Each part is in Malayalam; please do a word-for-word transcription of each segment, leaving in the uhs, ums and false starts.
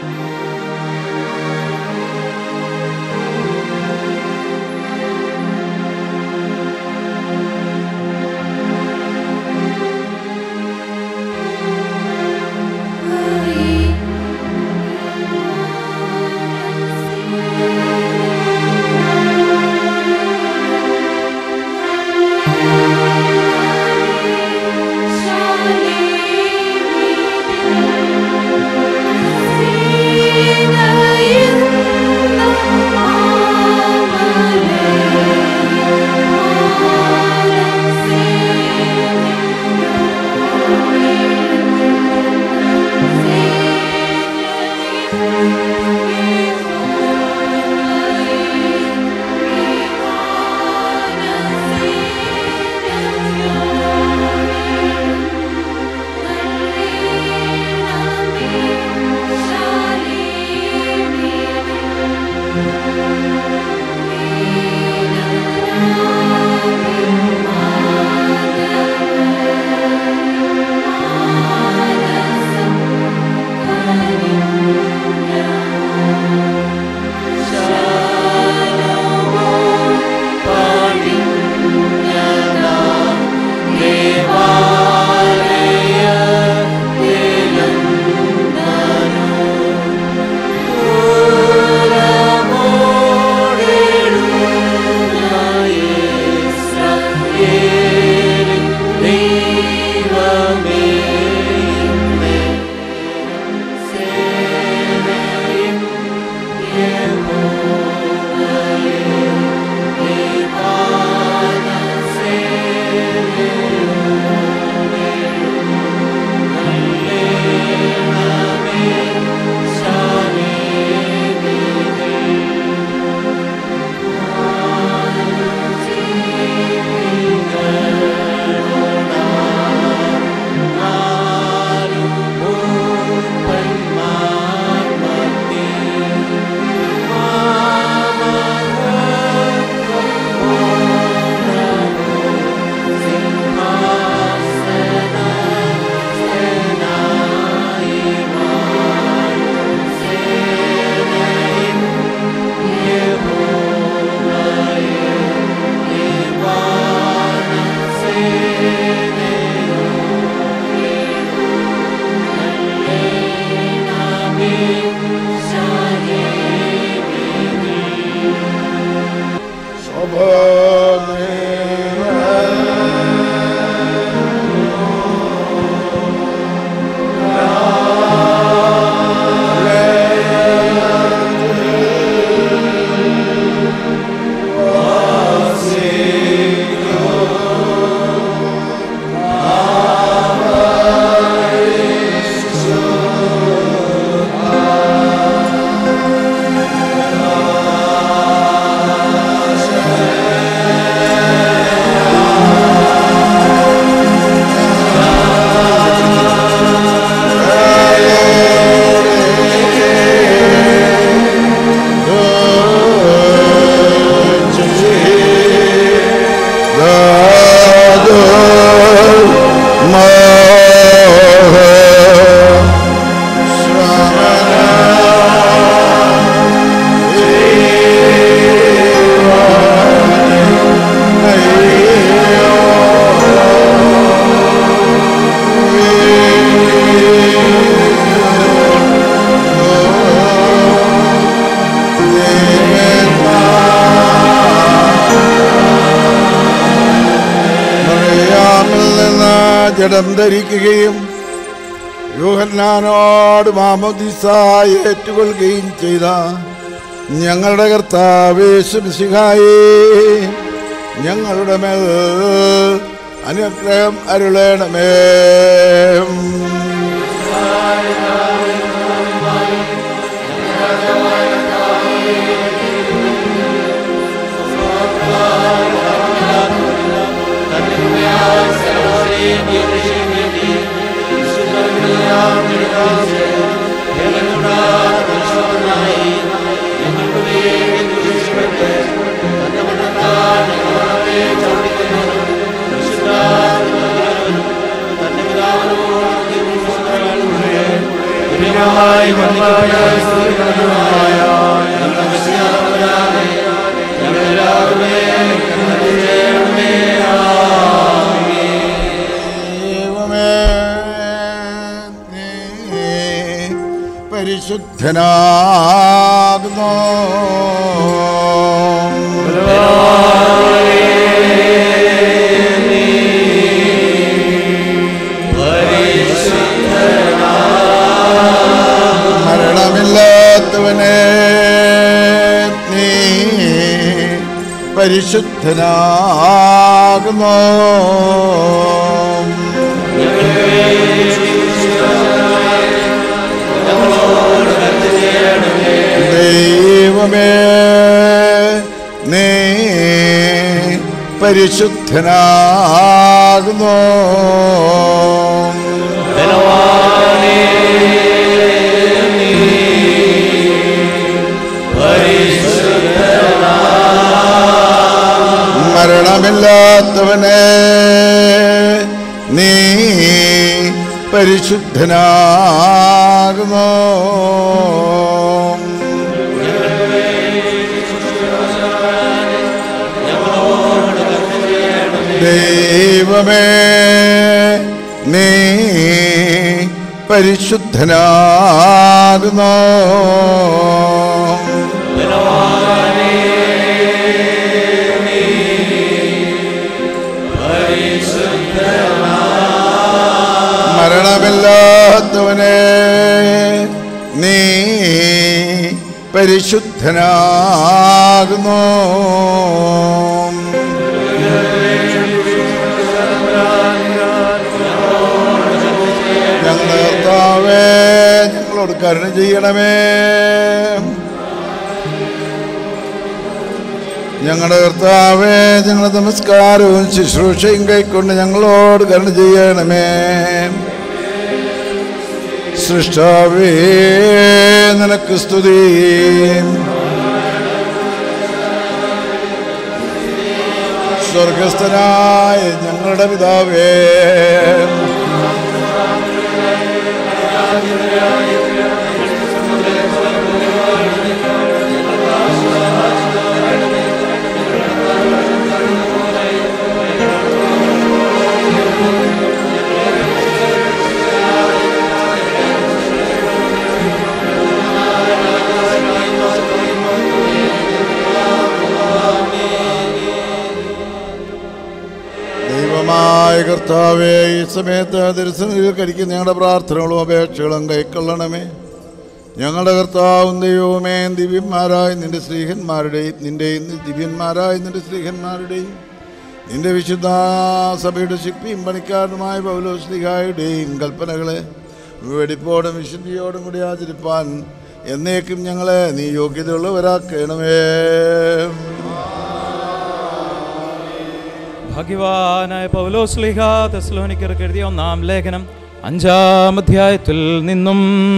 ജഡം ധരിക്കുകയും യോഹന്നാനോട് മാമോദീസ ഏറ്റുകൊള്ളുകയും ചെയ്ത ഞങ്ങളുടെ കർത്താവേ യേശു മിശിഹായേ, ഞങ്ങളുടെ മേൽ അനുഗ്രഹം അരുളണമേ. ും പരിശുദ്ധനാകുന്നു. മരണമില്ലാത്തവനെ നീ പരിശുദ്ധനാകുന്നു. ദൈവമേ നീ പരിശുദ്ധനാകുന്നു. മരണമില്ലാത്തവനെ നീ പരിശുദ്ധനാകുന്നു. ദൈവമേ നീ പരിശുദ്ധനാകുന്നു. മരണമില്ലാത്തവനെ നീ പരിശുദ്ധനാകുന്നു. ഞങ്ങളുടെ കർത്താവേ, ഞങ്ങളോട് കരുണ ചെയ്യണമേ. ഞങ്ങളുടെ കർത്താവേ, ഞങ്ങളുടെ നമസ്കാരവും ശുശ്രൂഷയും കൈക്കൊണ്ട് ഞങ്ങളോട് കരുണ ചെയ്യണമേ. സൃഷ്ടാവേ, നിനക്ക് സ്തുതി. സ്വർഗസ്ഥനായ ഞങ്ങളുടെ പിതാവേ, കർത്താവേ, ഈ സമയത്ത് ദർശനത്തിൽ കരിക്കുന്ന ഞങ്ങളുടെ പ്രാർത്ഥനകളും അപേക്ഷകളും കൈക്കൊള്ളണമേ. ഞങ്ങളുടെ കർത്താവും ദൈവവുമേ, ദിവ്യന്മാരായ നിന്റെ സ്ത്രീഹന്മാരുടെയും നിന്റെയും ദിവ്യന്മാരായ നിന്റെ സ്ത്രീഹന്മാരുടെയും നിന്റെ വിശുദ്ധ സഭയുടെ ശില്പിയും പണിക്കാരനുമായ പൗലോസ്ലിഹായുടെയും കൽപ്പനകളെ വെടിപ്പോടും വിശുദ്ധിയോടും കൂടി ആചരിപ്പാൻ എന്നേക്കും ഞങ്ങളെ നീ യോഗ്യതയുള്ളവരാക്കണമേ. ഭാഗ്യവാനായ പൗലോസ്ലീഹ തെസ്സലോനിക്കർക്ക് എഴുതിയ ഒന്നാം ലേഖനം അഞ്ചാം അധ്യായത്തിൽ നിന്നും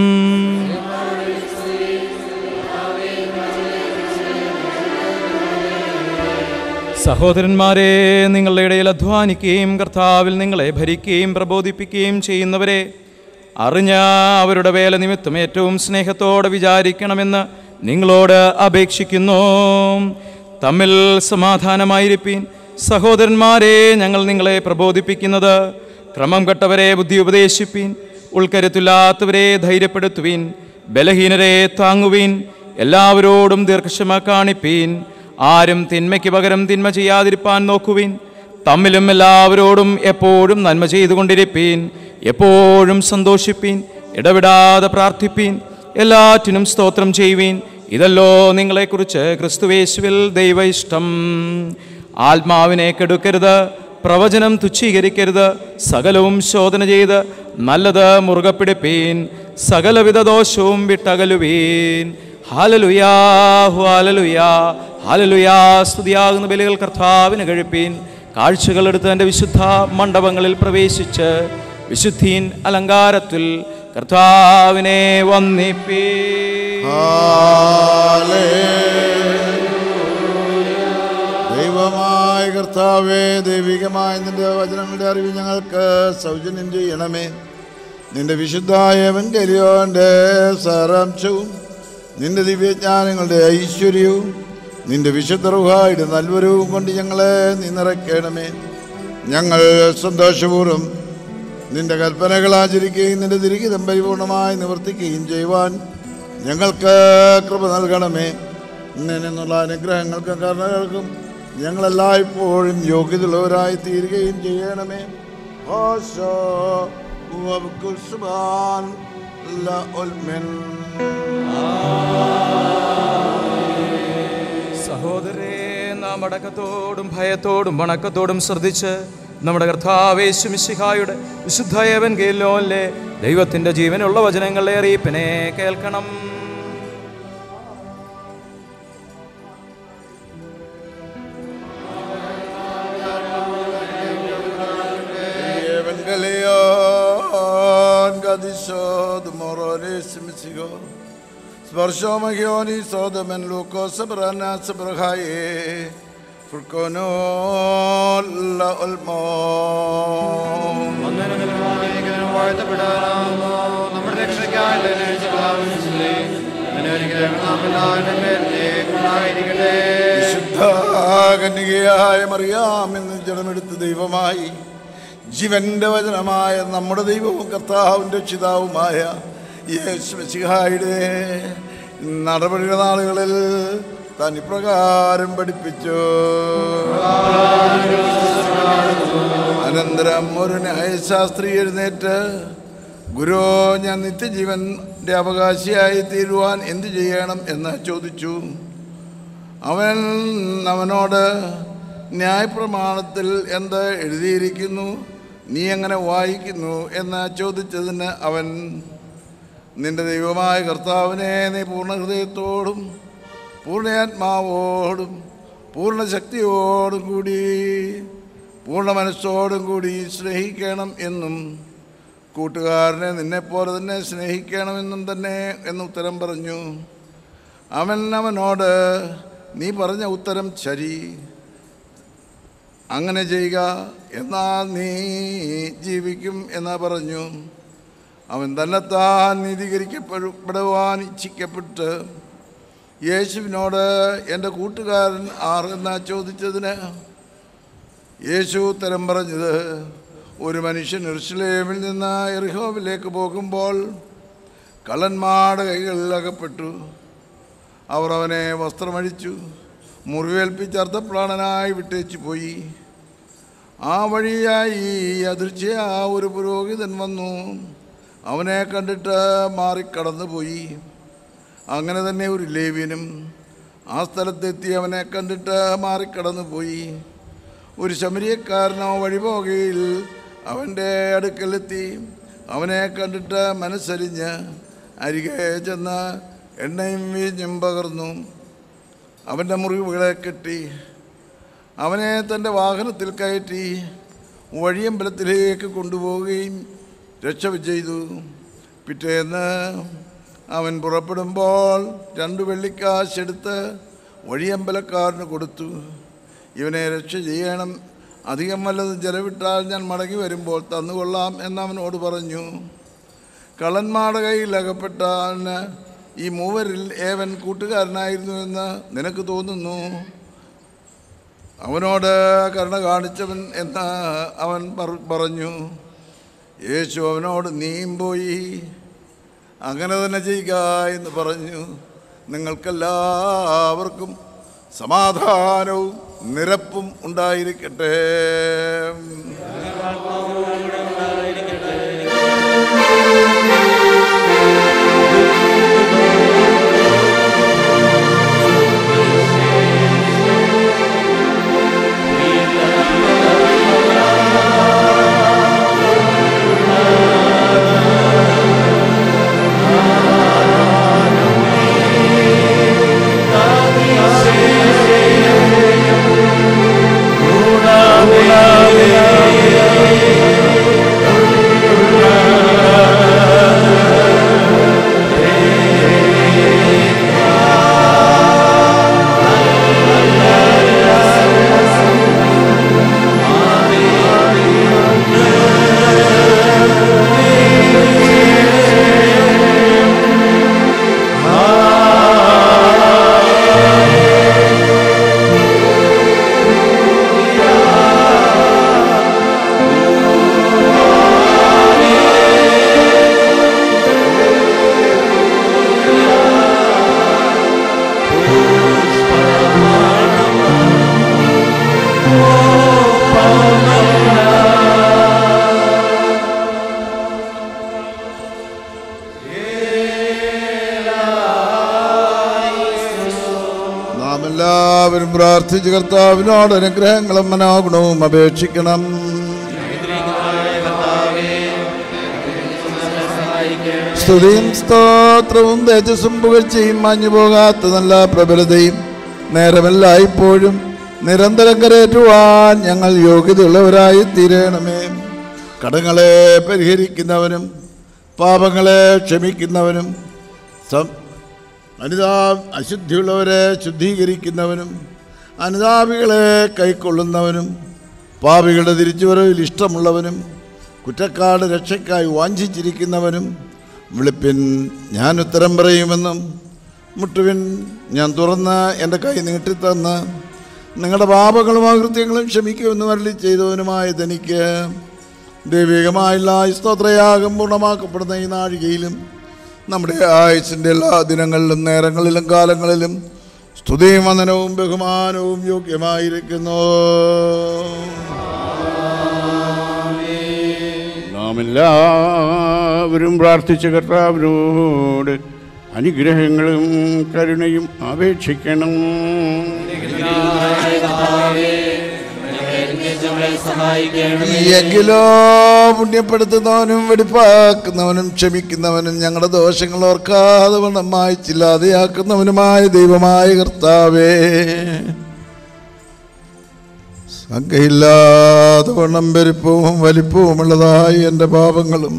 സഹോദരന്മാരെ, നിങ്ങളുടെ ഇടയിൽ അധ്വാനിക്കുകയും കർത്താവിൽ നിങ്ങളെ ഭരിക്കുകയും പ്രബോധിപ്പിക്കുകയും ചെയ്യുന്നവരെ അറിഞ്ഞ അവരുടെ വേല നിമിത്തം ഏറ്റവും സ്നേഹത്തോടെ വിചാരിക്കണമെന്ന് നിങ്ങളോട് അപേക്ഷിക്കുന്നു. തമ്മിൽ സമാധാനമായിരിപ്പീൻ. സഹോദരന്മാരെ, ഞങ്ങൾ നിങ്ങളെ പ്രബോധിപ്പിക്കുന്നത് ക്രമം കെട്ടവരെ ബുദ്ധി ഉപദേശിപ്പീൻ, ഉൾക്കരുത്തില്ലാത്തവരെ ധൈര്യപ്പെടുത്തുവീൻ, ബലഹീനരെ താങ്ങുവീൻ, എല്ലാവരോടും ദീർഘക്ഷമ കാണിപ്പീൻ. ആരും തിന്മയ്ക്ക് പകരം തിന്മ ചെയ്യാതിരിപ്പാൻ നോക്കുവീൻ. തമ്മിലും എല്ലാവരോടും എപ്പോഴും നന്മ ചെയ്തുകൊണ്ടിരിപ്പീൻ. എപ്പോഴും സന്തോഷിപ്പീൻ, ഇടവിടാതെ പ്രാർത്ഥിപ്പീൻ, എല്ലാറ്റിനും സ്തോത്രം ചെയ്യുവീൻ. ഇതല്ലോ നിങ്ങളെക്കുറിച്ച് ക്രിസ്തുയേശുവിൽ ദൈവ ഇഷ്ടം. ആത്മാവിനെ കെടുക്കരുത്, പ്രവചനം തുച്ഛീകരിക്കരുത്, സകലവും ശോധന ചെയ്ത് നല്ലത് മുറുകെ പിടിപ്പീൻ, സകലവിധ ദോഷവും വിട്ടകലുവീൻ. ഹല്ലേലൂയാ, ഹല്ലേലൂയാ, ഹല്ലേലൂയാ. സ്തുതിയാകുന്ന ബലികൾ കർത്താവിന് കഴിപ്പീൻ. കാഴ്ചകൾ എടുത്ത് എൻ്റെ വിശുദ്ധ മണ്ഡപങ്ങളിൽ പ്രവേശിച്ച് വിശുദ്ധീൻ അലങ്കാരത്തിൽ കർത്താവിനെ വന്ദിപ്പീൻ. ദൈവമായ കർത്താവേ, ദൈവികമായ നിന്റെ വചനങ്ങളുടെ അറിവ് ഞങ്ങൾക്ക് സൗജന്യം ചെയ്യണമേ. നിന്റെ വിശുദ്ധായ എവങ്കേലിയോന്റെ സാരാംശവും നിന്റെ ദിവ്യജ്ഞാനങ്ങളുടെ ഐശ്വര്യവും നിന്റെ വിശുദ്ധ റുഹായുടെ നൽവരവും കൊണ്ട് ഞങ്ങളെ നീ നിറയ്ക്കണമേ. ഞങ്ങൾ സന്തോഷപൂർവ്വം നിന്റെ കൽപ്പനകൾ ആചരിക്കുകയും നിന്റെ തിരികിതം പരിപൂർണമായി നിവർത്തിക്കുകയും ചെയ്യുവാൻ ഞങ്ങൾക്ക് കൃപ നൽകണമേ. നിന്നുള്ള അനുഗ്രഹങ്ങൾക്കും കരുണകൾക്കും ഞങ്ങളെല്ലായ്പ്പോഴും യോഗ്യതയുള്ളവരായി തീരുകയും ചെയ്യണമേ. സഹോദരേ, നാം അടക്കത്തോടും ഭയത്തോടും വണക്കത്തോടും ശ്രദ്ധിച്ച് നമ്മുടെ കർത്താവേശു മിശിഹായുടെ വിശുദ്ധ എവങ്കേലിയോനിലെ ദൈവത്തിൻ്റെ ജീവനുള്ള വചനങ്ങളെ അറിയിപ്പിനെ കേൾക്കണം. Svarshomagioni sodamen luko sabrana sabrahaye furkono la ulmo വന്ദനങ്ങളും വാഴ്ത്തപ്പെടാനാമോ നമ്മുടെ രക്ഷയ്ക്കായി കന്യകയായ മറിയാമെന്ന് ജനമെടുത്ത ദൈവമായി ജീവന്റെ വചനമായ നമ്മുടെ ദൈവവും കർത്താവിൻ്റെ രക്ഷിതാവുമായ യേശു മിശിഹായുടെ നടപടിയുടെ നാളുകളിൽ താൻ ഇപ്രകാരം പഠിപ്പിച്ചു. അനന്തരം ഒരു ന്യായശാസ്ത്രി എഴുന്നേറ്റ്, ഗുരു, ഞാൻ നിത്യജീവന്റെ അവകാശിയായി തീരുവാൻ എന്തു ചെയ്യണം എന്ന് ചോദിച്ചു. അവൻ അവനോട്, ന്യായപ്രമാണത്തിൽ എന്ത് എഴുതിയിരിക്കുന്നു, നീ എങ്ങനെ വായിക്കുന്നു എന്ന് ചോദിച്ചതിന് അവൻ, നിന്റെ ദൈവമായ കർത്താവിനെ നീ പൂർണ്ണ ഹൃദയത്തോടും പൂർണ്ണാത്മാവോടും പൂർണ്ണ ശക്തിയോടും കൂടി പൂർണ്ണ മനസ്സോടും കൂടി സ്നേഹിക്കണം എന്നും കൂട്ടുകാരനെ നിന്നെപ്പോലെ തന്നെ സ്നേഹിക്കണമെന്നും തന്നെ എന്ന് ഉത്തരം പറഞ്ഞു. അവൻ അവനോട്, നീ പറഞ്ഞ ഉത്തരം ശരി, അങ്ങനെ ചെയ്യുക, എന്നാൽ നീ ജീവിക്കും എന്ന് പറഞ്ഞു. അവൻ തന്നെത്താൻ നീതീകരിക്കപ്പെടുവാൻ ഇച്ഛിക്കപ്പെട്ട് യേശുവിനോട്, എൻ്റെ കൂട്ടുകാരൻ ആരെന്നാ ചോദിച്ചതിന് യേശു ഉത്തരം പറഞ്ഞത്, ഒരു മനുഷ്യൻ യെരൂശലേമിൽ നിന്ന് യെരിഹോവിലേക്ക് പോകുമ്പോൾ കള്ളന്മാരുടെ കൈകളിൽ അകപ്പെട്ടു. അവർ അവനെ വസ്ത്രമഴിച്ചു, മുറിവേൽപ്പിച്ച് അർദ്ധപ്രാണനായി വിട്ടേച്ചു പോയി. ആ വഴിയായി അദൃശ്യ ഒരു പുരോഹിതൻ വന്നു, അവനെ കണ്ടിട്ട് മാറിക്കടന്നു പോയി. അങ്ങനെ തന്നെ ഒരു ലേവ്യനും ആ സ്ഥലത്തെത്തി അവനെ കണ്ടിട്ട് മാറിക്കടന്നു പോയി. ഒരു ശമരിയക്കാരനോ വഴിപോകയിൽ അവൻ്റെ അടുക്കലെത്തി അവനെ കണ്ടിട്ട് മനസ്സരിഞ്ഞ് അരികെ ചെന്ന് എണ്ണയും വീഞ്ഞും പകർന്നു അവൻ്റെ മുറിവുകളെ കെട്ടി അവനെ തൻ്റെ വാഹനത്തിൽ കയറ്റി വഴിയമ്പലത്തിലേക്ക് കൊണ്ടുപോവുകയും രക്ഷ ചെയ്തു. പിറ്റേന്ന് അവൻ പുറപ്പെടുമ്പോൾ രണ്ട് വെള്ളിക്കാശ് എടുത്ത് വഴിയമ്പലക്കാരന് കൊടുത്തു. ഇവനെ രക്ഷ ചെയ്യണം, അധികം വല്ലതും ചെലവിട്ടാൽ ഞാൻ മടങ്ങി വരുമ്പോൾ തന്നുകൊള്ളാം എന്നവനോട് പറഞ്ഞു. കള്ളന്മാരുടെ കയ്യിൽ അകപ്പെട്ടവന് ഈ മൂവരിൽ ഏവൻ കൂട്ടുകാരനായിരുന്നു എന്ന് നിനക്ക് തോന്നുന്നു? അവനോട് കരുണ കാണിച്ചവൻ എന്ന് അവൻ പറഞ്ഞു. യേശു അവനോട്, നീയും പോയി അങ്ങനെ തന്നെ ചെയ്യുക എന്ന് പറഞ്ഞു. നിങ്ങൾക്കെല്ലാവർക്കും സമാധാനവും നിരപ്പും ഉണ്ടായിരിക്കട്ടെ. Una എല്ലാവരും പ്രാർത്ഥിച്ച് കർത്താവിനോട് അനുഗ്രഹങ്ങളും മനോഗുണവും അപേക്ഷിക്കണം. സ്തുതിയും സ്തോത്രവും തേജസ്സും പുകഴ്ചയും മാഞ്ഞു പോകാത്ത നല്ല പ്രബലതയും നേരമെല്ലായ്പ്പോഴും നിരന്തരം കരേറ്റുവാൻ ഞങ്ങൾ യോഗ്യതയുള്ളവരായി തീരണമേ. കടങ്ങളെ പരിഹരിക്കുന്നവനും പാപങ്ങളെ ക്ഷമിക്കുന്നവനും അനുതാ അശുദ്ധിയുള്ളവരെ ശുദ്ധീകരിക്കുന്നവനും അനുതാപികളെ കൈക്കൊള്ളുന്നവനും പാപികളുടെ തിരിച്ചുവരവിൽ ഇഷ്ടമുള്ളവനും കുറ്റക്കാട് രക്ഷയ്ക്കായി വാഞ്ചിച്ചിരിക്കുന്നവനും വിളിപ്പിൻ ഞാൻ ഉത്തരം പറയുമെന്നും മുട്ടുവിൻ ഞാൻ തുറന്ന് എൻ്റെ കൈ നീട്ടിത്തന്ന് നിങ്ങളുടെ പാപങ്ങളും അകൃത്യങ്ങളും ക്ഷമിക്കുമെന്ന് അരുളി ചെയ്തവനുമായ തനിക്ക് ദൈവികമായുള്ള സ്തോത്രയാഗം പൂർണ്ണമാക്കപ്പെടുന്ന ഈ നാഴികയിലും നമ്മുടെ ആയുസിൻ്റെ എല്ലാ ദിനങ്ങളിലും നേരങ്ങളിലും കാലങ്ങളിലും സ്തുതിയും വന്ദനവും ബഹുമാനവും യോഗ്യമായിരിക്കുന്നു. നാം എല്ലാവരും പ്രാർത്ഥിച്ച കർത്താവിനോട് അനുഗ്രഹങ്ങളും കരുണയും അപേക്ഷിക്കണം. എങ്കിലോ പുണ്യപ്പെടുത്തുന്നവനും വെടിപ്പാക്കുന്നവനും ക്ഷമിക്കുന്നവനും ഞങ്ങളുടെ ദോഷങ്ങൾ ഓർക്കാതെ വണ്ണം മായ്ച്ചില്ലാതെയാക്കുന്നവനുമായ ദൈവമായ കർത്താവേ, സംഖ്യയില്ലാതെ വണ്ണം പെരുപ്പവും വലിപ്പവുമുള്ളതായി എൻ്റെ പാപങ്ങളും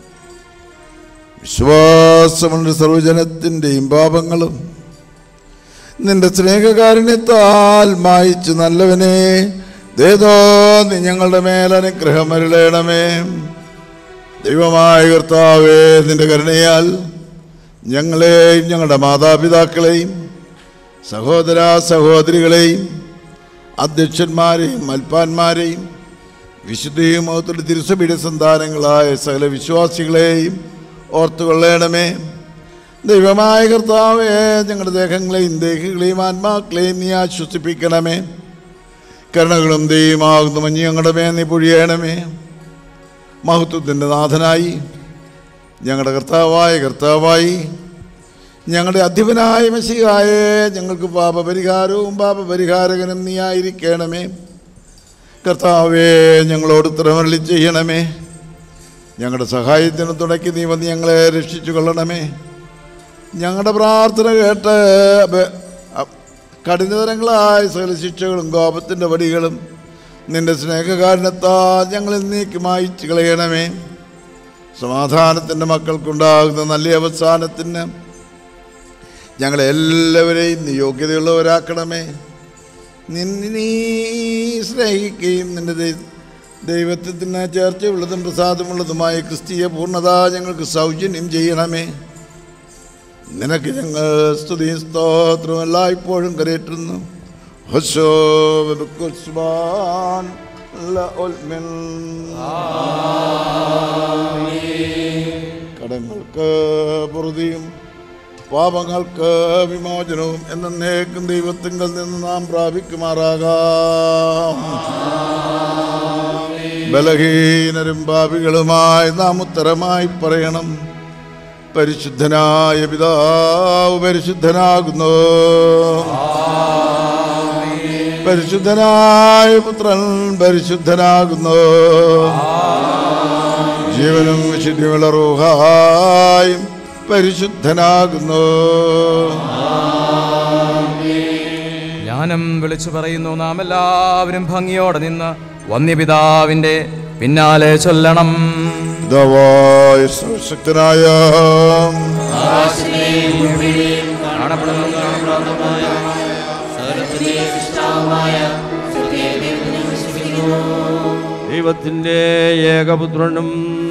വിശ്വാസമുള്ള സർവജനത്തിൻ്റെയും പാപങ്ങളും നിന്റെ സ്നേഹകാരുണ്യത്താൽ മായിച്ചു നല്ലവനെ ദേതോ നീ ഞങ്ങളുടെ മേലനുഗ്രഹം അരുളേണമേ. ദൈവമായ കർത്താവേ, നിന്റെ കരുണയാൽ ഞങ്ങളെയും ഞങ്ങളുടെ മാതാപിതാക്കളെയും സഹോദര സഹോദരികളെയും അധ്യക്ഷന്മാരെയും മൽപ്പാന്മാരെയും വിശുദ്ധിയും മഹത്വത്തിന്റെ തിരുസഭയുടെ സന്താനങ്ങളായ സകല വിശ്വാസികളെയും ഓർത്തുകൊള്ളണമേ. ദൈവമായ കർത്താവേ, ഞങ്ങളുടെ ദേഹങ്ങളെയും ദേഹികളെയും ആത്മാക്കളെയും നീ ആശ്വസിപ്പിക്കണമേ. കരുണകളും ദൈവമാകുന്ന മഞ്ഞ് ഞങ്ങളുടെ മേ നീ പൊഴിയണമേ. മഹത്വത്തിൻ്റെ നാഥനായി ഞങ്ങളുടെ കർത്താവായ കർത്താവായി ഞങ്ങളുടെ അധിപനായ മെസ്സിഹായെ, ഞങ്ങൾക്ക് പാപപരിഹാരവും പാപപരിഹാരകനും നീ ആയിരിക്കണമേ. കർത്താവേ, ഞങ്ങളോട് ഉത്തരമരുളി ചെയ്യണമേ. ഞങ്ങളുടെ സഹായത്തിന് തുടക്കി നീ വന്ന് ഞങ്ങളെ രക്ഷിച്ചു കൊള്ളണമേ. ഞങ്ങളുടെ പ്രാർത്ഥന കേട്ട് കഠിനതരങ്ങളായ സകല ശിക്ഷകളും കോപത്തിൻ്റെ വടികളും നിന്റെ സ്നേഹകാരണത്താൽ ഞങ്ങളിൽ നീക്കി മായിച്ചു കളയണമേ. സമാധാനത്തിൻ്റെ മക്കൾക്കുണ്ടാകുന്ന നല്ല അവസാനത്തിന് ഞങ്ങളെല്ലാവരെയും നീ യോഗ്യതയുള്ളവരാക്കണമേ. നിന്നെ നീ സ്നേഹിക്കുകയും നിന്റെ ദൈവത്തിന് ചേർച്ചയുള്ളതും പ്രസാദമുള്ളതുമായ ക്രിസ്തീയ പൂർണ്ണത ഞങ്ങൾക്ക് സൗജന്യം ചെയ്യണമേ. നിനക്ക് ഞങ്ങൾ സ്തുതിയും സ്തോത്രവും എല്ലായ്പ്പോഴും കരേറ്റുന്നു. കടങ്ങൾക്ക് പൊറുതിയും പാപങ്ങൾക്ക് വിമോചനവും എന്നേക്കും ദൈവത്തിങ്കൽ നിന്ന് നാം പ്രാപിക്കുമാറാകാം. ബലഹീനരും പാപികളുമായി നാം ഉത്തരമായി പറയണം, പരിശുദ്ധനായ പിതാവ് പരിശുദ്ധനാകുന്നു, പരിശുദ്ധനായ പുത്രൻ പരിശുദ്ധനാകുന്നു, ജീവനും വിശുദ്ധിയുള്ള റൂഹായും പരിശുദ്ധനാകുന്നു. ജ്ഞാനം വിളിച്ചു പറയുന്നു, നാം എല്ലാവരും ഭംഗിയോടെ നിന്ന് വന്യപിതാവിന്റെ പിന്നാലെ ചൊല്ലണം. ശക്തനായ ദൈവത്തിന്റെ ഏകപുത്രനും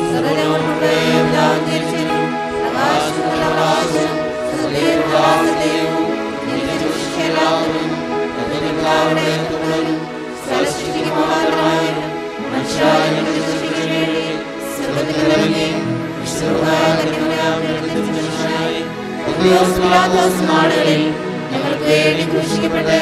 ഞങ്ങൾക്ക് വേണ്ടി ക്രൂശിക്കപ്പെട്ട്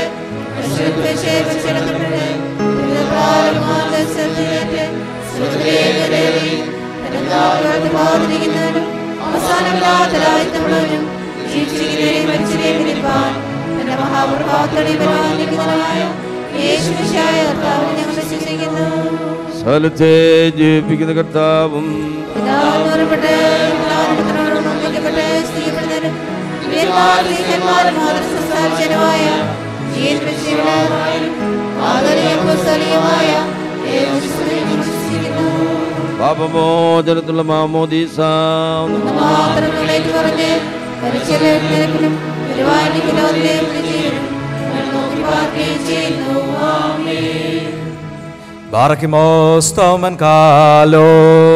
അവസാനമില്ലാത്തവരും ജീവിച്ചിരിക്കുന്നവരെയും മരിച്ചവരെയും വിധിപ്പാൻ തന്റെ മഹാ അവർ കാത്തടി പരിപാലിക്കുന്നതായ യേശുമിശിഹായ കർത്താവിനെ ഞങ്ങൾ വിശ്വസിക്കുന്നു. സ്ഥലത്തെ ജീവിപ്പിക്കുന്ന കർത്താവും പിതാവിനോടുപെട്ട് പിതാവിനോടും ഒന്നിക്കപ്പെട്ട് സ്തുതിക്കപ്പെടുന്നവരും വീരന്മാരും ധീരന്മാരും മാതൃസംസാരിച്ചവരുമായ ജീവൻ ആദരണീയ പുസ്തകീയമായ യേശുവിനെ വിശ്വസിക്കുന്നു. പാപമോചനത്തിലുള്ള മാമോദീസ മാത്രങ്ങളിലേക്ക് പറഞ്ഞ് പരിചയത്തിനും പരിപാലിക്കലോകത്തെയും നോക്കി പാർക്കുകയും ചെയ്യുന്നു. ആമേൻ. Barakimos tomen kalo.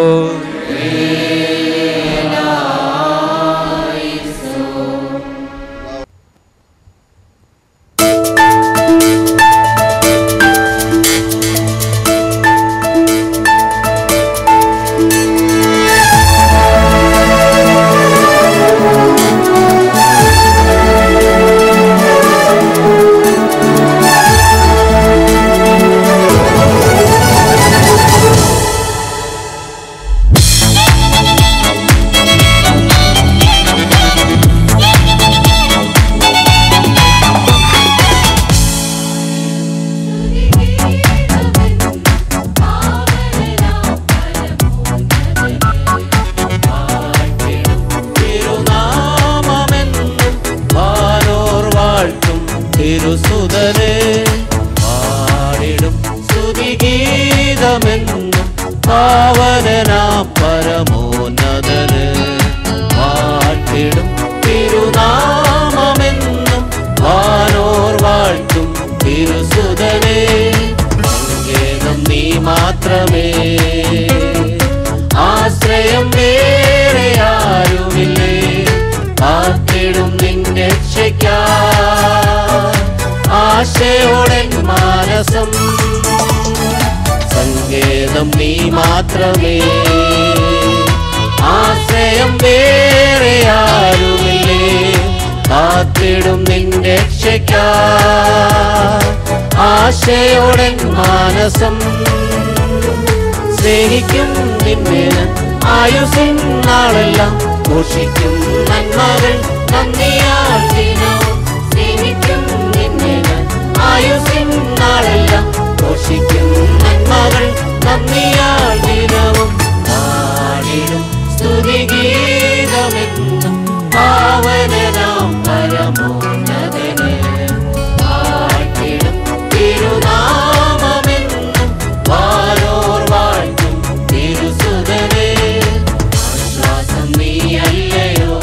സ്നേഹിക്കും നിന്നെ ആയുസിൻ നാളെല്ലാം ഘോഷിക്കും നന്മകൾ നന്ദിയാൽ ദിനവും സ്നേഹിക്കും നിന്നെ ആയുസിൻ നാളെല്ലാം ഘോഷിക്കും നന്മകൾ നന്ദിയാൽ ദിനവും പാടിടും സ്തുതിഗീതമെന്നും പാവനനാം പരമോന്നതനെ പാട്ടിടും തിരുനാമമെന്നും വാനോർ വാഴ്ത്തും തിരുസുതനെ ആശ്വാസം നീയല്ലയോ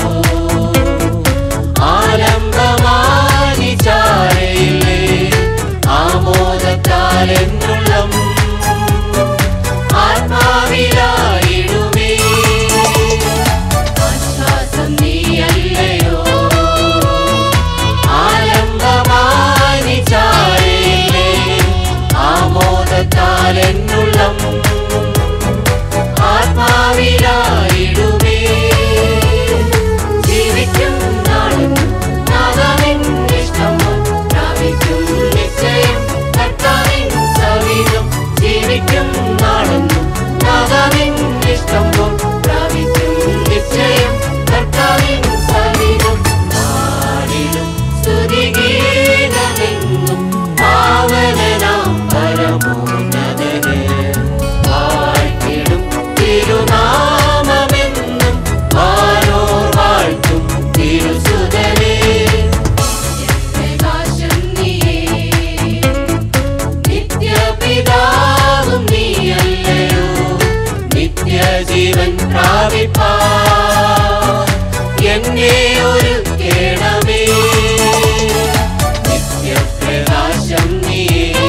ആലംബമാനി ചാരയില്ലേ ആമോദത്താൽ എന്നുള്ളം ആത്മാവിലായിടുമേ ആശ്വാസം നീയല്ലയോ ആലംബമാനി ചാരയില്ലേ ആമോദത്താൽ എന്നുള്ളം ആത്മാവിലായിടുമേ ജീവിക്കും നാളും നാദാവിൻ ഇഷ്ടം പ്രാപിക്കും നിശ്ചയം കർത്താവിൻ സവിധം ജീവിക്കും നാളും നാദാവിൻ ഇഷ്ടം പ്രാപിക്കും നിശ്ചയം കർത്താവിൻ സവിധം പാടിടും സ്തുതിഗീതമെന്നും പാവനനാം പരമോന്നതനെ വാഴ്ത്തിടും തിരുനാമമെന്നും വാനോർ വാഴ്ത്തും തിരുസുതനെ പ്രകാശം നീയേ നിത്യപിതാവും നീയല്ലയോ നിത്യജീവൻ പ്രാപിപ്പാൻ എന്നെ ഒരുക്കേണമേ നിത്യപ്രകാശം നീയേ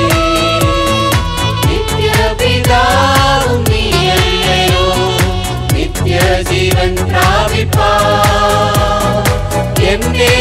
നിത്യപിതാവും നീയല്ലയോ നിത്യജീവൻ പ്രാപിപ്പാൻ എന്നെ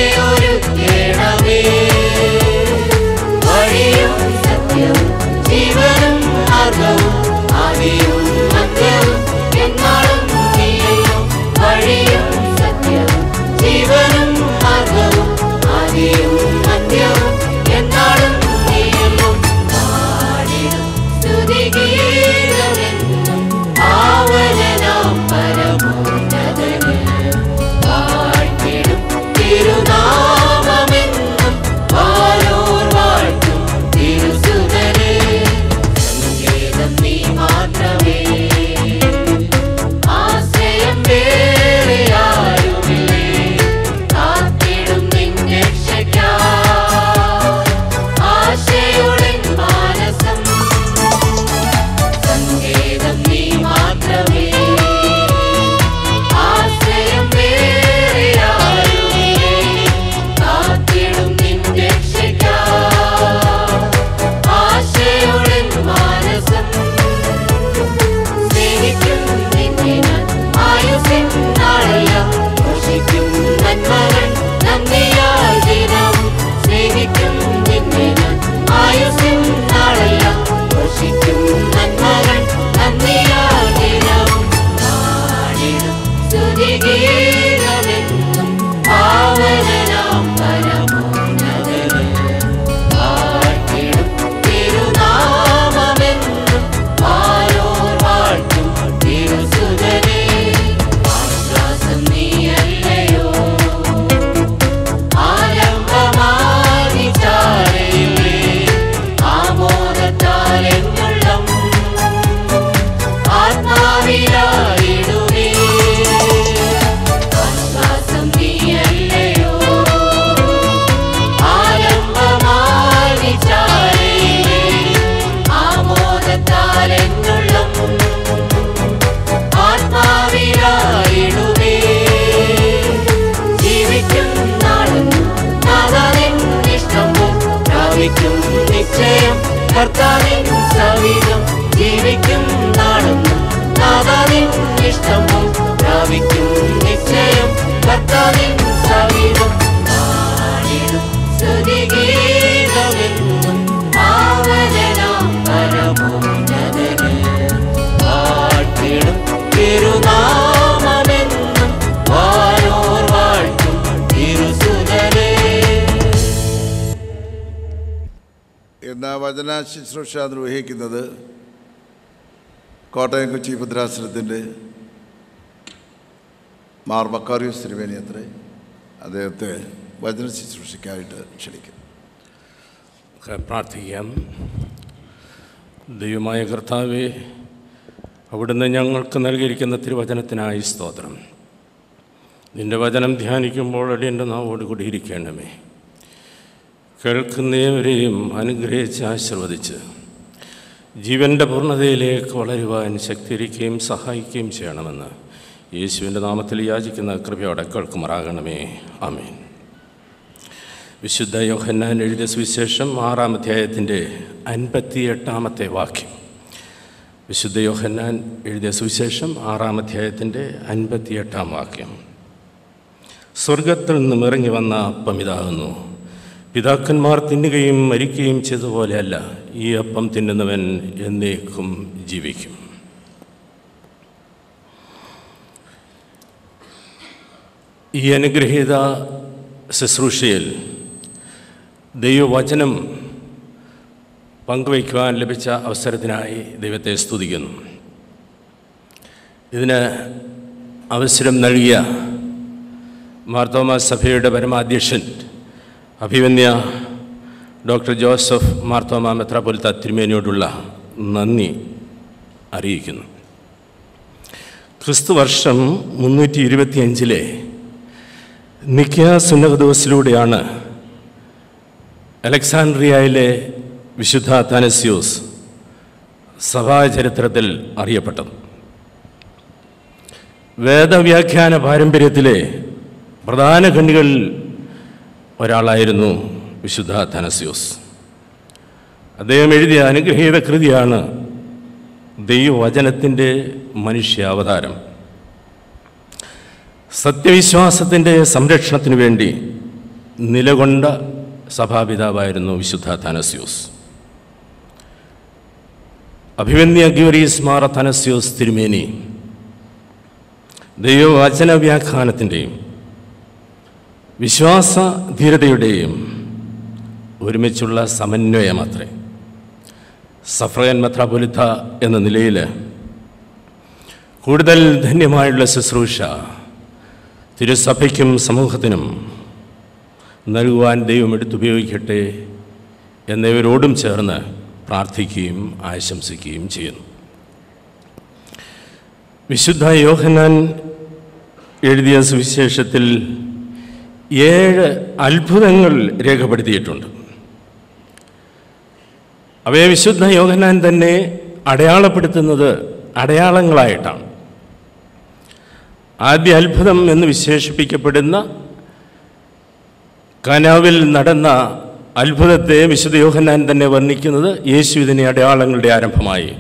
കർത്താവിൻ സവിധം ജീവിക്കും നാളെന്നും നാഥാവിൻ ഇഷ്ടം പ്രാപിക്കും നിശ്ചയം കർത്താവിൻ സവിധം പാടിടും സ്തുതിഗീതമെന്നും പാവനാം പരമോന്നതന് പാട്ടിടും തിരുനാമമെന്നും വാനോർ വാഴ്ത്തും തിരുസുതരേ. എന്ന വചന ശുശ്രൂഷ നിർവഹിക്കുന്നത് കോട്ടയം കൊച്ചി ഭദ്രാസനത്തിൻ്റെ മാർ മക്കാറിയോസ് തിരുമേനി അത്രേ. അദ്ദേഹത്തെ വചന ശുശ്രൂഷയ്ക്കായിട്ട് ക്ഷണിക്കുന്നു. പ്രാർത്ഥിക്കാം. ദൈവമായ കർത്താവേ, അവിടുന്ന് ഞങ്ങൾക്ക് നൽകിയിരിക്കുന്ന തിരുവചനത്തിനായി സ്തോത്രം. നിൻ്റെ വചനം ധ്യാനിക്കുമ്പോൾ അടിയൻ്റെ നാവോട് കൂടി ഇരിക്കണമേ. കേൾക്കുന്നവരെയും അനുഗ്രഹിച്ച് ആശീർവദിച്ച് ജീവൻ്റെ പൂർണ്ണതയിലേക്ക് വളരുവാൻ ശക്തിയിരിക്കുകയും സഹായിക്കുകയും ചെയ്യണമെന്ന് യേശുവിൻ്റെ നാമത്തിൽ യാചിക്കുന്ന കൃപയോടെ കേൾക്കുമാറാകണമേ. ആമേൻ. വിശുദ്ധ യോഹന്നാൻ എഴുതിയ സുവിശേഷം ആറാം അധ്യായത്തിൻ്റെ അൻപത്തി എട്ടാമത്തെ വാക്യം. വിശുദ്ധ യോഹന്നാൻ എഴുതിയ സുവിശേഷം ആറാം അധ്യായത്തിൻ്റെ അൻപത്തി എട്ടാം വാക്യം. സ്വർഗത്തിൽ നിന്നും ഇറങ്ങി വന്ന അപ്പം ഇതാകുന്നു. പിതാക്കന്മാർ തിന്നുകയും മരിക്കുകയും ചെയ്തതുപോലെയല്ല, ഈ അപ്പം തിന്നുന്നവൻ എന്നേക്കും ജീവിക്കും. ഈ അനുഗ്രഹീത ശുശ്രൂഷയിൽ ദൈവവചനം പങ്കുവയ്ക്കുവാൻ ലഭിച്ച അവസരത്തിനായി ദൈവത്തെ സ്തുതിക്കുന്നു. ഇതിന് അവസരം നൽകിയ മാർത്തോമാ സഭയുടെ പരമാധ്യക്ഷൻ അഭിവന്യ ഡോക്ടർ ജോസഫ് മാർത്തോമാ മെത്രാപ്പൊലീത്ത തിരുമേനിയോടുള്ള നന്ദി അറിയിക്കുന്നു. ക്രിസ്തുവർഷം മുന്നൂറ്റി ഇരുപത്തിയഞ്ചിലെ നിക്കിയ സുന്നഹ ദിവസിലൂടെയാണ് അലക്സാൻഡ്രിയയിലെ വിശുദ്ധ അത്താനസ്യോസ് സഭാചരിത്രത്തിൽ അറിയപ്പെട്ടത്. വേദവ്യാഖ്യാന പാരമ്പര്യത്തിലെ പ്രധാന ഖണ്ഡികളിൽ ഒരാളായിരുന്നു വിശുദ്ധ അത്താനസ്യോസ്. അദ്ദേഹം എഴുതിയ അനുഗ്രഹീത കൃതിയാണ് ദൈവവചനത്തിൻ്റെ മനുഷ്യാവതാരം. സത്യവിശ്വാസത്തിൻ്റെ സംരക്ഷണത്തിനു വേണ്ടി നിലകൊണ്ട സഭാപിതാവായിരുന്നു വിശുദ്ധ അത്താനസ്യോസ്. അഭിവന്യ ഗീവറീസ് മാർ അത്താനസ്യോസ് തിരുമേനി ദൈവവചന വ്യാഖ്യാനത്തിൻ്റെയും വിശ്വാസ ധീരതയുടെയും ഒരുമിച്ചുള്ള സമന്വയമത്രേ. സഫ്രയൻ മെത്രാപ്പൊലീത്ത എന്ന നിലയിൽ കൂടുതൽ ധന്യമായുള്ള ശുശ്രൂഷ തിരുസഭയ്ക്കും സമൂഹത്തിനും നൽകുവാൻ ദൈവം എടുത്തുപയോഗിക്കട്ടെ എന്നിവരോടും ചേർന്ന് പ്രാർത്ഥിക്കുകയും ആശംസിക്കുകയും ചെയ്യുന്നു. വിശുദ്ധ യോഹന്നാൻ എഴുതിയ സുവിശേഷത്തിൽ ഏഴ് അത്ഭുതങ്ങൾ രേഖപ്പെടുത്തിയിട്ടുണ്ട്. അവയെ വിശുദ്ധ യോഹന്നാൻ തന്നെ അടയാളപ്പെടുത്തുന്നത് അടയാളങ്ങളായിട്ടാണ്. ആദ്യ അത്ഭുതം എന്ന് വിശേഷിപ്പിക്കപ്പെടുന്ന കാനാവിൽ നടന്ന അത്ഭുതത്തെ വിശുദ്ധ യോഹന്നാൻ തന്നെ വർണ്ണിക്കുന്നത് യേശു ഇതിനെ അടയാളങ്ങളുടെ ആരംഭമായി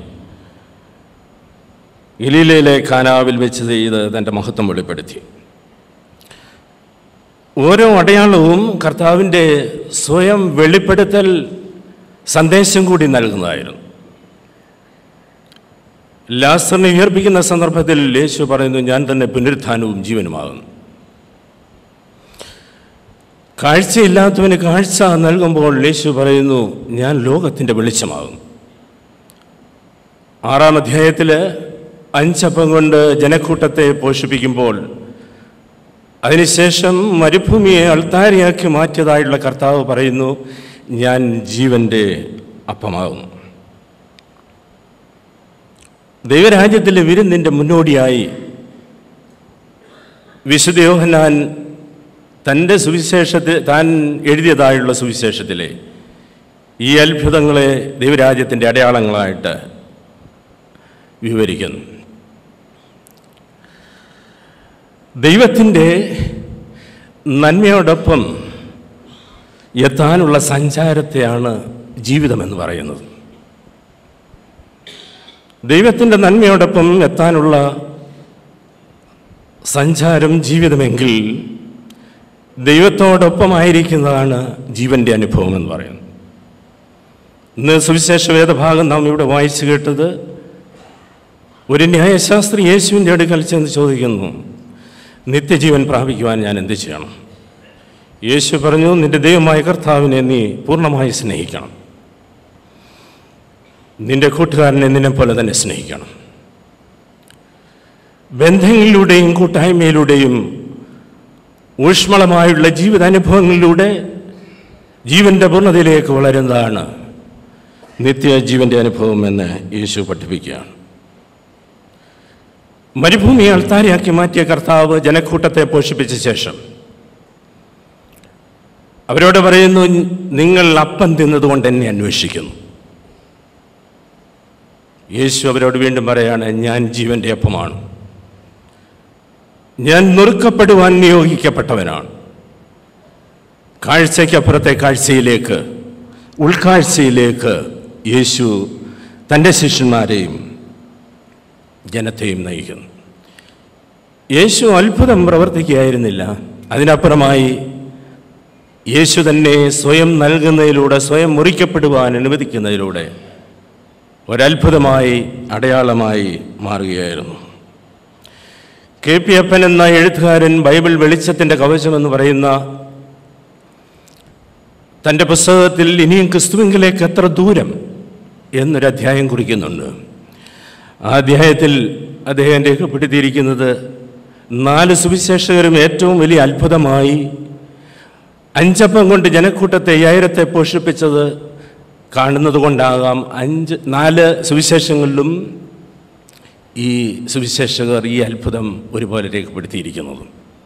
ഗലീലയിലെ കാനാവിൽ വെച്ച് ചെയ്ത് തൻ്റെ മഹത്വം വെളിപ്പെടുത്തി. ഓരോ അടയാളവും കർത്താവിൻ്റെ സ്വയം വെളിപ്പെടുത്തൽ സന്ദേശം കൂടി നൽകുന്നതായിരുന്നു. ലാസറിനെ ഉയർപ്പിക്കുന്ന സന്ദർഭത്തിൽ യേശു പറയുന്നു, ഞാൻ തന്നെ പുനരുത്ഥാനവും ജീവനുമാകുന്നു. കാഴ്ചയില്ലാത്തവന് കാഴ്ച നൽകുമ്പോൾ യേശു പറയുന്നു, ഞാൻ ലോകത്തിൻ്റെ വെളിച്ചമാകുന്നു. ആറാം അധ്യായത്തിൽ അഞ്ചപ്പം കൊണ്ട് ജനക്കൂട്ടത്തെ പോഷിപ്പിക്കുമ്പോൾ അതിനുശേഷം മരുഭൂമിയെ അൾത്താരയാക്കി മാറ്റിയതായിട്ടുള്ള കർത്താവ് പറയുന്നു, ഞാൻ ജീവൻ്റെ അപ്പമാകുന്നു. ദൈവരാജ്യത്തിലെ വിരുന്നിൻ്റെ മുന്നോടിയായി വിശുദ്ധ യോഹന്നാൻ തൻ്റെ സുവിശേഷത്തിൽ താൻ എഴുതിയതായുള്ള സുവിശേഷത്തിലെ ഈ അത്ഭുതങ്ങളെ ദൈവരാജ്യത്തിൻ്റെ അടയാളങ്ങളായിട്ട് വിവരിക്കുന്നു. ദൈവത്തിൻ്റെ നന്മയോടൊപ്പം എത്താനുള്ള സഞ്ചാരത്തെയാണ് ജീവിതമെന്ന് പറയുന്നത്. ദൈവത്തിൻ്റെ നന്മയോടൊപ്പം എത്താനുള്ള സഞ്ചാരം ജീവിതമെങ്കിൽ ദൈവത്തോടൊപ്പമായിരിക്കുന്നതാണ് ജീവൻ്റെ അനുഭവം എന്ന് പറയുന്നത്. ഇന്ന് സുവിശേഷ വേദഭാഗം നാം ഇവിടെ വായിച്ചു കേട്ടത്, ഒരു ന്യായശാസ്ത്രി യേശുവിൻ്റെ അടുക്കൽ ചെന്ന് ചോദിക്കുന്നു, നിത്യജീവൻ പ്രാപിക്കുവാൻ ഞാൻ എന്ത് ചെയ്യണം? യേശു പറഞ്ഞു, നിന്റെ ദൈവമായ കർത്താവിനെ നീ പൂർണ്ണമായി സ്നേഹിക്കണം, നിന്റെ കൂട്ടുകാരനെ നിന്നെ പോലെ തന്നെ സ്നേഹിക്കണം. ബന്ധങ്ങളിലൂടെയും കൂട്ടായ്മയിലൂടെയും ഊഷ്മളമായുള്ള ജീവിതാനുഭവങ്ങളിലൂടെ ജീവൻ്റെ പൂർണ്ണതയിലേക്ക് വളരുന്നതാണ് നിത്യജീവൻ്റെ അനുഭവം എന്ന് യേശു പഠിപ്പിക്കുകയാണ്. മരുഭൂമി അൾത്താരയാക്കി മാറ്റിയ കർത്താവ് ജനക്കൂട്ടത്തെ പോഷിപ്പിച്ച ശേഷം അവരോട് പറയുന്നു, നിങ്ങൾ അപ്പം തിന്നതുകൊണ്ട് എന്നെ അന്വേഷിക്കുന്നു. യേശു അവരോട് വീണ്ടും പറയാണ്, ഞാൻ ജീവൻ്റെ അപ്പമാണ്, ഞാൻ നുറുക്കപ്പെടുവാൻ നിയോഗിക്കപ്പെട്ടവനാണ്. കാഴ്ചയ്ക്കപ്പുറത്തെ കാഴ്ചയിലേക്ക്, ഉൾക്കാഴ്ചയിലേക്ക് യേശു തൻ്റെ ശിഷ്യന്മാരെയും ജനത്തെയും നയിക്കുന്നു. യേശു അത്ഭുതം പ്രവർത്തിക്കുകയായിരുന്നില്ല, അതിനപ്പുറമായി യേശു തന്നെ സ്വയം നൽകുന്നതിലൂടെ, സ്വയം മുറിക്കപ്പെടുവാൻ അനുവദിക്കുന്നതിലൂടെ ഒരത്ഭുതമായി, അടയാളമായി മാറുകയായിരുന്നു. കെ പി അപ്പൻ എന്ന എഴുത്തുകാരൻ ബൈബിൾ വെളിച്ചത്തിൻ്റെ കവചമെന്ന് പറയുന്ന തൻ്റെ പുസ്തകത്തിൽ ഇനിയും ക്രിസ്തുവിലേക്ക് എത്ര ദൂരം എന്നൊരധ്യായം കുറിക്കുന്നുണ്ട്. ആ അധ്യായത്തിൽ അദ്ദേഹം രേഖപ്പെടുത്തിയിരിക്കുന്നത്, നാല് സുവിശേഷകരും ഏറ്റവും വലിയ അത്ഭുതമായി അഞ്ചപ്പം കൊണ്ട് ജനക്കൂട്ടത്തെ അയ്യായിരത്തെ പോഷിപ്പിച്ചത് കാണുന്നത് കൊണ്ടാകാം അഞ്ച് നാല് സുവിശേഷങ്ങളിലും ഈ സുവിശേഷകർ ഈ അത്ഭുതം ഒരുപോലെ രേഖപ്പെടുത്തിയിരിക്കുന്നത്.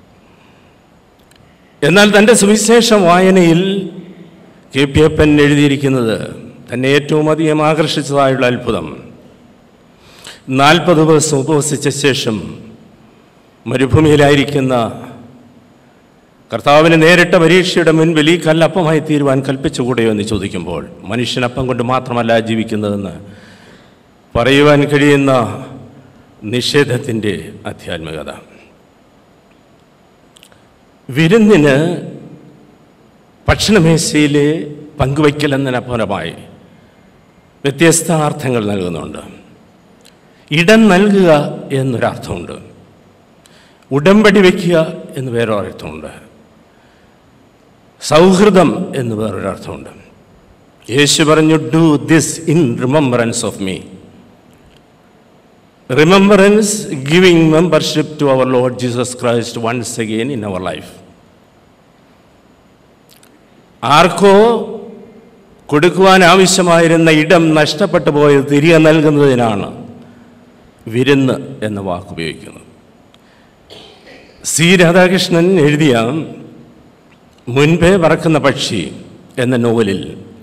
എന്നാൽ തൻ്റെ സുവിശേഷ വായനയിൽ കെ പി അപ്പൻ എഴുതിയിരിക്കുന്നത് തന്നെ ഏറ്റവും അധികം ആകർഷിച്ചതായുള്ള അത്ഭുതം, നാൽപ്പത് ദിവസം ഉപവസിച്ച ശേഷം മരുഭൂമിയിലായിരിക്കുന്ന കർത്താവിന് നേരിട്ട പരീക്ഷയുടെ മുൻപിൽ ഈ കല്ലപ്പമായി തീരുവാൻ കൽപ്പിച്ചുകൂടെയോ എന്ന് ചോദിക്കുമ്പോൾ, മനുഷ്യനപ്പം കൊണ്ട് മാത്രമല്ല ജീവിക്കുന്നതെന്ന് പറയുവാൻ കഴിയുന്ന നിഷേധത്തിൻ്റെ ആധ്യാത്മികത. വിരുന്നിന് ഭക്ഷണമേശയിലെ പങ്കുവയ്ക്കൽ എന്നതിനപ്പുറമായി വ്യത്യസ്ത അർത്ഥങ്ങൾ നൽകുന്നുണ്ട്. ഇടം നൽകുക എന്നൊരർത്ഥമുണ്ട്, ഉടമ്പടി വയ്ക്കുക എന്ന് വേറൊരർത്ഥമുണ്ട്, സൗഹൃദം എന്ന് വേറൊരർത്ഥമുണ്ട്. യേശു പറഞ്ഞു, do this in remembrance of me. Remembrance, giving membership to our lord Jesus Christ once again in our life. ആർക്കോ കൊടുക്കുവാൻ ആവശ്യമായിരുന്ന ഇടം നഷ്ടപ്പെട്ടു പോയത് തിരികെ നൽകുന്നതിനാണ് വിരുന്ന് എന്ന വാക്കുപയോഗിക്കുന്നത്. സി രാധാകൃഷ്ണൻ എഴുതിയ മുൻപേ പറക്കുന്ന പക്ഷി എന്ന നോവലിൽ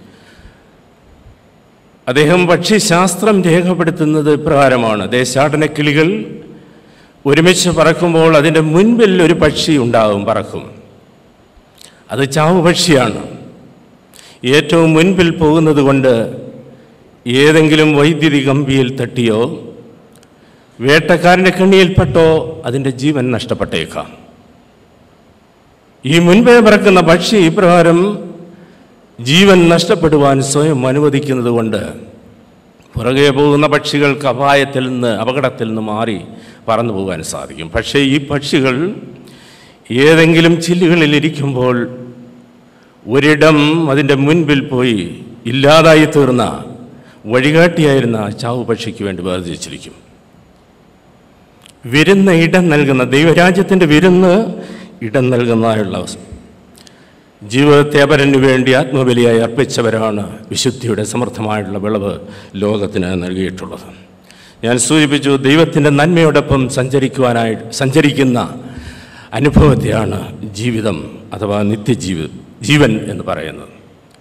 അദ്ദേഹം പക്ഷിശാസ്ത്രം രേഖപ്പെടുത്തുന്നത് ഇപ്രകാരമാണ്: ദേശാടന കിളികൾ ഒരുമിച്ച് പറക്കുമ്പോൾ അതിൻ്റെ മുൻപിൽ ഒരു പക്ഷി ഉണ്ടാകും, പറക്കും. അത് ചാവ് പക്ഷിയാണ്. ഏറ്റവും മുൻപിൽ പോകുന്നത് കൊണ്ട് ഏതെങ്കിലും വൈദ്യുതി കമ്പിയിൽ തട്ടിയോ വേട്ടക്കാരൻ്റെ കണ്ണിയിൽപ്പെട്ടോ അതിൻ്റെ ജീവൻ നഷ്ടപ്പെട്ടേക്കാം. ഈ മുൻപേ പറക്കുന്ന പക്ഷി ഇപ്രകാരം ജീവൻ നഷ്ടപ്പെടുവാൻ സ്വയം അനുവദിക്കുന്നത് കൊണ്ട് പുറകെ പോകുന്ന പക്ഷികൾക്ക് അപായത്തിൽ നിന്ന്, അപകടത്തിൽ നിന്ന് മാറി പറന്നു പോകാൻ സാധിക്കും. പക്ഷേ ഈ പക്ഷികൾ ഏതെങ്കിലും ചില്ലുകളിലിരിക്കുമ്പോൾ ഒരിടം അതിൻ്റെ മുൻപിൽ പോയി ഇല്ലാതായി തീർന്ന വഴികാട്ടിയായിരുന്ന ചാവു പക്ഷിക്ക് വേണ്ടി വേർതിരിച്ചിരിക്കും. വിരുന്ന് ഇടം നൽകുന്ന, ദൈവരാജ്യത്തിൻ്റെ വിരുന്ന് ഇടം നൽകുന്നതായുള്ള ജീവിതത്തെ അപരന് വേണ്ടി ആത്മബലിയായി അർപ്പിച്ചവരാണ് വിശുദ്ധിയുടെ സമൃദ്ധമായിട്ടുള്ള വിളവ് ലോകത്തിന് നൽകിയിട്ടുള്ളത്. ഞാൻ സൂചിപ്പിച്ചു, ദൈവത്തിൻ്റെ നന്മയോടൊപ്പം സഞ്ചരിക്കുവാനായി സഞ്ചരിക്കുന്ന അനുഭവത്തെയാണ് ജീവിതം അഥവാ നിത്യജീവ ജീവൻ എന്ന് പറയുന്നത്.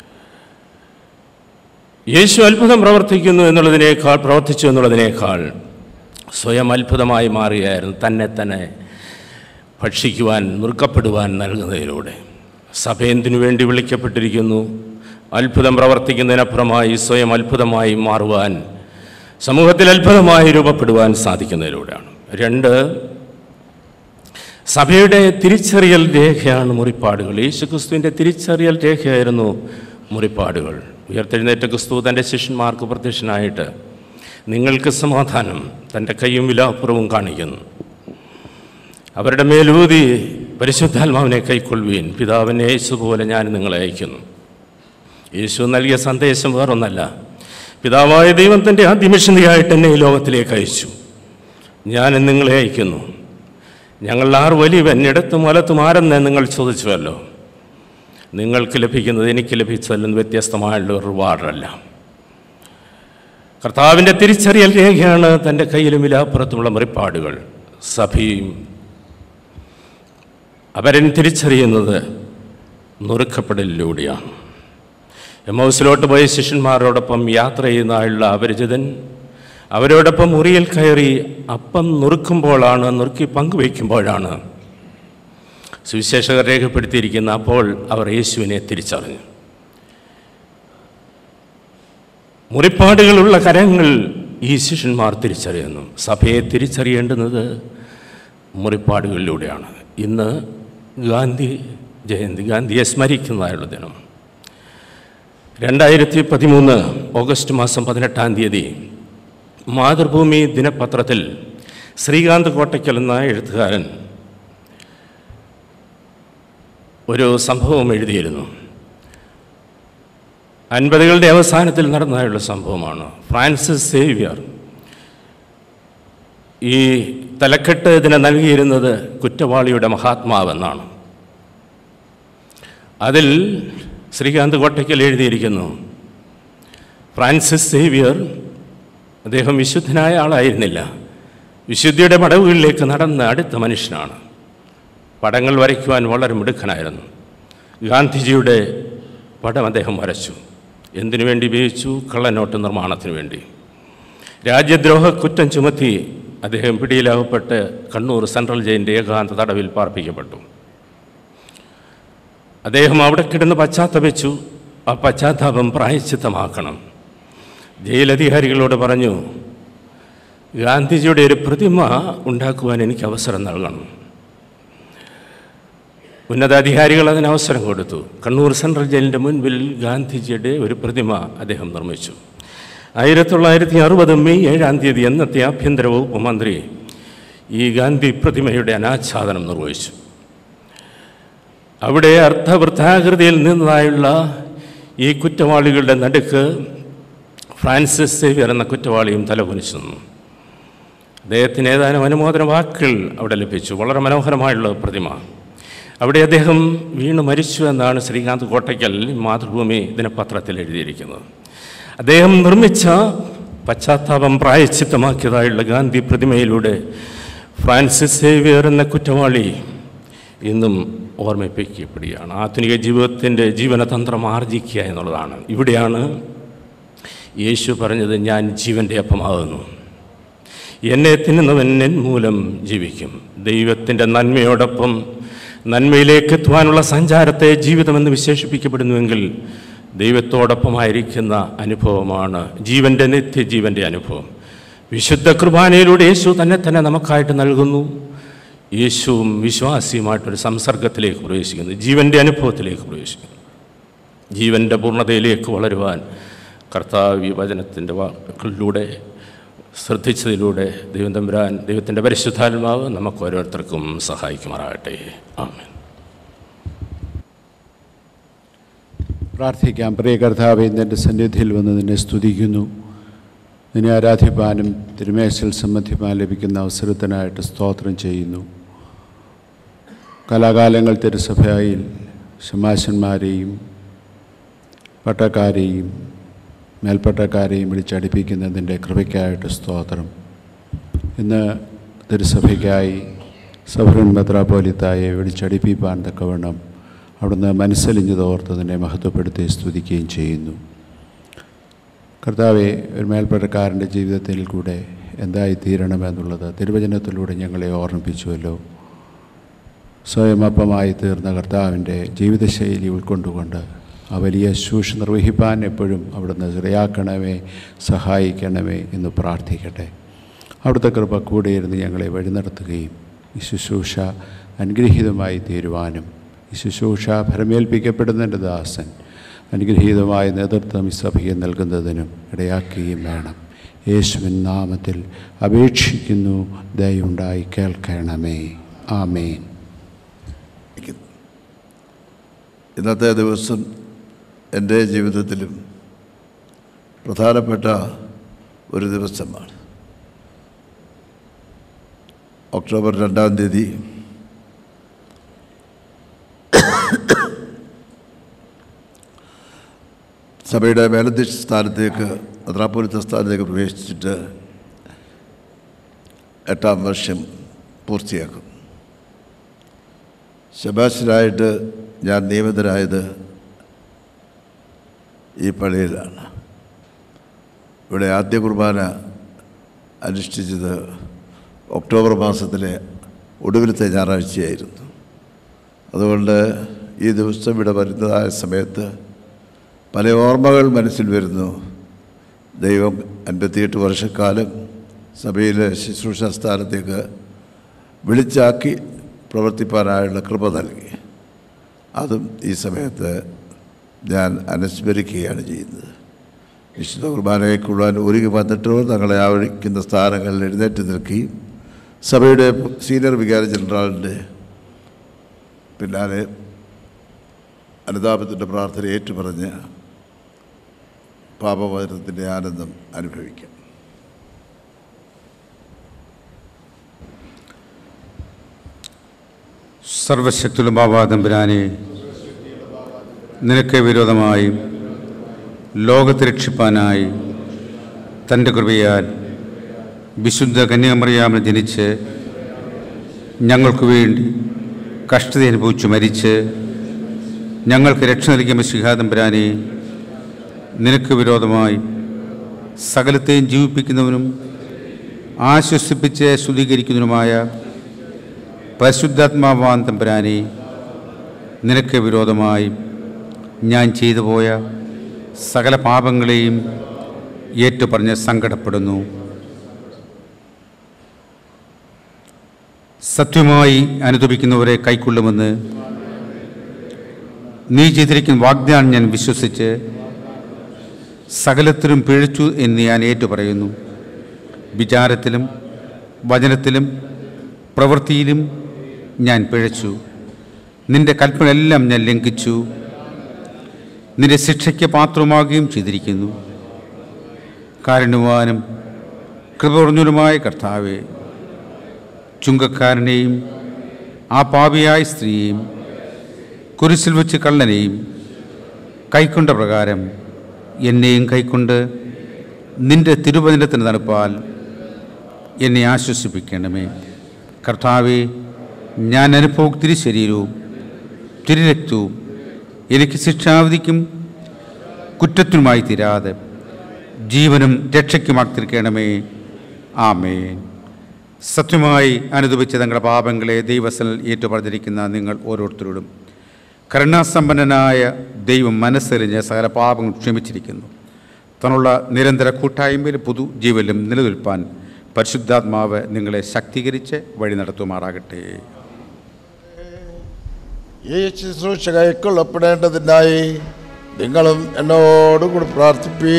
യേശു അത്ഭുതം പ്രവർത്തിക്കുന്നു എന്നുള്ളതിനേക്കാൾ പ്രവർത്തിച്ചു എന്നുള്ളതിനേക്കാൾ സ്വയം അത്ഭുതമായി മാറുകയായിരുന്നു, തന്നെ തന്നെ ഭക്ഷിക്കുവാൻ, നുറുക്കപ്പെടുവാൻ നൽകുന്നതിലൂടെ. സഭ എന്തിനു വേണ്ടി വിളിക്കപ്പെട്ടിരിക്കുന്നു? അത്ഭുതം പ്രവർത്തിക്കുന്നതിനപ്പുറമായി സ്വയം അത്ഭുതമായി മാറുവാൻ സമൂഹത്തിൽ അത്ഭുതമായി രൂപപ്പെടുവാൻ സാധിക്കുന്നതിലൂടെയാണ്. രണ്ട്, സഭയുടെ തിരിച്ചറിയൽ രേഖയാണ് മുറിപ്പാടുകൾ. യേശുക്രിസ്തുവിൻ്റെ തിരിച്ചറിയൽ രേഖയായിരുന്നു മുറിപ്പാടുകൾ. ഉയർത്തെഴുന്നേറ്റ ക്രിസ്തു തൻ്റെ ശിഷ്യന്മാർക്ക് പ്രത്യക്ഷനായിട്ട് നിങ്ങൾക്ക് സമാധാനം തൻ്റെ കൈയും വിലാപ്പുറവും കാണിക്കുന്നു. അവരുടെ മേലൂതി പരിശുദ്ധാത്മാവിനെ കൈക്കൊള്ളുവീൻ, പിതാവിനെ യേശു പോലെ ഞാൻ നിങ്ങളെ അയക്കുന്നു. യേശു നൽകിയ സന്ദേശം വേറൊന്നല്ല, പിതാവായ ദൈവം തൻ്റെ ആദ്യമിഷനിയായിട്ട് എന്നെ ഈ ലോകത്തിലേക്ക് അയച്ചു, ഞാൻ നിങ്ങളെ അയക്കുന്നു. ഞങ്ങൾ ആർ വലിയവൻ ഇടത്തും വലത്തും ആരെന്ന് നിങ്ങൾ ചോദിച്ചുവല്ലോ. നിങ്ങൾക്ക് ലഭിക്കുന്നത് എനിക്ക് ലഭിച്ചതിൽ വ്യത്യസ്തമായുള്ള ഒരു റിവാർഡല്ല. കർത്താവിൻ്റെ തിരിച്ചറിയൽ രേഖയാണ് തൻ്റെ കയ്യിലും വിലാപ്പുറത്തുമുള്ള മുറിപ്പാടുകൾ. സഭയും അവരൻ തിരിച്ചറിയുന്നത് നുറുക്കപ്പെടലിലൂടെയാണ്. എമ്മൗസിലോട്ട് പോയ ശിഷ്യന്മാരോടൊപ്പം യാത്ര ചെയ്യുന്നതായുള്ള അപരിചിതൻ അവരോടൊപ്പം മുറിയിൽ കയറി അപ്പം നുറുക്കുമ്പോഴാണ്, നുറുക്കി പങ്കുവയ്ക്കുമ്പോഴാണ് സുവിശേഷകർ രേഖപ്പെടുത്തിയിരിക്കുന്ന അപ്പോൾ അവർ യേശുവിനെ തിരിച്ചറിഞ്ഞു. മുറിപ്പാടുകളുള്ള കരങ്ങൾ ഈ ശിഷ്യന്മാർ തിരിച്ചറിയുന്നു. സഭയെ തിരിച്ചറിയേണ്ടുന്നത് മുറിപ്പാടുകളിലൂടെയാണ്. ഇന്ന് ഗാന്ധി ജയന്തി, ഗാന്ധിയെ സ്മരിക്കുന്നതായുള്ള ദിനം. രണ്ടായിരത്തി പതിമൂന്ന് ഓഗസ്റ്റ് മാസം പതിനെട്ടാം തീയതി മാതൃഭൂമി ദിനപത്രത്തിൽ ശ്രീകാന്ത് കോട്ടയ്ക്കൽ എന്ന എഴുത്തുകാരൻ ഒരു സംഭവം എഴുതിയിരുന്നു. അൻപതുകളുടെ അവസാനത്തിൽ നടന്നതായുള്ള സംഭവമാണ്. ഫ്രാൻസിസ് സേവ്യർ ഈ തലക്കെട്ട് ഇതിനെ നൽകിയിരുന്നത് കുറ്റവാളിയുടെ മഹാത്മാവെന്നാണ്. അതിൽ ശ്രീകാന്ത് കോട്ടയ്ക്കൽ എഴുതിയിരിക്കുന്നു, ഫ്രാൻസിസ് സേവ്യർ അദ്ദേഹം വിശുദ്ധനായ ആളായിരുന്നില്ല, വിശുദ്ധിയുടെ പടവുകളിലേക്ക് നടന്ന അടുത്ത മനുഷ്യനാണ്. പടങ്ങൾ വരയ്ക്കുവാൻ വളരെ മിടുക്കനായിരുന്നു. ഗാന്ധിജിയുടെ പടം അദ്ദേഹം വരച്ചു. എന്തിനു വേണ്ടി ഉപയോഗിച്ചു? കള്ളനോട്ട് നിർമ്മാണത്തിന് വേണ്ടി. രാജ്യദ്രോഹ കുറ്റം ചുമത്തി അദ്ദേഹം പിടിയിലാകപ്പെട്ട് കണ്ണൂർ സെൻട്രൽ ജയിലിൻ്റെ ഏകാന്ത തടവിൽ പാർപ്പിക്കപ്പെട്ടു. അദ്ദേഹം അവിടെ കിടന്ന് പശ്ചാത്തപിച്ചു. ആ പശ്ചാത്താപം പ്രായശ്ചിത്തമാക്കണം. ജയിലധികാരികളോട് പറഞ്ഞു, ഗാന്ധിജിയുടെ ഒരു പ്രതിമ ഉണ്ടാക്കുവാൻ എനിക്ക് അവസരം നൽകണം. ഉന്നതാധികാരികൾ അതിന് അവസരം കൊടുത്തു. കണ്ണൂർ സെൻട്രൽ ജയിലിൻ്റെ മുൻപിൽ ഗാന്ധിജിയുടെ ഒരു പ്രതിമ അദ്ദേഹം നിർമ്മിച്ചു. ആയിരത്തി തൊള്ളായിരത്തി അറുപത് മെയ് ഏഴാം തീയതി അന്നത്തെ ആഭ്യന്തര വകുപ്പ് മന്ത്രി ഈ ഗാന്ധി പ്രതിമയുടെ അനാച്ഛാദനം നിർവഹിച്ചു. അവിടെ അർദ്ധവൃത്താകൃതിയിൽ നിന്നതായുള്ള ഈ കുറ്റവാളികളുടെ നടുക്ക് ഫ്രാൻസിസ് സേവ്യർ എന്ന കുറ്റവാളിയും തലകുനിച്ചു നിന്നു. അദ്ദേഹത്തിന് ഏതാനും അനുമോദന വാക്കുകൾ അവിടെ ലഭിച്ചു. വളരെ മനോഹരമായുള്ള പ്രതിമ. അവിടെ അദ്ദേഹം വീണ് മരിച്ചു എന്നാണ് ശ്രീകാന്ത് കോട്ടയ്ക്കൽ മാതൃഭൂമി ദിനപത്രത്തിൽ എഴുതിയിരിക്കുന്നത്. അദ്ദേഹം നിർമ്മിച്ച പശ്ചാത്താപം പ്രായശ്ചിത്തമാക്കിയതായുള്ള ഗാന്ധി പ്രതിമയിലൂടെ ഫ്രാൻസിസ് സേവ്യർ എന്ന കുറ്റവാളി ഇന്നും ഓർമ്മിപ്പിക്കപ്പെടുകയാണ്. ആധുനിക ജീവിതത്തിൻ്റെ ജീവനതന്ത്രം ആർജിക്കുക എന്നുള്ളതാണ്. ഇവിടെയാണ് യേശു പറഞ്ഞത്, ഞാൻ ജീവൻ്റെ അപ്പമാകുന്നു, എന്നെ തിന്നുന്നവൻ എൻ മൂലം ജീവിക്കും. ദൈവത്തിൻ്റെ നന്മയോടൊപ്പം നന്മയിലേക്ക് എത്തുവാനുള്ള സഞ്ചാരത്തെ ജീവിതമെന്ന് വിശേഷിപ്പിക്കപ്പെടുന്നുവെങ്കിൽ ദൈവത്തോടൊപ്പമായിരിക്കുന്ന അനുഭവമാണ് ജീവൻ്റെ നിത്യജീവൻ്റെ അനുഭവം. വിശുദ്ധ കുർബാനയിലൂടെ യേശു തന്നെ തന്നെ നമുക്കായിട്ട് നൽകുന്നു. യേശുവും വിശ്വാസിയുമായിട്ടൊരു സംസർഗത്തിലേക്ക് പ്രവേശിക്കുന്നു, ജീവൻ്റെ അനുഭവത്തിലേക്ക് പ്രവേശിക്കുന്നു. ജീവൻ്റെ പൂർണ്ണതയിലേക്ക് വളരുവാൻ കർത്താവ് ഈ വചനത്തിൻ്റെ വാക്കുകളിലൂടെ ശ്രദ്ധിച്ചതിലൂടെ ദൈവം തമ്പുരാൻ, ദൈവത്തിൻ്റെ പരിശുദ്ധാത്മാവ് നമുക്ക് ഓരോരുത്തർക്കും സഹായിക്കുമാറാകട്ടെ. ആമേൻ. പ്രാർത്ഥിക്കാം. പ്രിയ കർത്താവേ, നിൻ്റെ സന്നിധിയിൽ വന്ന് നിന്നെ സ്തുതിക്കുന്നു. നിന്നെ ആരാധിപ്പാനും തിരുമേശൽ സംബന്ധിപ്പാൻ ലഭിക്കുന്ന അവസരത്തിനായിട്ട് സ്തോത്രം ചെയ്യുന്നു. കലാകാലങ്ങൾ തിരുസഭയിൽ ശമാശന്മാരെയും പട്ടക്കാരെയും മേൽപ്പട്ടക്കാരെയും വിളിച്ചടിപ്പിക്കുന്നതിൻ്റെ കൃപയ്ക്കായിട്ട് സ്തോത്രം. ഇന്ന് തിരുസഭയ്ക്കായി സഭ്രൻ മെത്രാപ്പോലിത്തായെ വിളിച്ചടിപ്പിപ്പാൻ തക്കവണ്ണം അവിടുന്ന് മനസ്സലിഞ്ഞതോർത്തതിനെ മഹത്വപ്പെടുത്തി സ്തുതിക്കുകയും ചെയ്യുന്നു. കർത്താവെ, ഒരു മേൽപ്പട്ടക്കാരൻ്റെ ജീവിതത്തിൽ കൂടെ എന്തായി തീരണമെന്നുള്ളത് തിരുവചനത്തിലൂടെ ഞങ്ങളെ ഓർമ്മിപ്പിച്ചുവല്ലോ. സ്വയം അപ്പമായി തീർന്ന കർത്താവിൻ്റെ ജീവിതശൈലി ഉൾക്കൊണ്ടുകൊണ്ട് ആ വലിയ ശുശ്രൂഷ നിർവഹിപ്പാൻ എപ്പോഴും അവിടുന്ന് ഇടയാക്കണമേ, സഹായിക്കണമേ എന്ന് പ്രാർത്ഥിക്കട്ടെ. അവിടുത്തെ കൃപ കൂടെയിരുന്ന് ഞങ്ങളെ വഴി നടത്തുകയും ഈ ശുശ്രൂഷ അനുഗ്രഹീതമായി തീരുവാനും ഈ ശുശ്രൂഷ ഫലമേൽപ്പിക്കപ്പെടുന്നതിൻ്റെ ദാസൻ അനുഗ്രഹീതമായ നേതൃത്വം ഈ സഭയെ നൽകുന്നതിനും ഇടയാക്കുകയും വേണം. യേശുവിൻ നാമത്തിൽ അപേക്ഷിക്കുന്നു, ദയവുണ്ടായി കേൾക്കണമേ. ആമേൻ. ഇന്നത്തെ ദിവസം എൻ്റെ ജീവിതത്തിലും പ്രധാനപ്പെട്ട ഒരു ദിവസമാണ്. ഒക്ടോബർ രണ്ടാം തീയതി സഭയുടെ മേലധ്യക്ഷ സ്ഥാനത്തേക്ക് മെത്രാപ്പോലീത്ത സ്ഥാനത്തേക്ക് പ്രവേശിച്ചിട്ട് എട്ടാം വർഷം പൂർത്തിയാക്കും. ശുപാർശനായിട്ട് ഞാൻ നിയമിതരായത് ഈ പള്ളിയിലാണ്. ഇവിടെ ആദ്യ കുർബാന അനുഷ്ഠിച്ചത് ഒക്ടോബർ മാസത്തിലെ ഒടുവിലത്തെ ഞായറാഴ്ചയായിരുന്നു. അതുകൊണ്ട് ഈ ദിവസം ഇവിടെ വരുന്നതായ സമയത്ത് പല ഓർമ്മകൾ മനസ്സിൽ വരുന്നു. ദൈവം അൻപത്തിയെട്ട് വർഷക്കാലം സഭയിലെ ശുശ്രൂഷ സ്ഥാനത്തേക്ക് വിളിച്ചാക്കി പ്രവർത്തിപ്പാനായുള്ള കൃപ നൽകി. അതും ഈ സമയത്ത് ഞാൻ അനുസ്മരിക്കുകയാണ് ചെയ്യുന്നത്. വിശുദ്ധ കുർബാനയ്ക്കുള്ളാൻ ഒരുങ്ങി വന്നിട്ടോ തങ്ങളെ ആവഹിക്കുന്ന സ്ഥാനങ്ങളിൽ എഴുന്നേറ്റ് നിൽക്കുകയും സഭയുടെ സീനിയർ വികാരി ജനറലിൻ്റെ പിന്നാലെ അനുതാപത്തിൻ്റെ പ്രാർത്ഥന ഏറ്റുപറഞ്ഞ് പാപമോചനത്തിൻ്റെ ആനന്ദം അനുഭവിക്കാം. സർവശക്തിയുള്ള ബാബാ തമ്പുരാനെ, നിനക്ക് വിരോധമായി ലോകത്തെ രക്ഷിപ്പാനായി തൻ്റെ കൃപയാൽ വിശുദ്ധ കന്യാമറിയാമിൽ ജനിച്ച് ഞങ്ങൾക്ക് വേണ്ടി കഷ്ടത അനുഭവിച്ച് മരിച്ച് ഞങ്ങൾക്ക് രക്ഷ നൽകിയ മിശിഹാ തമ്പുരാനെ, നിനക്ക് വിരോധമായി സകലത്തെയും ജീവിപ്പിക്കുന്നവനും ആശ്വസിപ്പിച്ച് ശുദ്ധീകരിക്കുന്നതിനുമായ പരിശുദ്ധാത്മാവാൻ തമ്പുരാനെ, നിനക്ക് വിരോധമായി ഞാൻ ചെയ്തു പോയ സകല പാപങ്ങളെയും ഏറ്റുപറഞ്ഞ് സങ്കടപ്പെടുന്നു. സത്യമായി അനുദപിക്കുന്നവരെ കൈക്കൊള്ളുമെന്ന് നീ ചെയ്തിരിക്കുന്ന വാഗ്ദാനം ഞാൻ വിശ്വസിച്ച് സകലത്തിലും പിഴച്ചു എന്ന് ഞാൻ ഏറ്റുപറയുന്നു. വിചാരത്തിലും വചനത്തിലും പ്രവൃത്തിയിലും ഞാൻ പിഴച്ചു. നിൻ്റെ കൽപ്പനയെല്ലാം ഞാൻ ലംഘിച്ചു. നിൻ്റെ ശിക്ഷയ്ക്ക് പാത്രമാകുകയും ചെയ്തിരിക്കുന്നു. കാരുണ്യവാനും കൃപ കുറഞ്ഞവനുമായ കർത്താവേ, ചുങ്കക്കാരനെയും ആ പാപിയായ സ്ത്രീയെയും കുരിശിൽ വെച്ച് കള്ളനെയും കൈക്കൊണ്ട പ്രകാരം എന്നെയും കൈക്കൊണ്ട് നിൻ്റെ തിരുവചനത്തിന് തണുപ്പാൽ എന്നെ ആശ്വസിപ്പിക്കണമേ. കർത്താവേ, ഞാൻ അനുഭവ തിരുശരീരവും തിരുരക്തവും എനിക്ക് ശിക്ഷാവിധിക്കും കുറ്റത്തിനുമായി തീരാതെ ജീവനും രക്ഷയ്ക്കുമാക്കി തീർക്കണമേ. ആമേൻ. സത്യമായി അനുദപിച്ച തങ്ങളുടെ പാപങ്ങളെ ദൈവസനിൽ ഏറ്റുപറഞ്ഞിരിക്കുന്ന നിങ്ങൾ ഓരോരുത്തരോടും കരുണാസമ്പന്നനായ ദൈവം മനസ്സറിഞ്ഞ് സകല പാപങ്ങൾ ക്ഷമിച്ചിരിക്കുന്നു. തന്നുള്ള നിരന്തര കൂട്ടായ്മയിൽ പുതു ജീവനിലും നിലനിൽപ്പാൻ പരിശുദ്ധാത്മാവ് നിങ്ങളെ ശക്തീകരിച്ച് വഴി നടത്തുമാറാകട്ടെ. ഈ ശുശ്രൂഷ കൈക്കൊള്ളപ്പെടേണ്ടതിനായി നിങ്ങളും എന്നോടുകൂടി പ്രാർത്ഥിപ്പീ.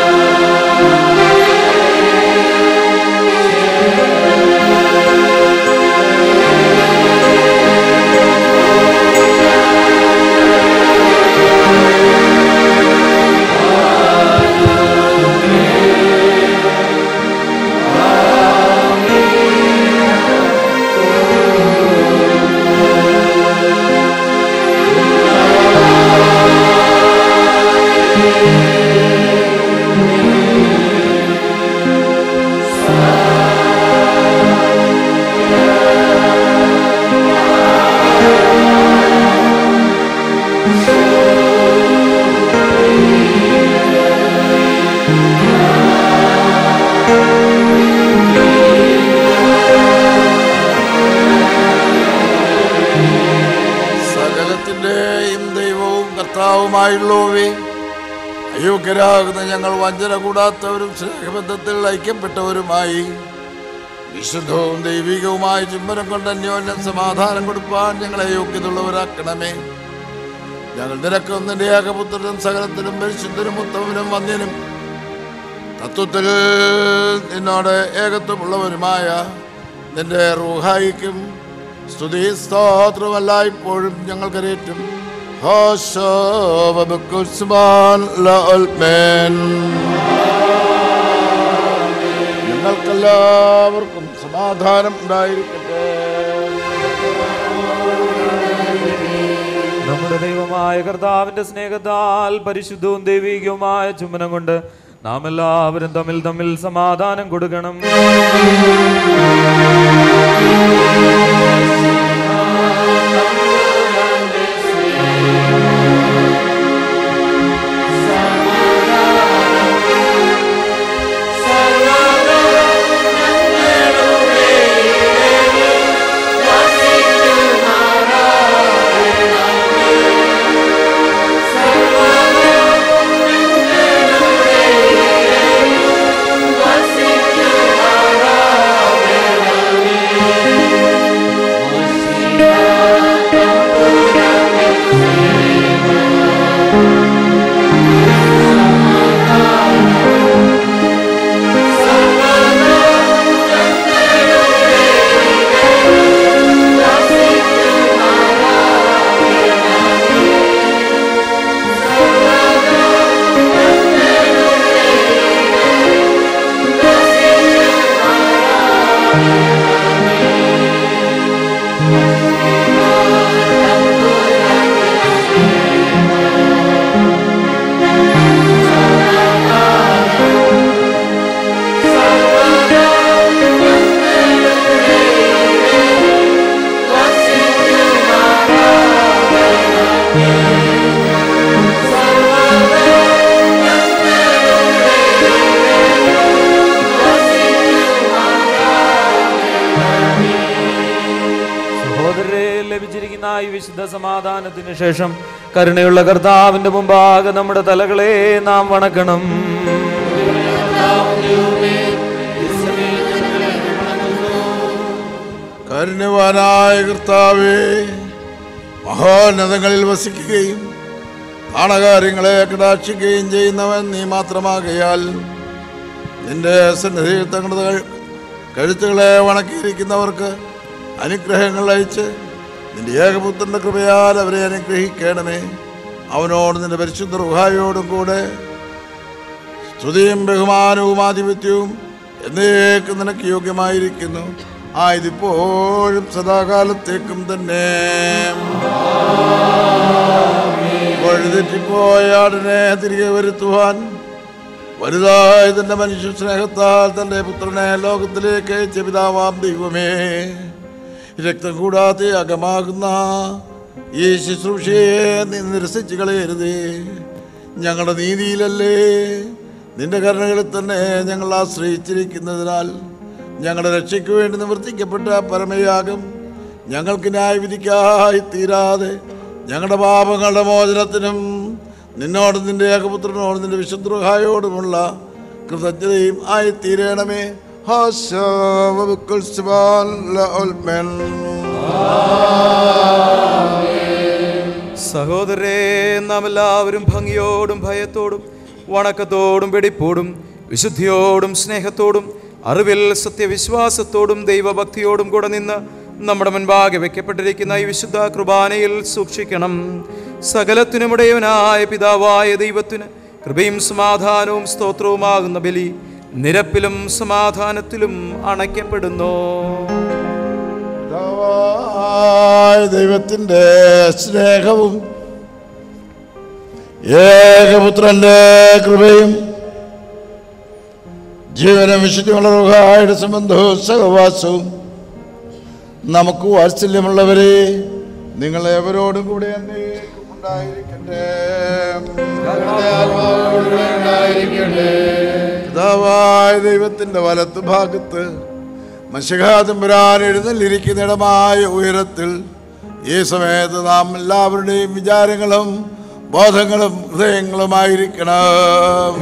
Amen. ദൈവമായുള്ളവേ, അയോഗ്യരാകുന്ന ഞങ്ങൾ വഞ്ചന കൂടാത്തവരും സ്നേഹബന്ധത്തിൽ ഐക്യപ്പെട്ടവരുമായി വിശുദ്ധവും ദൈവികവുമായ ചുംബനം കൊണ്ട് അന്യോന്യം സമാധാനം കൊടുപ്പാൻ ഞങ്ങളെ യോഗ്യതയുള്ളവരാക്കണമേ. ഞങ്ങൾ നിനക്കും നിന്റെ ഏകപുത്രനും സകലത്തിലും പരിശുദ്ധനും ഉത്തമനും വന്യനും തത്വത്തിൽ നിന്നോട് ഏകത്വമുള്ളവരുമായ നിന്റെ റൂഹായിക്കും സ്തുതി സ്തോത്രമല്ല ഇപ്പോഴും ഞങ്ങൾ കരേറ്റും. നിങ്ങൾക്കെല്ലാവർക്കും സമാധാനം ഉണ്ടായിരിക്കട്ടെ. നമ്മുടെ ദൈവമായ കർത്താവിന്റെ സ്നേഹത്താൽ പരിശുദ്ധവും ദൈവികവുമായ ചുംബനം കൊണ്ട് നാം എല്ലാവരും തമ്മിൽ തമ്മിൽ സമാധാനം കൊടുക്കണം. വിശുദ്ധ സമാധാനത്തിന് ശേഷം കരുണയുള്ള കർത്താവിന്റെ മുമ്പാകെ നമ്മുടെ തലകളെ നാം വണക്കണം. കരുണ്യവാനായ കർത്താവേ, മഹോന്നതങ്ങളിൽ വസിക്കുകയും താണകാര്യങ്ങളെ കടാക്ഷിക്കുകയും ചെയ്യുന്നവൻ നീ മാത്രമാകയാൽ നിന്റെ സന്നിധിയിൽ തങ്ങളുടെ കഴുത്തുകളെ വണക്കിയിരിക്കുന്നവർക്ക് അനുഗ്രഹങ്ങൾ അയച്ച് നിന്റെ ഏകപുത്രന്റെ കൃപയാൽ അവരെ അനുഗ്രഹിക്കണമേ. അവനോട് നിന്റെ പരിശുദ്ധ റുഹായോടും കൂടെ സ്തുതിയും ബഹുമാനവും ആധിപത്യവും എന്നേക്കും നിനക്ക് യോഗ്യമായിരിക്കുന്നു. ആയതിപ്പോഴും സദാകാലത്തേക്കും തന്നെ. വഴിതെറ്റിപ്പോയ ആടിനെ തിരികെ വരുത്തുവാൻ വലുതായ തന്റെ മനുഷ്യ സ്നേഹത്താൽ തന്റെ പുത്രനെ ലോകത്തിലേക്ക് അയച്ച പിതാവാം ദൈവമേ, രക്തം കൂടാതെ അകമാകുന്ന ഈ ശുശ്രൂഷയെ നീ നിരസിച്ച് കളയരുതേ. ഞങ്ങളുടെ നീതിയിലല്ലേ, നിന്റെ കരുണകളിൽ തന്നെ ഞങ്ങൾ ആശ്രയിച്ചിരിക്കുന്നതിനാൽ ഞങ്ങളുടെ രക്ഷയ്ക്ക് വേണ്ടി നിവർത്തിക്കപ്പെട്ട പരമയാഗം ഞങ്ങൾക്ക് ന്യായവിധിക്കായി തീരാതെ ഞങ്ങളുടെ പാപങ്ങളുടെ മോചനത്തിനും നിന്നോട് നിന്റെ ഏകപുത്രനോട് നിന്റെ വിശുദ്ധയോടുമുള്ള കൃതജ്ഞതയും ആയിത്തീരണമേ. സഹോദരരെ, നാം എല്ലാവരും ഭംഗിയോടും ഭയത്തോടും വണക്കത്തോടും വെടിപ്പോടും വിശുദ്ധിയോടും സ്നേഹത്തോടും അറിവിൽ സത്യവിശ്വാസത്തോടും ദൈവഭക്തിയോടും കൂടെ നിന്ന് നമ്മുടെ മുൻപാകെ വെക്കപ്പെട്ടിരിക്കുന്ന ഈ വിശുദ്ധ കുർബാനയിൽ സൂക്ഷിക്കണം. സകലത്തിനുമുടയവനായ പിതാവായ ദൈവത്തിന് കൃപയും സമാധാനവും സ്തോത്രവുമാകുന്ന ബലി നിരപ്പിലും സമാധാനത്തിലും അണയ്ക്കപ്പെടുന്നു. ദൈവത്തിൻ്റെ സ്നേഹവും ഏകപുത്രന്റെ കൃപയും ജീവനും വിശുദ്ധിയുള്ള റുഹായുടെ സംബന്ധവും സഹവാസവും നമുക്ക് വാത്സല്യമുള്ളവരെ നിങ്ങളെവരോടും കൂടെ എന്നേക്കും ഉണ്ടായിരിക്കട്ടെ. പിതാവായ ദൈവത്തിൻ്റെ വലത്ത് ഭാഗത്ത് മശിഹാതമ്പുരാൻ എഴുന്നള്ളിരിക്കുന്നിടമായ ഉയരത്തിൽ ഈ സമയത്ത് നാം എല്ലാവരുടെയും വിചാരങ്ങളും ബോധങ്ങളും ഹൃദയങ്ങളുമായിരിക്കണം.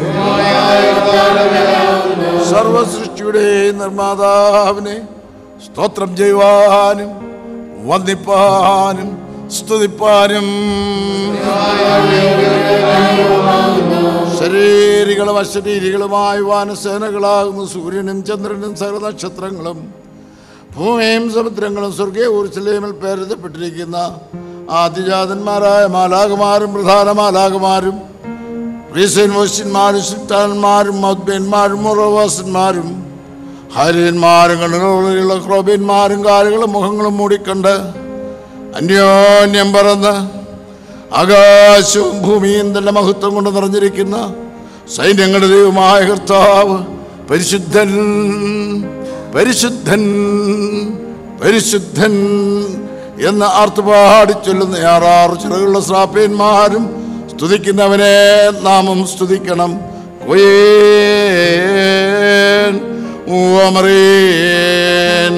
സർവസൃഷ്ടിയുടെ നിർമ്മാതാവിനെ സ്തോത്രം ചെയ്യുവാനും വന്ദിപ്പാനും സ്തുതിപ്പാനും ശരീരികളും അശരീരികളുമായ വാനസേനകളാകുന്ന സൂര്യനും ചന്ദ്രനും സകലനക്ഷത്രങ്ങളും ഭൂമിയും സമുദ്രങ്ങളും സ്വർഗീയ ഊർജ്ജലേമിൽ പേരെഴുതപ്പെട്ടിരിക്കുന്ന ആദിജാതന്മാരായ മാലാകുമാരും പ്രധാന മാലാകുമാരും റീസന്മാരും സിട്ടാന്മാരും മൗദ്ബന്മാരും മുറവാസന്മാരും ഹരിയന്മാരും കണ്ണുകളുള്ള ക്രോബന്മാരും കാലുകളും മുഖങ്ങളും മൂടിക്കണ്ട് അന്യോന്യം പറന്ന് ആകാശവും ഭൂമിയും തന്റെ മഹത്വം കൊണ്ട് നിറഞ്ഞിരിക്കുന്ന സൈന്യങ്ങളുടെ ദൈവമായ കർത്താവ് പരിശുദ്ധൻ പരിശുദ്ധൻ പരിശുദ്ധൻ എന്ന് ആർത്തുപാടി ചൊല്ലുന്ന ആറാറ് ചിറകുള്ള ശ്രാപ്യന്മാരും സ്തുതിക്കുന്നവനെ നാമം സ്തുതിക്കണം. കൊയേൻ ഉവമറേൻ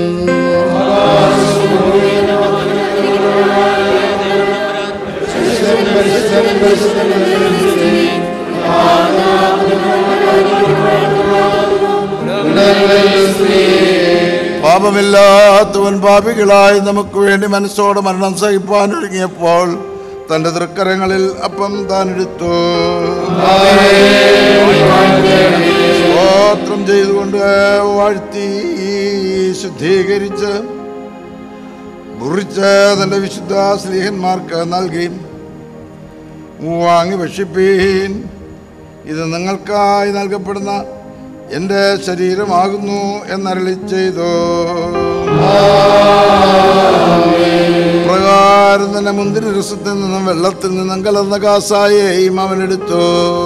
പാപമില്ലാത്തവൻ പാപികളായി നമുക്ക് വേണ്ടി മനസ്സോടെ മരണം സഹിപ്പാൻ ഒരുങ്ങിയപ്പോൾ തന്റെ തൃക്കരങ്ങളിൽ അപ്പം താൻ എടുത്തു സ്തോത്രം ചെയ്തുകൊണ്ട് വാഴ്ത്തി ശുദ്ധീകരിച്ച് മുറിച്ച് തന്റെ വിശുദ്ധ സ്ലീഹന്മാർക്ക് നൽകി വാങ്ങി ഭക്ഷിപ്പീൻ, ഇത് നിങ്ങൾക്കായി നൽകപ്പെടുന്ന എൻ്റെ ശരീരമാകുന്നു എന്നരുളി ചെയ്തു. പ്രകാരം തന്നെ മുന്തിരി രസത്തിൽ നിന്നും വെള്ളത്തിൽ നിന്നും കലർന്ന കാസായേയും അവനെടുത്തു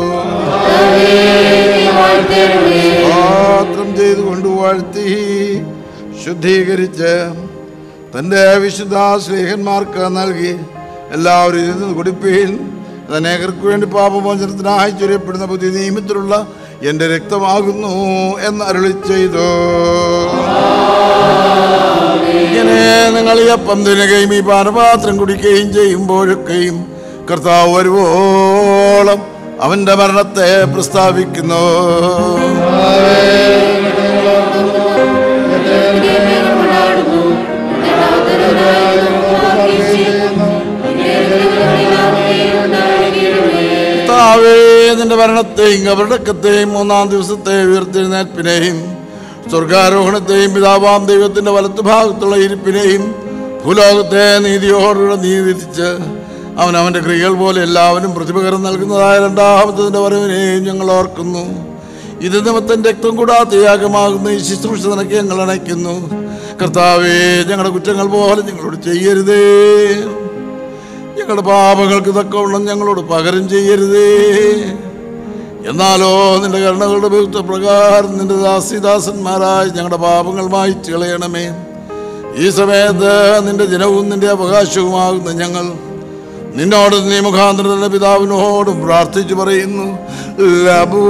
പാത്രം ചെയ്തുകൊണ്ട് വാഴ്ത്തി ശുദ്ധീകരിച്ച് തൻ്റെ വിശുദ്ധ സ്നേഹന്മാർക്ക് നൽകി, എല്ലാവരും ഇരുന്ന് കുടിപ്പീൻ, അനേകർക്ക് വേണ്ടി പാപമോചനത്തിനായി ചൊരിയപ്പെടുന്ന പുതിയ നിയമത്തിലുള്ള എൻ്റെ രക്തമാകുന്നു എന്ന് അരുളി ചെയ്തു. ഇങ്ങനെ നിങ്ങൾ ഈ അപ്പം തിന്നുകയും ഈ പാനപാത്രം കുടിക്കുകയും ചെയ്യുമ്പോഴൊക്കെയും കർത്താവ് വരുവോളം അവൻ്റെ മരണത്തെ പ്രസ്താവിക്കുന്നു. കർത്താവേ, നിന്റെ മരണത്തെയും കബറടക്കത്തെയും മൂന്നാം ദിവസത്തെ ഉയർത്തെഴുന്നേൽപ്പിനെയും സ്വർഗാരോഹണത്തെയും പിതാവാം ദൈവത്തിന്റെ വലത്തുഭാഗത്തുള്ള ഇരിപ്പിനെയും ഭൂലോകത്തെ നീതിയോടുകൂടെ നീതി വിധിച്ച് അവൻ അവൻ്റെ ക്രിയകൾ പോലെ എല്ലാവരും പ്രതിപകരം നൽകുന്നതായ രണ്ടാമത്തതിൻ്റെ വരവിനെയും ഞങ്ങൾ ഓർക്കുന്നു. ഇത് നിമിത്തം രക്തം കൂടാത്ത യാഗമാകുന്ന ഈ ശുശ്രൂഷ നിനക്ക് ഞങ്ങൾ അണയ്ക്കുന്നു. കർത്താവേ, ഞങ്ങളുടെ കുറ്റങ്ങൾ പോലെ ഞങ്ങളോട് ചെയ്യരുതേ, ഞങ്ങളുടെ പാപങ്ങൾക്ക് തക്കവണ്ണം ഞങ്ങളോട് പകരം ചെയ്യരുതേ. എന്നാലോ നിന്റെ കരുണകളുടെ ബഹുത്വ പ്രകാരം നിന്റെ ദാസിദാസന്മാരായി ഞങ്ങളുടെ പാപങ്ങൾ മായ്ച്ചു കളയണമേ. ഈ സമയത്ത് നിന്റെ ജനവും നിന്റെ അവകാശവുമാകുന്ന ഞങ്ങൾ നിന്നോട് നീ മുഖാന്തരം തന്നെ പിതാവിനോടും പ്രാർത്ഥിച്ചു പറയുന്നു. ലബൂ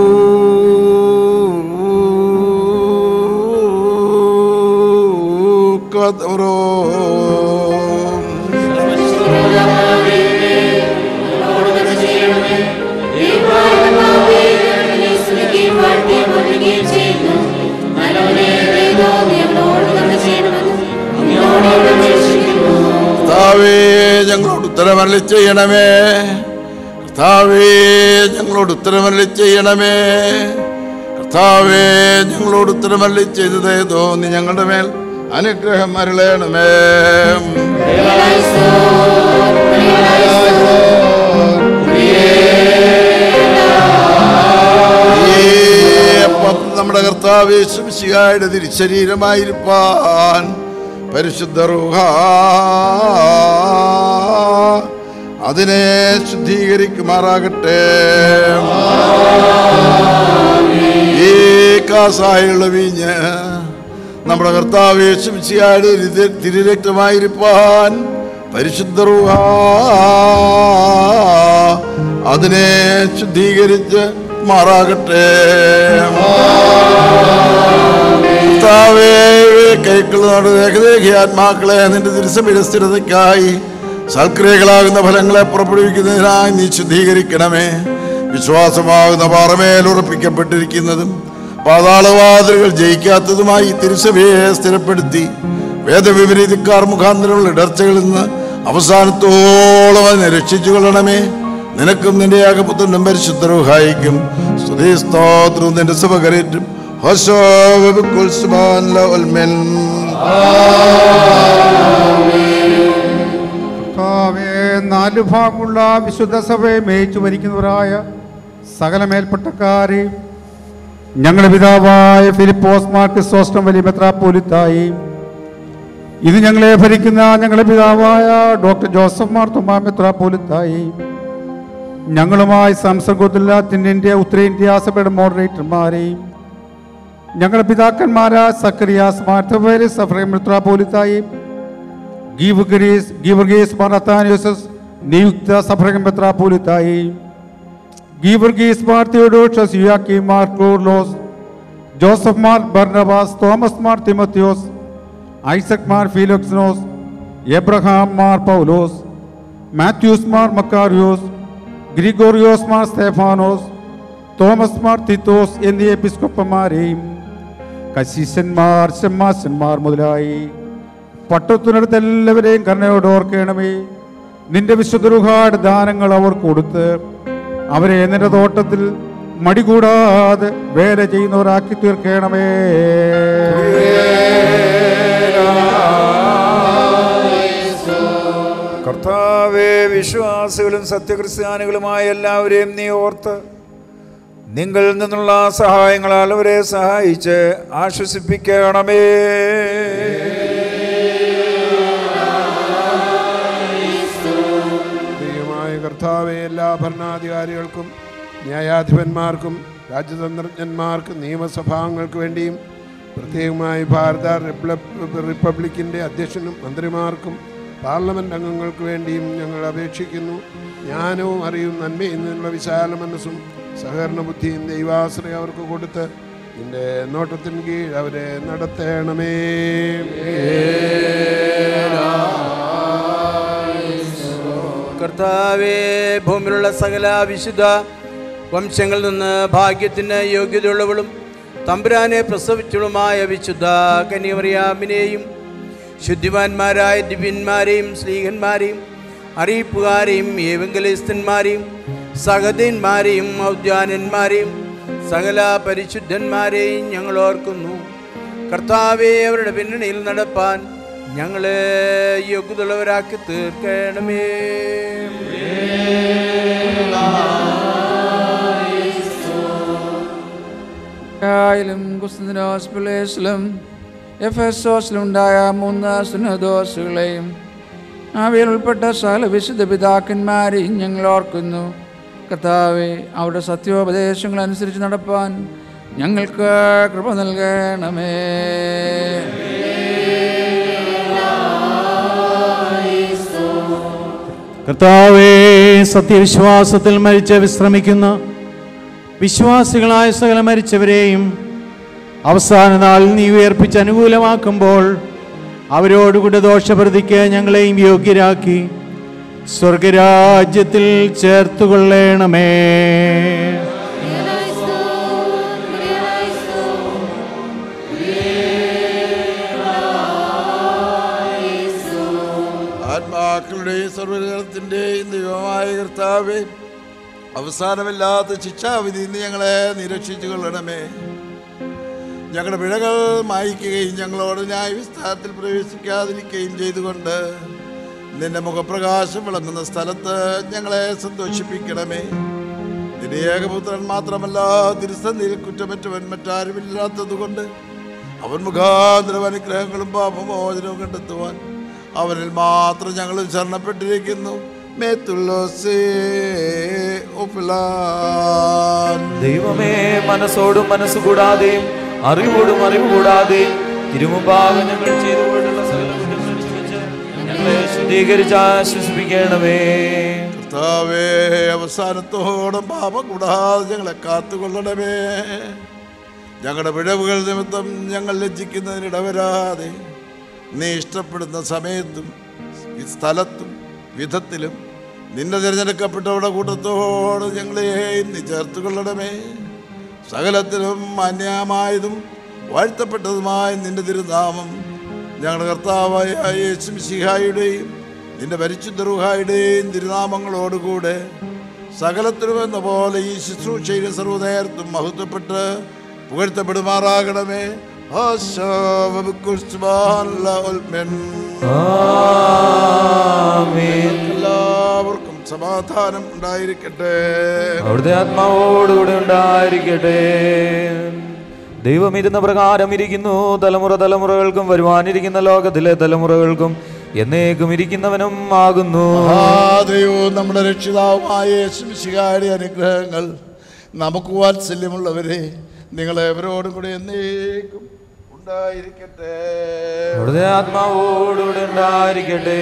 കദ്റോ കർത്താവേ, ഞങ്ങളോട് ഉത്തരമരുളി ചെയ്യണമേ. കർത്താവേ, ഞങ്ങളോട് ഉത്തരമരുളി ചെയ്യണമേ. കർത്താവേ, ഞങ്ങളോട് ഉത്തരമരുളി ചെയ്തതേതോ നീ ഞങ്ങളുടെ മേൽ അനുഗ്രഹം അരുളണമേ. നമ്മുടെ കർത്താവേ ശിശിഹായുടെ തിരുശരീരമായിരിക്കാൻ പരിശുദ്ധ റൂഹ അതിനെ ശുദ്ധീകരിക്കുമാറാകട്ടെ. ഈ കാസായുള്ള വീഞ്ഞ് നമ്മുടെ കർത്താവേ ശിശിഹായുടെ തിരുരക്തമായിരിക്കാൻ പരിശുദ്ധ റൂഹ അതിനെ ശുദ്ധീകരിച്ച് മാറാകട്ടെ. കൈക്കളുടെ ഏകദേഹി ആത്മാക്കളെ നിന്റെ തിരുസഭയുടെ സ്ഥിരതയ്ക്കായി സൽക്രിയകളാകുന്ന ഫലങ്ങളെ പുറപ്പെടുവിക്കുന്നതിനായി നീ ശുദ്ധീകരിക്കണമേ. വിശ്വാസമാകുന്ന പാറമേൽ ഉറപ്പിക്കപ്പെട്ടിരിക്കുന്നതും പാതാളവാതിലുകൾ ജയിക്കാത്തതുമായി തിരുസഭയെ സ്ഥിരപ്പെടുത്തി വേദവിപരീതക്കാർ മുഖാന്തരമുള്ള ഇടർച്ചകളിൽ നിന്ന് അവസാനത്തോളം അതിനെ രക്ഷിച്ചു കൊള്ളണമേ. നിനക്കും നിന്റെ ഏകപുത്രനും പരിശുദ്ധ റൂഹായിക്കും സ്തുതി സ്തോത്രവും നിന്റെ സഭ കരേറ്റും. നാലു ഭാഗമുള്ള വിശുദ്ധ സഭയെ മേയിച്ചു ഭരിക്കുന്നവരായ സകല മേൽപ്പെട്ടക്കാരെയും ഞങ്ങളുടെ പിതാവായ ഫിലിപ്പോസ് മാർ ക്രിസോസ്റ്റം വലിയ മെത്രാപ്പോലിത്തായി, ഇത് ഞങ്ങളെ ഭരിക്കുന്ന ഞങ്ങളുടെ പിതാവായ ഡോക്ടർ ജോസഫ് മാർ തുമാ മെത്രാപ്പോലിത്തായി, ഞങ്ങളുമായി സംസർഗത്തിൻ്റെ ഉത്തരേന്ത്യ സഭയുടെ മോഡറേറ്റർമാരെയും ഞങ്ങളുടെ പിതാക്കന്മാരായ സക്കറിയാസ് മാർ തവേരിസ് എഫ്രൈം മെത്രാപ്പോലിത്തായി, ഗീവർഗീസ് ഗീവർഗീസ് മാർ അത്താനിയോസസ് നിയുക്ത സഫ്രൈം മെത്രാപ്പോലിത്തായി, Geevarghese Mar Theodosius Yuyakim Mar Coorilos, Joseph Mar Barnabas, Thomas Mar Timotheos, Isaac Mar Philoxenos, Abraham Mar Paulose, Mathews Mar Makarios, Grigorios Mar Stephanos, Thomas Mar Titus എന്നീ എപ്പിസ്കോപ്പന്മാരെയും കശീശന്മാർ ശമ്മാശന്മാർ മുതലായി പട്ടത്തിനടുത്ത് എല്ലാവരെയും കരുണയോട് ഓർക്കണമേ. നിന്റെ വിശുദ്ധ റുഹായുടെ ദാനങ്ങൾ അവർ കൊടുത്ത് അവരെ നിന്റെ തോട്ടത്തിൽ മടികൂടാതെ വേല ചെയ്യുന്നവരാക്കി തീർക്കണമേ. കർത്താവേ, വിശ്വാസികളും സത്യക്രിസ്ത്യാനികളുമായ എല്ലാവരെയും നീ ഓർത്ത് നിങ്ങളിൽ നിന്നുള്ള സഹായങ്ങളാൽ അവരെ സഹായിച്ച് ആശ്വസിപ്പിക്കണമേ. ദൈവമായ കർത്താവേ, എല്ലാ ഭരണാധികാരികൾക്കും ന്യായാധിപന്മാർക്കും രാജ്യതന്ത്രജ്ഞന്മാർക്കും നിയമസഭാംഗങ്ങൾക്ക് വേണ്ടിയും പ്രത്യേകമായി ഭാരത റിപ്പബ്ലിക്കിൻ്റെ അധ്യക്ഷനും മന്ത്രിമാർക്കും പാർലമെൻറ്റ് അംഗങ്ങൾക്ക് വേണ്ടിയും ഞങ്ങൾ അപേക്ഷിക്കുന്നു. ജ്ഞാനവും അറിവും നന്മയിൽ നിന്നുള്ള വിശാല മനസ്സും സഹകരണ ബുദ്ധിയും ദൈവാശ്രയം അവർക്ക് കൊടുത്ത് നിന്റെ നോട്ടത്തിന് കീഴ് അവരെ നടത്തണമേ. കർത്താവേ, ഭൂമിയിലുള്ള സകല വിശുദ്ധ വംശങ്ങളിൽ നിന്ന് ഭാഗ്യത്തിന് യോഗ്യതയുള്ളവളും തമ്പുരാനെ പ്രസവിച്ചവളുമായ വിശുദ്ധ കന്യമറിയാമിനെയും ശുദ്ധിമാന്മാരായ ദിവ്യന്മാരെയും സ്ലീഹന്മാരെയും അറിയിപ്പുകാരെയും ഏവങ്കലിസ്തന്മാരെയും സഹദന്മാരെയും ഔദ്യാനന്മാരെയും സകല പരിശുദ്ധന്മാരെയും ഞങ്ങൾ ഓർക്കുന്നു. കർത്താവെ, അവരുടെ പിന്നണിയിൽ നടപ്പാൻ ഞങ്ങളെ യോഗ്യതയുള്ളവരാക്കി തീർക്കണമേ. കുസ്തന്തീനോസിലും എഫെസോസിലും ഉണ്ടായ മൂന്ന് സുന്നതോസുകളെയും അവയിൽ ഉൾപ്പെട്ട സകല വിശുദ്ധ പിതാക്കന്മാരെയും ഞങ്ങൾ ഓർക്കുന്നു. കർത്താവെ, അവരുടെ സത്യോപദേശങ്ങൾ അനുസരിച്ച് നടപ്പാൻ ഞങ്ങൾക്ക് കൃപ നൽകണമേ. കർത്താവേ, സത്യവിശ്വാസത്തിൽ മരിച്ച് വിശ്രമിക്കുന്ന വിശ്വാസികളായ സകല മരിച്ചവരെയും അവസാന നാളിൽ നീ ഉയർപ്പിച്ച് അനുകൂലമാക്കുമ്പോൾ അവരോടുകൂടെ ദോഷപ്രതിക്ക് ഞങ്ങളെയും യോഗ്യരാക്കി സ്വർഗരാജ്യത്തിൽ ചേർത്തുകൊള്ളണമേ. ആത്മാക്കളുടെയും സർവ്വജനത്തിൻ്റെയും ദൈവമായ കർത്താവേ, അവസാനമില്ലാത്ത ശിക്ഷാവിധി ഇന്ന് ഞങ്ങളെ നിരക്ഷിച്ചു കൊള്ളണമേ. ഞങ്ങളുടെ പിഴകൾ മായ്ക്കുകയും ഞങ്ങളോട് ന്യായവിസ്താരത്തിൽ പ്രവേശിക്കാതിരിക്കുകയും ചെയ്തുകൊണ്ട് നിന്റെ മുഖപ്രകാശം വിളങ്ങുന്ന സ്ഥലത്ത് ഞങ്ങളെ സന്തോഷിപ്പിക്കണമേ. നിന്റെ ഏകപുത്രൻ മാത്രമല്ല, തിരുസന്നിധിയിൽ കുറ്റമറ്റവൻ മറ്റാരുമില്ലാത്തതുകൊണ്ട് അവൻ മുഖാന്തരം അനുഗ്രഹങ്ങളും പാപമോചനവും കണ്ടെത്തുവാൻ അവനിൽ മാത്രം ഞങ്ങൾ ശരണപ്പെട്ടിരിക്കുന്നു. ദൈവമേ, മനസ്സോടും മനസ്സുകൂടാതെയും അറിവോടും അറിവ് കൂടാതെയും തിരുമുമ്പാകെ ഞങ്ങൾ ചെയ്തുകൊണ്ടുള്ള സകല കുറ്റങ്ങളും ക്ഷമിച്ച് ഞങ്ങളെ ശുദ്ധീകരിച്ച് ആശ്വസിപ്പിക്കണമേ. കർത്താവേ, അവസാനത്തോളം പാപം കൂടാതെ ഞങ്ങളെ കാത്തുകൊള്ളണമേ. ഞങ്ങളുടെ പിഴവുകൾ നിമിത്തം ഞങ്ങൾ ലജ്ജിക്കുന്നതിനിടവരാതെ നീ ഇഷ്ടപ്പെടുന്ന സമയത്തും സ്ഥലത്തും വിധത്തിലും നിന്റെ തിരഞ്ഞെടുക്കപ്പെട്ടവരുടെ കൂട്ടത്തോട് ഞങ്ങളെയും നീ ചേർത്ത് കൊള്ളണമേ. സകലത്തിലും മാന്യമായതും വാഴ്ത്തപ്പെട്ടതുമായ നിന്റെ തിരുനാമം ഞങ്ങളുടെ കർത്താവായ യേശു മിശിഹായുടെയും നിന്റെ പരിശുദ്ധ റൂഹായുടെയും തിരുനാമങ്ങളോടുകൂടെ സകലത്തിലും എന്ന പോലെ ഈ ശുശ്രൂഷയിലെ സർവ്വനേരത്തും മഹത്വപ്പെട്ട് പുകഴ്ത്തപ്പെടുമാറാകണമേ. എല്ലാവർക്കും സമാധാനം ഉണ്ടായിരിക്കട്ടെ. അവിടുത്തെ ആത്മാവോടുകൂടെ ഉണ്ടായിരിക്കട്ടെ. ദൈവം ഇരുന്ന പ്രകാരം ഇരിക്കുന്നു. തലമുറ തലമുറകൾക്കും വരുവാനിരിക്കുന്ന ലോകത്തിലെ തലമുറകൾക്കും എന്നേക്കും ഇരിക്കുന്നവനും ആകുന്നു. ദൈവവും നമ്മുടെ രക്ഷിതാവുമായ യേശു മിശിഹായുടെ അനുഗ്രഹങ്ങൾ നമുക്ക് വാത്സല്യമുള്ളവരെ നിങ്ങളെവരോടും കൂടി എന്നേക്കും ഉണ്ടായിരിക്കട്ടെ. അവിടുത്തെ ആത്മാവോടുകൂടെ ഉണ്ടായിരിക്കട്ടെ.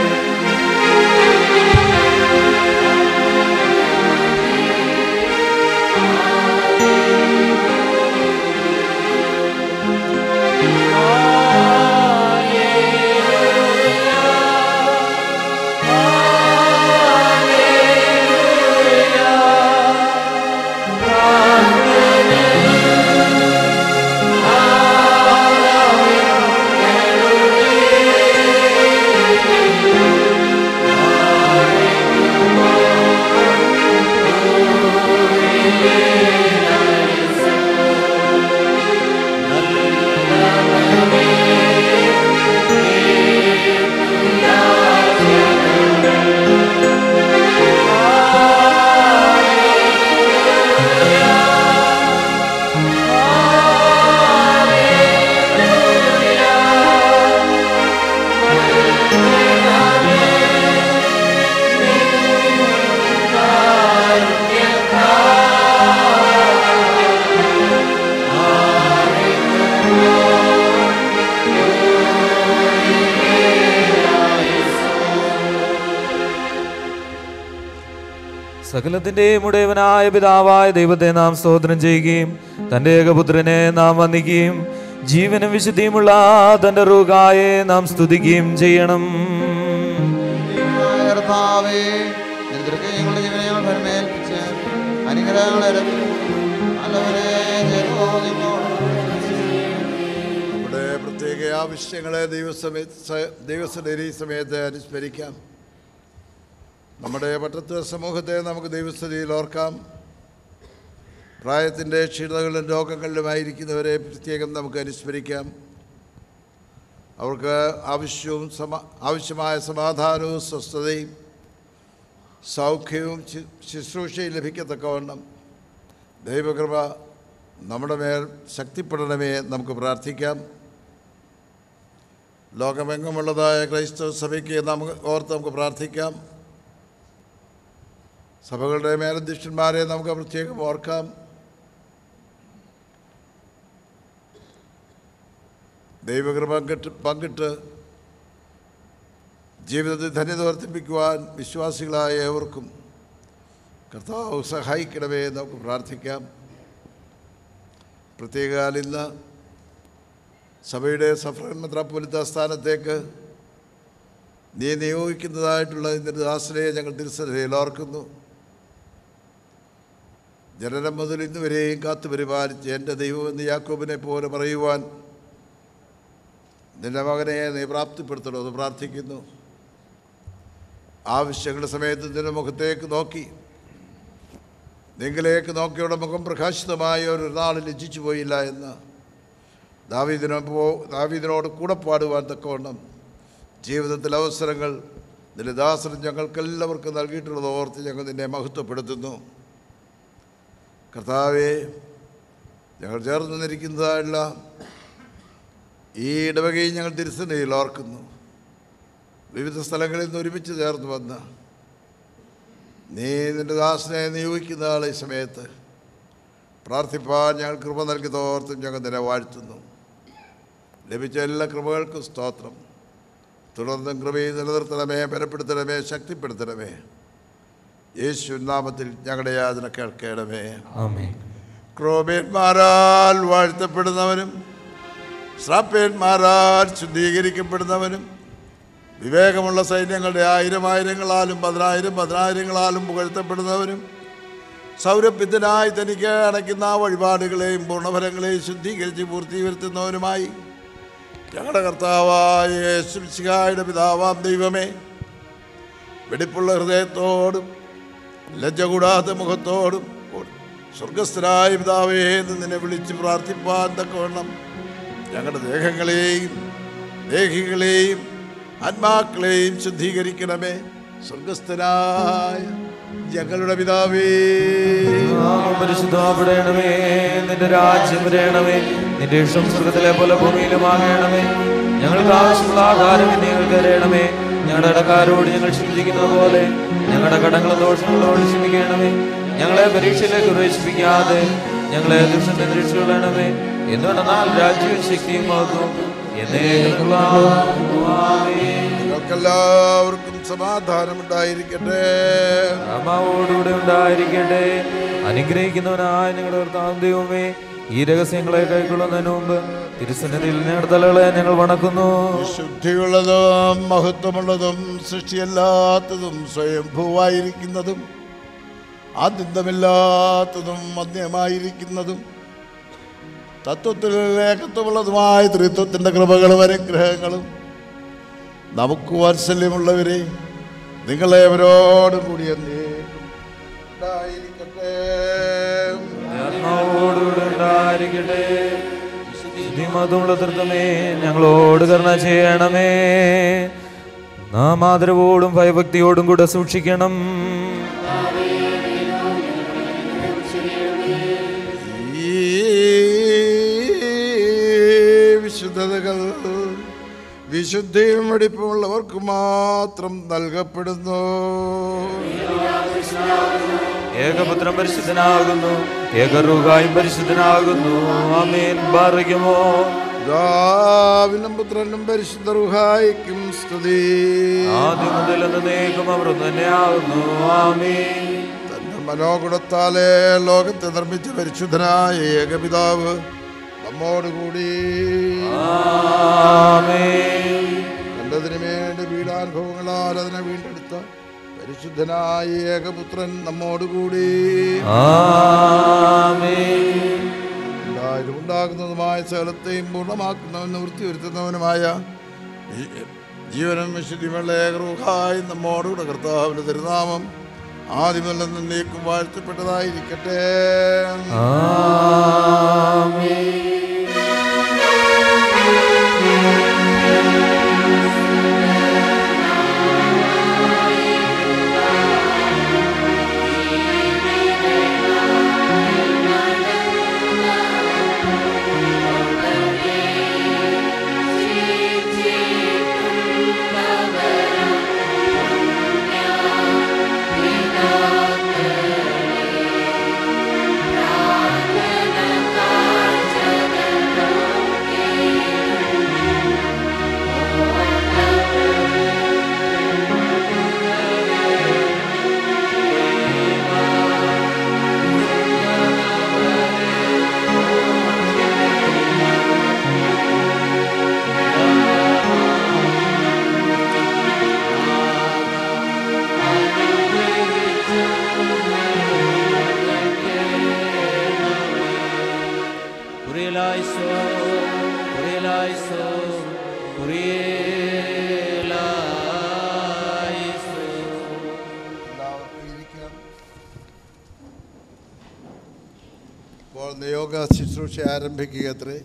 സകലത്തിന്റെയും ഉടയവനായ പിതാവായ ദൈവത്തെ നാം സ്തോത്രം ചെയ്യുകയും തന്റെ ഏകപുത്രനെ നാം വന്ദിക്കുകയും ജീവനും വിശുദ്ധിയുമുള്ള തന്റെ റൂഹായെ നാം സ്തുതിക്കുകയും ചെയ്യണം. നമ്മുടെ പ്രത്യേക ആവശ്യങ്ങളെ ദൈവസമയത്ത് ദൈവസഭയിൽ ഈ സമയത്ത് അനുസ്മരിക്കാം. നമ്മുടെ പട്ടത്ത് സമൂഹത്തെ നമുക്ക് ദൈവസ്ഥിതിയിൽ ഓർക്കാം. പ്രായത്തിൻ്റെ ക്ഷീണതകളിലും രോഗങ്ങളിലുമായിരിക്കുന്നവരെ പ്രത്യേകം നമുക്ക് അനുസ്മരിക്കാം. അവർക്ക് ആവശ്യവും സമ ആവശ്യമായ സമാധാനവും സ്വസ്ഥതയും സൗഖ്യവും ശുശ്രൂഷയും ലഭിക്കത്തക്കവണ്ണം ദൈവകൃപ നമ്മുടെ മേൽ ശക്തിപ്പെടണമേ നമുക്ക് പ്രാർത്ഥിക്കാം. ലോകമെങ്ങുമുള്ളതായ ക്രൈസ്തവ സഭയ്ക്ക് നമുക്ക് ഓർത്ത് നമുക്ക് പ്രാർത്ഥിക്കാം. സഭകളുടെ മേലധ്യക്ഷന്മാരെ നമുക്ക് പ്രത്യേകം ഓർക്കാം. ദൈവകൃപ പങ്കിട്ട് പങ്കിട്ട് ജീവിതത്തിൽ ധന്യത വർദ്ധിപ്പിക്കുവാൻ വിശ്വാസികളായ ഏവർക്കും കർത്താവ് സഹായിക്കണമേ നമുക്ക് പ്രാർത്ഥിക്കാം. പ്രത്യേക ഇന്ന് സഭയുടെ സഫ്രൻ മെത്രാപ്പോലീത്ത സ്ഥാനത്തേക്ക് നീ നിയോഗിക്കുന്നതായിട്ടുള്ള നിന്റെ ദാസനെ ഞങ്ങൾ തിരുസഭയിൽ ഓർക്കുന്നു. ജനനം മുതൽ ഇന്ന് വരെയും കാത്തു പരിപാലിച്ച് എൻ്റെ ദൈവമെന്ന് യാക്കോബിനെ പോലെ പറയുവാൻ നിന്റെ മകനെ നീ പ്രാപ്തിപ്പെടുത്തണമെന്ന് പ്രാർത്ഥിക്കുന്നു. ആവശ്യങ്ങളുടെ സമയത്ത് നിന്റെ മുഖത്തേക്ക് നോക്കി നിങ്ങളിലേക്ക് നോക്കിയുടെ മുഖം പ്രകാശിതമായ ഒരു നാളിൽ ലജ്ജിച്ചു പോയില്ല എന്ന് ദാവീദിനോ പോ ദാവീദിനോട് കൂടെ പാടുവാൻ തക്കവണ്ണം ജീവിതത്തിലെ അവസരങ്ങൾ നിന്റെ ദാസൻ ഞങ്ങൾക്കെല്ലാവർക്കും നൽകിയിട്ടുള്ളത് ഓർത്ത് ഞങ്ങൾ നിന്നെ മഹത്വപ്പെടുത്തുന്നു. കർത്താവേ, ഞങ്ങൾ ചേർന്ന് നിന്നിരിക്കുന്നതായുള്ള ഈ ഇടവകയും ഞങ്ങൾ തിരുസന്നിധിയിൽ ഓർക്കുന്നു. വിവിധ സ്ഥലങ്ങളിൽ നിന്ന് ഒരുമിച്ച് ചേർന്ന് വന്ന് നീ നിൻ്റെ ദാസനെ നിയോഗിക്കുന്ന ആളെ ഈ സമയത്ത് പ്രാർത്ഥിപ്പാൻ ഞങ്ങൾ കൃപ നൽകി തോർത്തും ഞങ്ങൾ നിന്നെ വാഴ്ത്തുന്നു. ലഭിച്ച എല്ലാ കൃപകൾക്കും സ്തോത്രം. തുടർന്നും കൃപയെ നിലനിർത്തണമേ, ബലപ്പെടുത്തണമേ, ശക്തിപ്പെടുത്തണമേ. യേശു നാമത്തിൽ ഞങ്ങളുടെ യാതന കേൾക്കണമേ. ക്രോബേന്മാരാൽ വാഴ്ത്തപ്പെടുന്നവനും ശ്രാപ്പേന്മാരാൽ ശുദ്ധീകരിക്കപ്പെടുന്നവനും വിവേകമുള്ള സൈന്യങ്ങളുടെ ആയിരം ആയിരങ്ങളാലും പതിനായിരം പതിനായിരങ്ങളാലും പുകഴ്ത്തപ്പെടുന്നവരും സൗരഭ്യത്തിനായി തനിക്ക് അടയ്ക്കുന്ന വഴിപാടുകളെയും പൂർണ്ണഫലങ്ങളെയും ശുദ്ധീകരിച്ച് പൂർത്തീകരിക്കുന്നവനുമായി ഞങ്ങളുടെ കർത്താവായ യേശുമിശിഹായുടെ പിതാവാം ദൈവമേ, വെടിപ്പുള്ള ഹൃദയത്തോടും ലജ്ജ കൂടാത്ത മുഖത്തോടും സ്വർഗസ്ഥനായ പിതാവേ എന്ന് നിന്നെ വിളിച്ച് പ്രാർത്ഥിപ്പാൻ തക്കവണ്ണം ഞങ്ങളുടെ ദേഹങ്ങളെയും ദേഹികളെയും ആത്മാക്കളെയും ശുദ്ധീകരിക്കണമേ. സ്വർഗസ്ഥനായ ഞങ്ങളുടെ പിതാവേ, പരിശുദ്ധപ്പെടണമേ, നിന്റെ രാജ്യം വരണമേ, നിന്റെ ഇഷ്ടം സ്വർഗത്തിലെ പോലെ ഭൂമിയിലുമാകണമേ. ഞങ്ങൾക്ക് ആവശ്യമുള്ള ആഹാരം ഞങ്ങൾക്ക് തരണമേ. ഞങ്ങളുടെ ഇടക്കാരോട് ഞങ്ങൾ ക്ഷമിക്കുന്ന പോലെ ഞങ്ങളുടെ കടങ്ങളും ദോഷങ്ങളോട് ക്ഷമിക്കണമേ. ഞങ്ങളെ പരീക്ഷയിലേക്ക് പ്രവേശിപ്പിക്കാതെ ഞങ്ങളെ ദുഷ്ടന്റെ രക്ഷിക്കണമേ. എന്തുകൊണ്ടെന്നാൽ രാജ്യവും ശക്തിയും ആകും നിങ്ങൾക്കെല്ലാവർക്കും സമാധാനം ഉണ്ടായിരിക്കട്ടെ. അമ്മാവോടുകൂടെ ഉണ്ടായിരിക്കട്ടെ. അനുഗ്രഹിക്കുന്നവനായ ഞങ്ങളുടെ കർത്താവ് ദൈവമേ, ഈ രഹസ്യങ്ങളെ കൈക്കൊള്ളുന്നതിന് മുമ്പ് തിരുസന്നിധിയിൽ ഞങ്ങളുടെ തലകളെ ഞങ്ങൾ വണക്കുന്നു. ശുദ്ധിയുള്ളതും മഹത്വമുള്ളതും സൃഷ്ടിയല്ലാത്തതും സ്വയംഭൂവായിരിക്കുന്നതും ആദ്യന്തമില്ലാത്തതും മധ്യമായിരിക്കുന്നതും തത്വത്തിൽ ഏകത്വമുള്ളതുമായ ത്രിത്വത്തിൻ്റെ കൃപകളും അനുഗ്രഹങ്ങളും നമുക്ക് വാത്സല്യമുള്ളവരെ നിങ്ങളെവരോടും കൂടി ഉണ്ടായിരിക്കട്ടെ. ഞങ്ങളോട് കരുണ ചെയ്യണമേ. നാം ആദരവോടും ഭയഭക്തിയോടും കൂടെ സൂക്ഷിക്കണം. വിശുദ്ധതകൾ വിശുദ്ധിയും വെടിപ്പുമുള്ളവർക്ക് മാത്രം നൽകപ്പെടുന്നു. ഏകപുത്രൻ പരിശുദ്ധനാകുന്നു, ഏകരൂഹായും പരിശുദ്ധനാകുന്നു. ആമേൻ. ബാറയ്ക്കുമോ പിതാവിനും പുത്രനും പരിശുദ്ധ റൂഹായിക്കും സ്തുതി. ആദ്യം മുതൽ എന്നേക്കും അവർ തന്നെയാകുന്നു. ആമേൻ. തന്റെ മനോഗുണത്താലെ ലോകത്തെ നിർമ്മിച്ച പരിശുദ്ധനായ ഏകപിതാവ് നമ്മോടുകൂടി കണ്ടതിനു വേണ്ടി പീഡാനുഭവങ്ങളാൽ അതിനെ വീണ്ടെടുത്ത പരിശുദ്ധനായ ഏകപുത്രൻ നമ്മോടുകൂടി ഉണ്ടായതും ഉണ്ടാകുന്നതുമായ സകലത്തെയും പൂർണ്ണമാക്കുന്നവനും വൃത്തി വരുത്തുന്നവനുമായ ജീവനും വിശുദ്ധിയുള്ള ഏകറൂഹായി നമ്മോടുകൂടെ കർത്താവിന്റെ തിരുനാമം ആദ്യമല്ല നീക്കും വാഴ്ത്തപ്പെട്ടതായിരിക്കട്ടെ. ഇപ്പോൾ നിയോഗ ശുശ്രൂഷ ആരംഭിക്കുക അത്രേ.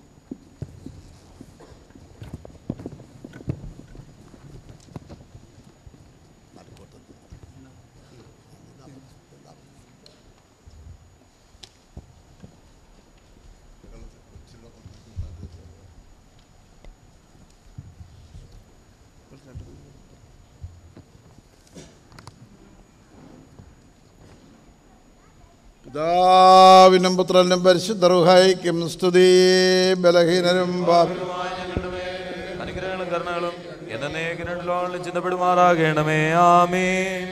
പിതാവിനും പുത്രനും പരിശുദ്ധ റൂഹായിക്കും സ്തുതി. ബലഹീനരും അനുഗ്രഹങ്ങളും കരുണകളും എന്നേക്കും ചിന്തപ്പെടുമാറാകണമേ. ആമേൻ.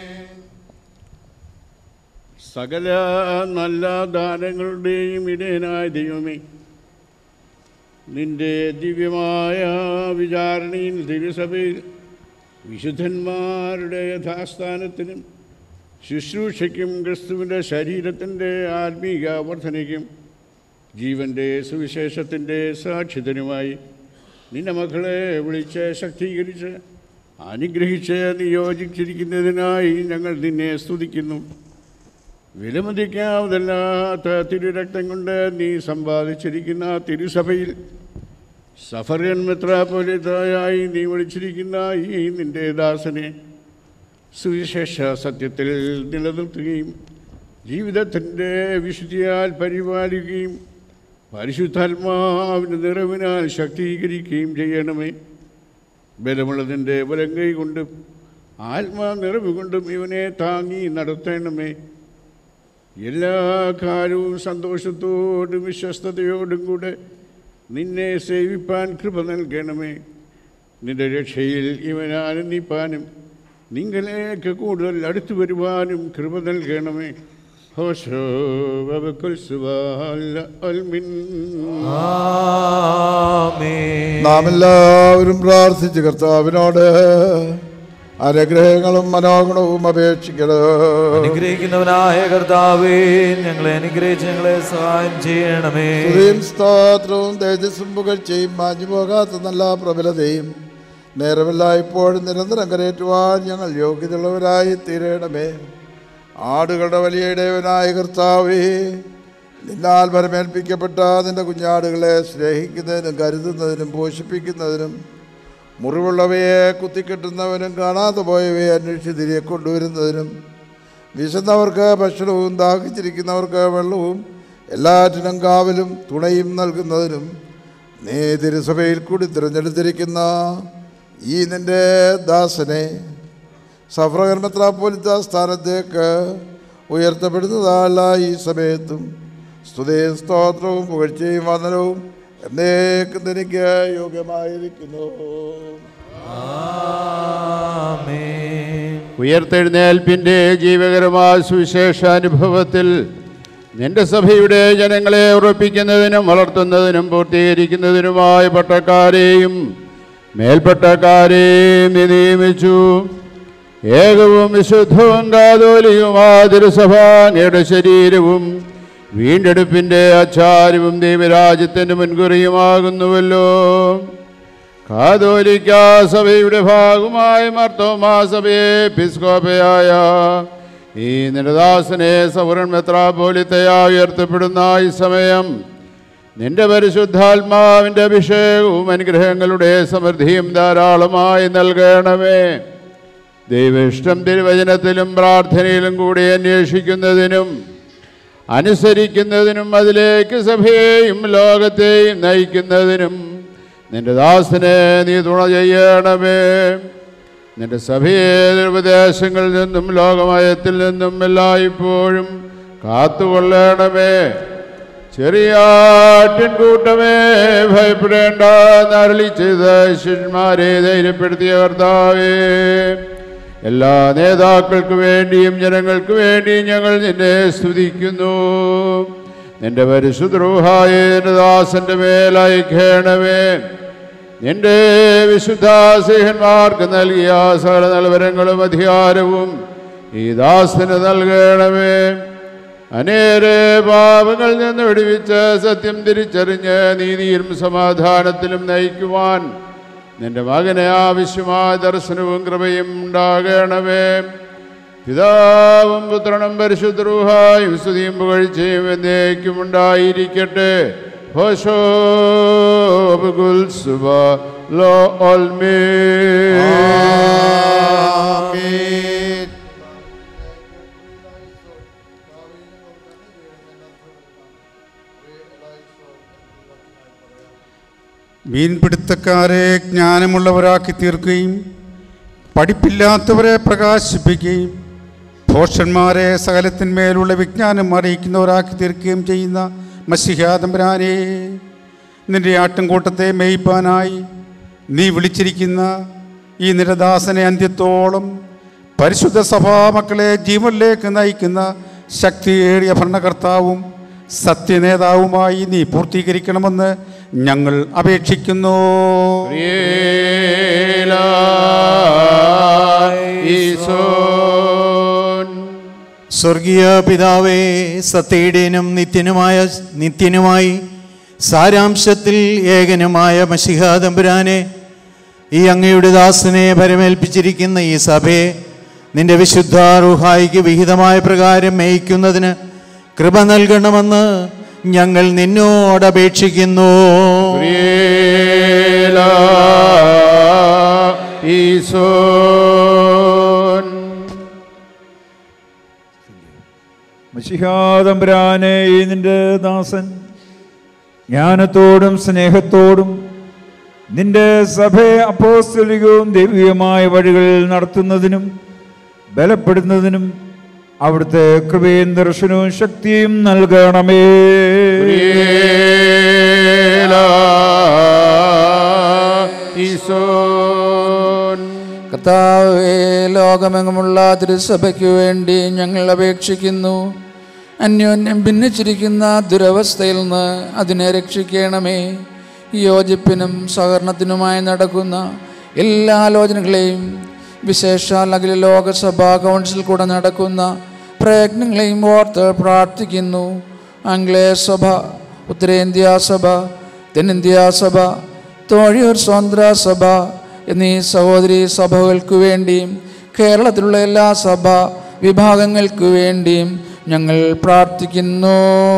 സകല നല്ല ദാനങ്ങളുടെയും ഇടയനായ ദൈവമേ, നിന്റെ ദിവ്യമായ വിചാരണയിൽ തിരുസഭയിൽ വിശുദ്ധന്മാരുടെ യഥാസ്ഥാനത്തിനും ശുശ്രൂഷയ്ക്കും ക്രിസ്തുവിൻ്റെ ശരീരത്തിൻ്റെ ആത്മീയ വർധനയ്ക്കും ജീവൻ്റെ സുവിശേഷത്തിൻ്റെ സാക്ഷ്യത്തിനുമായി നിന്റെ മക്കളെ വിളിച്ച് ശക്തീകരിച്ച് അനുഗ്രഹിച്ച് നിയോജിച്ചിരിക്കുന്നതിനായി ഞങ്ങൾ നിന്നെ സ്തുതിക്കുന്നു. വിലമതിക്കാവുന്നല്ലാത്ത തിരുരക്തം കൊണ്ട് നീ സമ്പാദിച്ചിരിക്കുന്ന തിരുസഭയിൽ സഫറിയൻ മെത്രാപ്പൊലീത്തയായി നീ വിളിച്ചിരിക്കുന്ന ഈ നിന്റെ ദാസനെ സുവിശേഷ സത്യത്തിൽ നിലനിർത്തുകയും ജീവിതത്തിൻ്റെ വിശുദ്ധിയാൽ പരിപാലിക്കുകയും പരിശുദ്ധാത്മാവിൻ്റെ നിറവിനാൽ ശക്തീകരിക്കുകയും ചെയ്യണമേ. ബലമുള്ളതിൻ്റെ വലം കൈ കൊണ്ടും ആത്മാ നിറവ് കൊണ്ടും ഇവനെ താങ്ങി നടത്തണമേ. എല്ലാ കാലവും സന്തോഷത്തോടും വിശ്വസ്തയോടും കൂടെ നിന്നെ സേവിപ്പാൻ കൃപ നൽകണമേ. നിന്റെ രക്ഷയിൽ ഇവൻ ആനന്ദിപ്പാനും നിങ്ങളിലേക്ക് കൂടുതൽ അടുത്തു വരുവാനും കൃപ നൽകണമേ. നാം എല്ലാവരും പ്രാർത്ഥിച്ച് കർത്താവിനോട് അനുഗ്രഹങ്ങളും മനോഗുണവും അപേക്ഷിക്കണം. അനുഗ്രഹിക്കുന്നവനായ കർത്താവേ, ഞങ്ങളെ അനുഗ്രഹിച്ച് ഞങ്ങളെ സഹായം ചെയ്യണമേ. സ്തോത്രവും തേജസ്സും പുകഴ്ചയും മാഞ്ഞു പോകാത്ത നല്ല പ്രബലതയും നേരമല്ല ഇപ്പോഴും നിരന്തരം കരയേറ്റുവാൻ ഞങ്ങൾ യോഗ്യതയുള്ളവരായി തീരണമേ. ആടുകളുടെ വലിയ ഇടയവനായ കർത്താവേ, നിന്നാൽ വരമേൽപ്പിക്കപ്പെട്ട നിന്റെ കുഞ്ഞാടുകളെ സ്നേഹിക്കുന്നതിനും കരുതുന്നതിനും പോഷിപ്പിക്കുന്നതിനും മുറിവുള്ളവയെ കുത്തിക്കെട്ടുന്നവനും കാണാതെ പോയവയെ അന്വേഷിച്ച് തിരികെ കൊണ്ടുവരുന്നതിനും വിശന്നവർക്ക് ഭക്ഷണവും ദാഹിച്ചിരിക്കുന്നവർക്ക് വെള്ളവും എല്ലാറ്റിനും കാവലും തുണയും നൽകുന്നതിനും നീ തിരുസഭയിൽ കൂടി തിരഞ്ഞെടുത്തിരിക്കുന്ന ഈ നിൻ്റെ ദാസനെ സഫ്രഗൻ മെത്രാപ്പൊലീത്ത സ്ഥാനത്തേക്ക് ഉയർത്തപ്പെടുന്നതല്ല ഈ സമയത്തും സ്തുതിയും സ്തോത്രവും പുകഴ്ചയും വന്ദനവും എന്നേക്കും എനിക്ക് യോഗ്യമായിരിക്കുന്നു. ഉയർത്തെഴുന്നേൽപ്പിൻ്റെ ജീവകരമായ സുവിശേഷാനുഭവത്തിൽ നിന്റെ സഭയുടെ ജനങ്ങളെ ഉറപ്പിക്കുന്നതിനും വളർത്തുന്നതിനും പൂർത്തീകരിക്കുന്നതിനുമായ പട്ടക്കാരെയും മേൽപ്പട്ടക്കാരെയും നീ നിയമിച്ചു. ഏകവും വിശുദ്ധവും കാതോലികവുമായ തിരുസഭ അങ്ങയുടെ ശരീരവും വീണ്ടെടുപ്പിൻ്റെ ആചാര്യവും ദൈവരാജ്യത്തിൻ്റെ മുൻകുറിയുമാകുന്നുവല്ലോ. കാതോലിക്ക സഭയുടെ ഭാഗമായ മാർത്തോമാ സഭയെ എപ്പിസ്കോപ്പയായ ഈ നിരദാസനെ സഫ്രഗൻ മെത്രാപ്പൊലീത്തയായി ഉയർത്തപ്പെടുന്ന ഈ സമയം നിന്റെ പരിശുദ്ധാത്മാവിൻ്റെ അഭിഷേകവും അനുഗ്രഹങ്ങളുടെ സമൃദ്ധിയും ധാരാളമായി നൽകണമേ. ദൈവേഷ്ടം തിരുവചനത്തിലും പ്രാർത്ഥനയിലും കൂടി അന്വേഷിക്കുന്നതിനും അനുസരിക്കുന്നതിനും അതിലേക്ക് സഭയെയും ലോകത്തെയും നയിക്കുന്നതിനും നിന്റെ ദാസനെ നീ തുണ ചെയ്യണമേ. നിന്റെ സഭയെ ഉപദേശങ്ങളിൽ നിന്നും ലോകമയത്തിൽ നിന്നും എല്ലായ്പ്പോഴും കാത്തുകൊള്ളണമേ. ചെറിയാട്ടിൻകൂട്ടമേ, ഭയപ്പെടേണ്ട എന്നരുളി ചെയ്ത ശിഷ്യന്മാരെ ധൈര്യപ്പെടുത്തിയ കർത്താവേ, എല്ലാ നേതാക്കൾക്ക് വേണ്ടിയും ജനങ്ങൾക്ക് വേണ്ടിയും ഞങ്ങൾ നിന്നെ സ്തുതിക്കുന്നു. നിന്റെ പരിശുദ്ധ റൂഹായെ നിന്റെ ദാസന്റെ മേലയക്കണമേ. നിന്റെ വിശുദ്ധ സ്നേഹന്മാർക്ക് നൽകിയ സകല നൽവരങ്ങളും അധികാരവും ഈ ദാസന് നൽകണമേ. അനേരെ പാപങ്ങളിൽ നിന്ന് വിടുവിച്ച് സത്യം തിരിച്ചറിഞ്ഞ് നീതിയിലും സമാധാനത്തിലും നയിക്കുവാൻ നിന്റെ മകനെ ആവശ്യമായ ദർശനവും കൃപയും ഉണ്ടാകണമേ. പിതാവും പുത്രനും പരിശുദ്ധ റൂഹായും സ്തുതിയും പുകഴ്ചയും എന്നേക്കും ഉണ്ടായിരിക്കട്ടെ. ഹോശോ ബുൽ സുബ ലോ ഓൽമേ. മീൻപിടുത്തക്കാരെ ജ്ഞാനമുള്ളവരാക്കി തീർക്കുകയും പഠിപ്പില്ലാത്തവരെ പ്രകാശിപ്പിക്കുകയും ഭോഷന്മാരെ സകലത്തിന്മേലുള്ള വിജ്ഞാനം അറിയിക്കുന്നവരാക്കി തീർക്കുകയും ചെയ്യുന്ന മശിഹാ തമ്പുരാനെ, നിന്റെ ആട്ടിൻകൂട്ടത്തെ മേയ്പ്പാനായി നീ വിളിച്ചിരിക്കുന്ന ഈ നിരദാസനെ അന്ത്യത്തോളം പരിശുദ്ധ സഭാമക്കളെ ജീവനിലേക്ക് നയിക്കുന്ന ശക്തിയേറിയ ഭരണകർത്താവും സത്യനേതാവുമായി നീ പൂർത്തീകരിക്കണമെന്ന് ഞങ്ങൾ അപേക്ഷിക്കുന്നു. സ്വർഗീയ പിതാവേ, സത്യയുടെയും നിത്യനുമായ നിത്യനുമായി സാരാംശത്തിൽ ഏകനുമായ മശിഹാ തമ്പുരാനെ, ഈ അങ്ങയുടെ ദാസനെ പരമേൽപ്പിച്ചിരിക്കുന്ന ഈ സഭയെ നിന്റെ വിശുദ്ധ റൂഹായിക്ക് വിഹിതമായ പ്രകാരം മേയിക്കുന്നതിന് കൃപ നൽകണമെന്ന് ഞങ്ങൾ നിന്നോടപേക്ഷിക്കുന്നു. മശിഹാ തമ്പുരാനെ, ഈ നിന്റെ ദാസൻ ജ്ഞാനത്തോടും സ്നേഹത്തോടും നിന്റെ സഭയെ അപ്പോസ്തലികവും ദൈവികമായ വഴികളിൽ നടത്തുന്നതിനും ബലപ്പെടുന്നതിനും അവിടുത്തെ കൃപയും ദർശനവും ശക്തിയും നൽകണമേ. കർത്താവേ, ലോകമെങ്ങുമുള്ള തിരുസഭയ്ക്കു വേണ്ടി ഞങ്ങൾ അപേക്ഷിക്കുന്നു. അന്യോന്യം ഭിന്നിച്ചിരിക്കുന്ന ദുരവസ്ഥയിൽ നിന്ന് അതിനെ രക്ഷിക്കണമേ. യോജിപ്പിനും സഹകരണത്തിനുമായി നടക്കുന്ന എല്ലാ ആലോചനകളെയും, വിശേഷാൽ അഖില ലോകസഭാ കൗൺസിൽ കൂടെ നടക്കുന്ന പ്രയത്നങ്ങളെയും ഓർത്ത് പ്രാർത്ഥിക്കുന്നു. ആംഗ്ലേയ സഭ, ഉത്തരേന്ത്യാ സഭ, തെന്നിന്ത്യാ സഭ, തോഴിയൂർ സ്വതന്ത്ര സഭ എന്നീ സഹോദരി സഭകൾക്കു വേണ്ടിയും കേരളത്തിലുള്ള എല്ലാ സഭ വിഭാഗങ്ങൾക്കു വേണ്ടിയും ഞങ്ങൾ പ്രാർത്ഥിക്കുന്നു.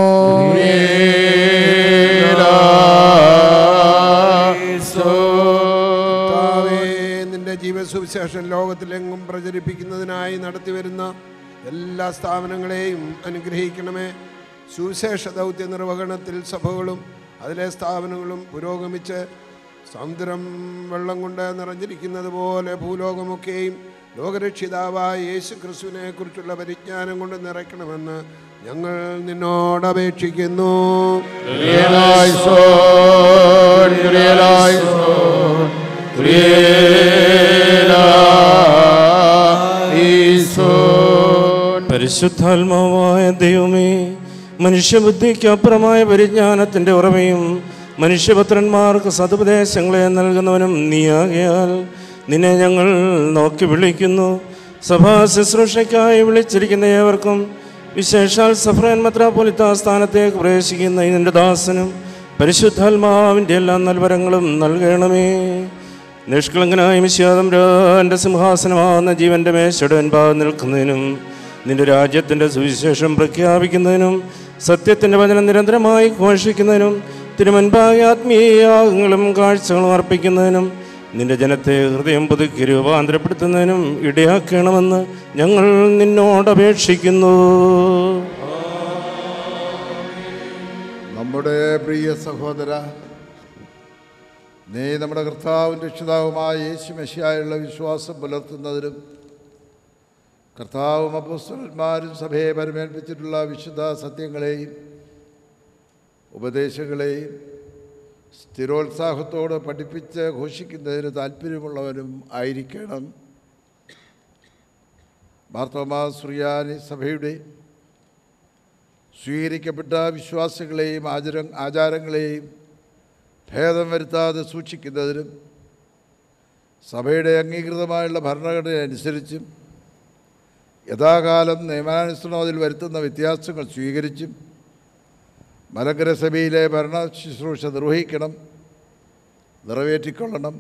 നിന്റെ ജീവസുവിശേഷം ലോകത്തിലെങ്ങും പ്രചരിപ്പിക്കുന്നതിനായി നടത്തിവരുന്ന എല്ലാ സ്ഥാപനങ്ങളെയും അനുഗ്രഹിക്കണമേ. സുവിശേഷ ദൗത്യ നിർവഹണത്തിൽ സഭകളും അതിലെ സ്ഥാപനങ്ങളും പുരോഗമിച്ച് സമുദ്രം വെള്ളം കൊണ്ട് നിറഞ്ഞിരിക്കുന്നത് പോലെ ഭൂലോകമൊക്കെയും ലോകരക്ഷിതാവായ യേശു ക്രിസ്തുവിനെ കുറിച്ചുള്ള പരിജ്ഞാനം കൊണ്ട് നിറയ്ക്കണമെന്ന് ഞങ്ങൾ നിന്നോട് അപേക്ഷിക്കുന്നു. പരിശുദ്ധാത്മാവായ ദൈവമേ, മനുഷ്യബുദ്ധിക്ക് അപ്പുറമായ പരിജ്ഞാനത്തിൻ്റെ ഉറവയും മനുഷ്യപുത്രന്മാർക്ക് സതുപദേശങ്ങളെ നൽകുന്നവനും നീയാകയാൽ നിന്നെ ഞങ്ങൾ നോക്കി വിളിക്കുന്നു. സഭാ ശുശ്രൂഷയ്ക്കായി വിളിച്ചിരിക്കുന്ന ഏവർക്കും, വിശേഷാൽ സഫ്രൻ മെത്രാപ്പൊലീത്ത സ്ഥാനത്തേക്ക് പ്രവേശിക്കുന്ന ഇതിൻ്റെ ദാസനും പരിശുദ്ധാത്മാവിൻ്റെ എല്ലാ നൽവരങ്ങളും നൽകണമേ. നിഷ്കളങ്കനായ മിശിഹാതമ്പുരാന്റെ സിംഹാസനമാകുന്ന ജീവൻ്റെ മേശയുടെ മുൻപാകെ നിൽക്കുന്നതിനും നിന്റെ രാജ്യത്തിൻ്റെ സുവിശേഷം പ്രഖ്യാപിക്കുന്നതിനും സത്യത്തിൻ്റെ വചനം നിരന്തരമായി ഘോഷിക്കുന്നതിനും തിരുമുൻപാകെ ആത്മീയയാഗങ്ങളും കാഴ്ചകളും അർപ്പിക്കുന്നതിനും നിന്റെ ജനത്തെ ഹൃദയം പുതുക്കി രൂപാന്തരപ്പെടുത്തുന്നതിനും ഇടയാക്കണമെന്ന് ഞങ്ങൾ നിന്നോടപേക്ഷിക്കുന്നു. നമ്മുടെ പ്രിയ സഹോദര, നീ നമ്മുടെ കർത്താവും രക്ഷിതാവുമായ യേശു മെശിഹായുള്ള വിശ്വാസം പുലർത്തുന്നതിനും കർത്താവും അപ്പോസ്തലന്മാരും സഭയെ പരമേൽപ്പിച്ചിട്ടുള്ള വിശുദ്ധ സത്യങ്ങളെയും ഉപദേശങ്ങളെയും സ്ഥിരോത്സാഹത്തോടെ പഠിപ്പിച്ച് ഘോഷിക്കുന്നതിന് താല്പര്യമുള്ളവരും ആയിരിക്കണം. മാർത്തോമാ സുറിയാനി സഭയുടെ സ്വീകരിക്കപ്പെട്ട വിശ്വാസങ്ങളെയും ആചാര ആചാരങ്ങളെയും ഭേദം വരുത്താതെ സൂക്ഷിക്കുന്നതിനും സഭയുടെ അംഗീകൃതമായുള്ള ഭരണഘടന അനുസരിച്ചും യഥാകാലം നിയമാനുസരണം അതിൽ വരുത്തുന്ന വ്യത്യാസങ്ങൾ സ്വീകരിച്ചും മലങ്കര സഭയിലെ ഭരണ ശുശ്രൂഷ നിർവഹിക്കണം, നിറവേറ്റിക്കൊള്ളണം.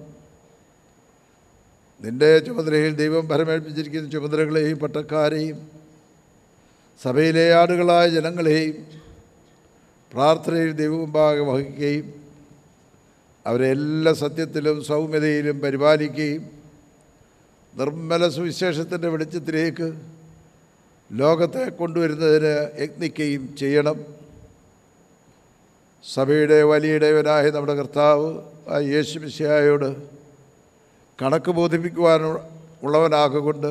നിൻ്റെ ചുമതലയിൽ ദൈവം ഭരമേൽപ്പിച്ചിരിക്കുന്ന ചുമതലകളെയും പട്ടക്കാരെയും സഭയിലെ ആടുകളായ ജനങ്ങളെയും പ്രാർത്ഥനയിൽ ദൈവമുമ്പാകെ വഹിക്കുകയും അവരെ എല്ലാ സത്യത്തിലും സൗമ്യതയിലും പരിപാലിക്കുകയും നിർമ്മല സുവിശേഷത്തിൻ്റെ വെളിച്ചത്തിലേക്ക് ലോകത്തെ കൊണ്ടുവരുന്നതിന് യത്നിക്കുകയും ചെയ്യണം. സഭയുടെ വലിയ ഇടയവനായ നമ്മുടെ കർത്താവ് ആ യേശു മിശിഹായോട് കണക്ക് ബോധിപ്പിക്കുവാൻ ഉള്ളവനാകൊണ്ട്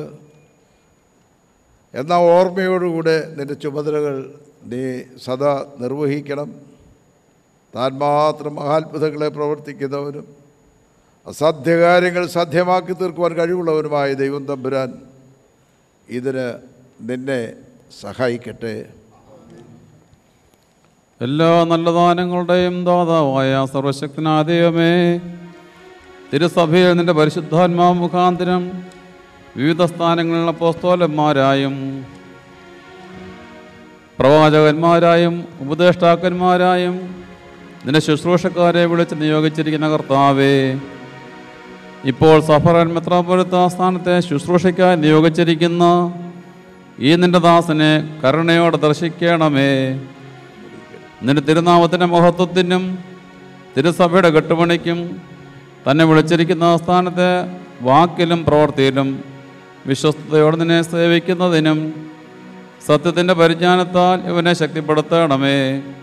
എന്ന ഓർമ്മയോടുകൂടെ നിൻ്റെ ചുമതലകൾ നീ സദാ നിർവഹിക്കണം. താൻ മാത്രം മഹാത്ഭുതങ്ങളെ പ്രവർത്തിക്കുന്നവനും അസാധ്യകാര്യങ്ങൾ സാധ്യമാക്കി തീർക്കുവാൻ കഴിവുള്ളവനുമായ ദൈവം തമ്പുരാൻ ഇതിന് നിന്നെ സഹായിക്കട്ടെ. എല്ലാ നല്ല ദാനങ്ങളുടെയും ദാതാവായ സർവശക്തനായ ദൈവമേ, തിരുസഭയിൽ നിൻ്റെ പരിശുദ്ധാത്മാവ് മുഖാന്തരം വിവിധ സ്ഥാനങ്ങളിൽ അപ്പോസ്തലന്മാരായും പ്രവാചകന്മാരായും ഉപദേഷ്ടാക്കന്മാരായും നിന്റെ ശുശ്രൂഷക്കാരെ വിളിച്ച് നിയോഗിച്ചിരിക്കുന്ന കർത്താവേ, ഇപ്പോൾ സഫറൻ മെത്രാപ്പൊലീത്ത സ്ഥാനത്തെ ശുശ്രൂഷയ്ക്കായി നിയോഗിച്ചിരിക്കുന്ന ഈ നിന്റെ ദാസനെ കരുണയോടെ ദർശിക്കണമേ. നിന്റെ തിരുനാമത്തിൻ്റെ മഹത്വത്തിനും തിരുസഭയുടെ കെട്ടുപണിക്കും തന്നെ വിളിച്ചിരിക്കുന്ന സ്ഥാനത്തെ വാക്കിലും പ്രവൃത്തിയിലും വിശ്വസ്തയോടെ നിന്നെ സേവിക്കുന്നതിനും സത്യത്തിൻ്റെ പരിജ്ഞാനത്താൽ ഇവനെ ശക്തിപ്പെടുത്തണമേ.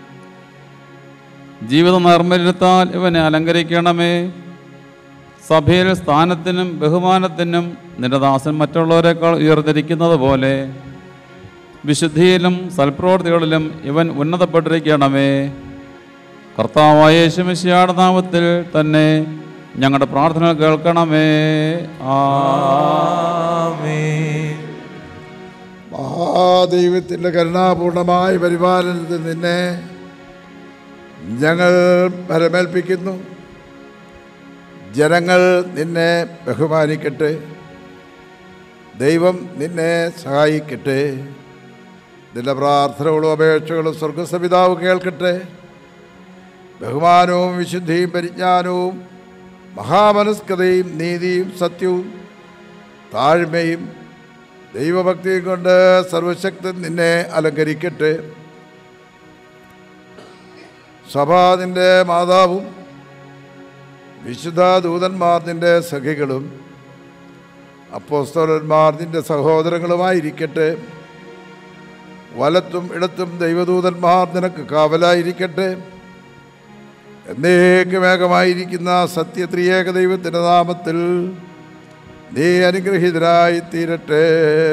ജീവിത നൈർമല്യത്താൽ ഇവനെ അലങ്കരിക്കണമേ. സഭയിൽ സ്ഥാനത്തിനും ബഹുമാനത്തിനും നിന്റെ ദാസൻ മറ്റുള്ളവരെക്കാൾ ഉയർന്നിരിക്കുന്നത് പോലെ വിശുദ്ധിയിലും സൽപ്രവൃത്തികളിലും ഇവൻ ഉന്നതപ്പെട്ടിരിക്കണമേ. കർത്താവായ യേശുമിശിഹായുടെ നാമത്തിൽ തന്നെ ഞങ്ങളുടെ പ്രാർത്ഥന കേൾക്കണമേ. ആമേൻ. മഹാദൈവത്തിൻ്റെ കരുണാപൂർണമായ പരിപാലനത്തിൽ നിന്നെ ഞങ്ങൾ പരമേൽപ്പിക്കുന്നു. ജനങ്ങൾ നിന്നെ ബഹുമാനിക്കട്ടെ. ദൈവം നിന്നെ സഹായിക്കട്ടെ. നിന്റെ പ്രാർത്ഥനകളും അപേക്ഷകളും സ്വർഗസപിതാവ് കേൾക്കട്ടെ. ബഹുമാനവും വിശുദ്ധിയും പരിജ്ഞാനവും മഹാമനസ്കതയും നീതിയും സത്യവും താഴ്മയും ദൈവഭക്തിയും കൊണ്ട് സർവശക്തൻ നിന്നെ അലങ്കരിക്കട്ടെ. സഭ നിൻ്റെ മാതാവും വിശുദ്ധ ദൂതന്മാർ നിൻ്റെ സഖികളും അപ്പോസ്തലന്മാർ നിൻ്റെ സഹോദരങ്ങളുമായിരിക്കട്ടെ. വലത്തും ഇടത്തും ദൈവദൂതന്മാർ നിനക്ക് കാവലായിരിക്കട്ടെ. എന്നേക്കുമേകമായിരിക്കുന്ന സത്യത്രിയേക ദൈവത്തിൻ്റെ നാമത്തിൽ നീ അനുഗ്രഹീതരായി തീരട്ടെ.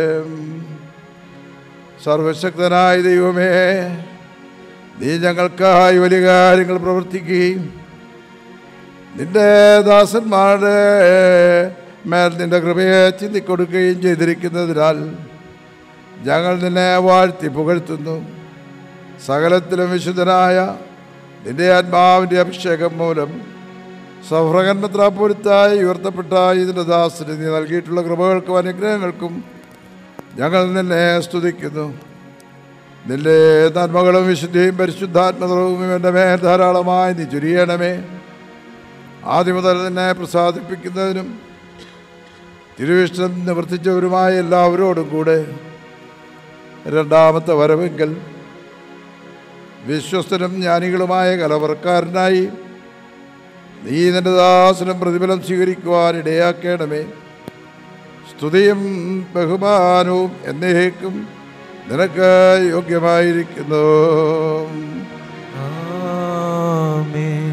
സർവശക്തനായ ദൈവമേ, നീ ഞങ്ങൾക്കായി വലിയ കാര്യങ്ങൾ പ്രവർത്തിക്കുകയും നിന്റെ ദാസന്മാരുടെ മേൽ നിന്റെ കൃപയെ ചിന്തിക്കൊടുക്കുകയും ചെയ്തിരിക്കുന്നതിനാൽ ഞങ്ങൾ നിന്നെ വാഴ്ത്തി പുകഴ്ത്തുന്നു. സകലത്തിലും വിശുദ്ധനായ നിന്റെ ആത്മാവിൻ്റെ അഭിഷേകം മൂലം സഫ്രഗൻ മെത്രാപ്പൊലീത്തായി ഉയർത്തപ്പെട്ട ഇതിൻ്റെ ദാസന് നീ നൽകിയിട്ടുള്ള കൃപകൾക്കും അനുഗ്രഹങ്ങൾക്കും ഞങ്ങൾ നിന്നെ സ്തുതിക്കുന്നു. നിന്റെ നന്മകളും വിശുദ്ധിയും പരിശുദ്ധാത്മതവും ഇവൻ്റെ മേൽ ധാരാളമായി നീ ചൊരിയണമേ. ആദ്യം മുതൽ നിന്നെ പ്രസാദിപ്പിക്കുന്നതിനും തിരുവിഷ്ടം നിവർത്തിച്ചവരുമായ എല്ലാവരോടും കൂടെ രണ്ടാമത്തെ വരവെങ്കിൽ വിശ്വസ്തനും ജ്ഞാനികളുമായ കലവർക്കാരനായി നീ നിന്റെ ദാസനും പ്രതിഫലം സ്വീകരിക്കുവാൻ ഇടയാക്കണമേ. സ്തുതിയും ബഹുമാനവും എന്നേക്കും നിനക്ക് യോഗ്യമായിരിക്കുന്നു. ആമേൻ.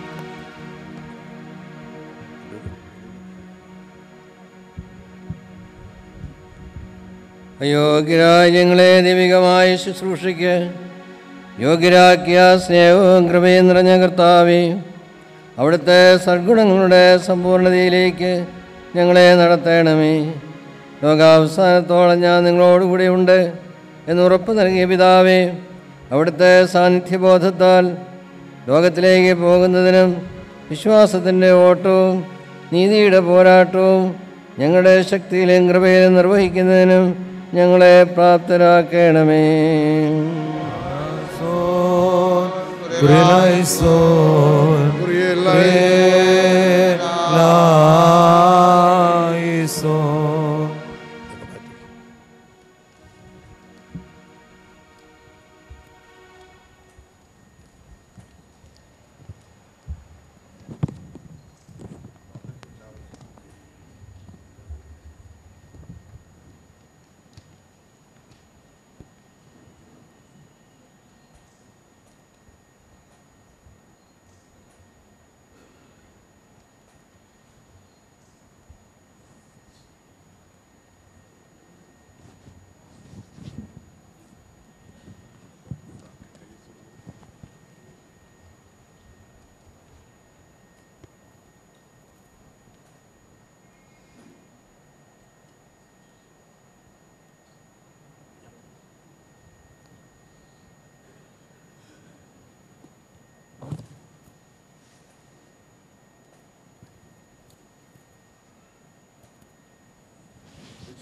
അയോഗ്യരായ ഞങ്ങളെ ദൈവികമായ ശുശ്രൂഷയ്ക്ക് യോഗ്യരാക്കിയ സ്നേഹവും കൃപയും നിറഞ്ഞ കർത്താവേ, അവിടുത്തെ സദ്ഗുണങ്ങളുടെ സമ്പൂർണ്ണതയിലേക്ക് ഞങ്ങളെ നടത്തണമേ. ലോകാവസാനത്തോളം ഞാൻ നിങ്ങളോടുകൂടെ ഉണ്ട് എന്നുറപ്പ് നൽകിയ പിതാവേ, അവിടുത്തെ സാന്നിധ്യബോധത്താൽ ലോകത്തിലേക്ക് പോകുന്നതിനും വിശ്വാസത്തിൻ്റെ ഓട്ടവും നീതിയുടെ പോരാട്ടവും ഞങ്ങളുടെ ശക്തിയിലും കൃപയിലും നിർവഹിക്കുന്നതിനും ഞങ്ങളെ പ്രാപ്തരാക്കണമേ.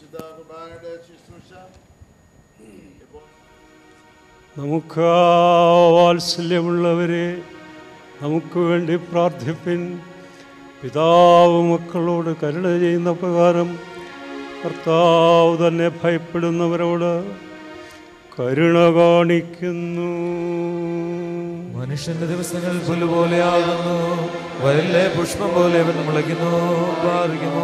കുർബാനയുടെ ശുശ്രൂഷ ഇപ്പോൾ നമുക്ക് വാത്സല്യമുള്ളവരെ നമുക്ക് വേണ്ടി പ്രാർത്ഥിപ്പിൻ. പിതാവ് മക്കളോട് കരുണ ചെയ്യുന്ന പ്രകാരം കർത്താവ് തന്നെ ഭയപ്പെടുന്നവരോട് കരുണ കാണിക്കുന്നു. മനുഷ്യന്റെ ദിവസങ്ങൾ പുല്ലുപോലെയാകുന്നു, വയലിലെ പുഷ്പം പോലെ അവൻ മുളയ്ക്കുന്നു, പാറിക്കുന്നു.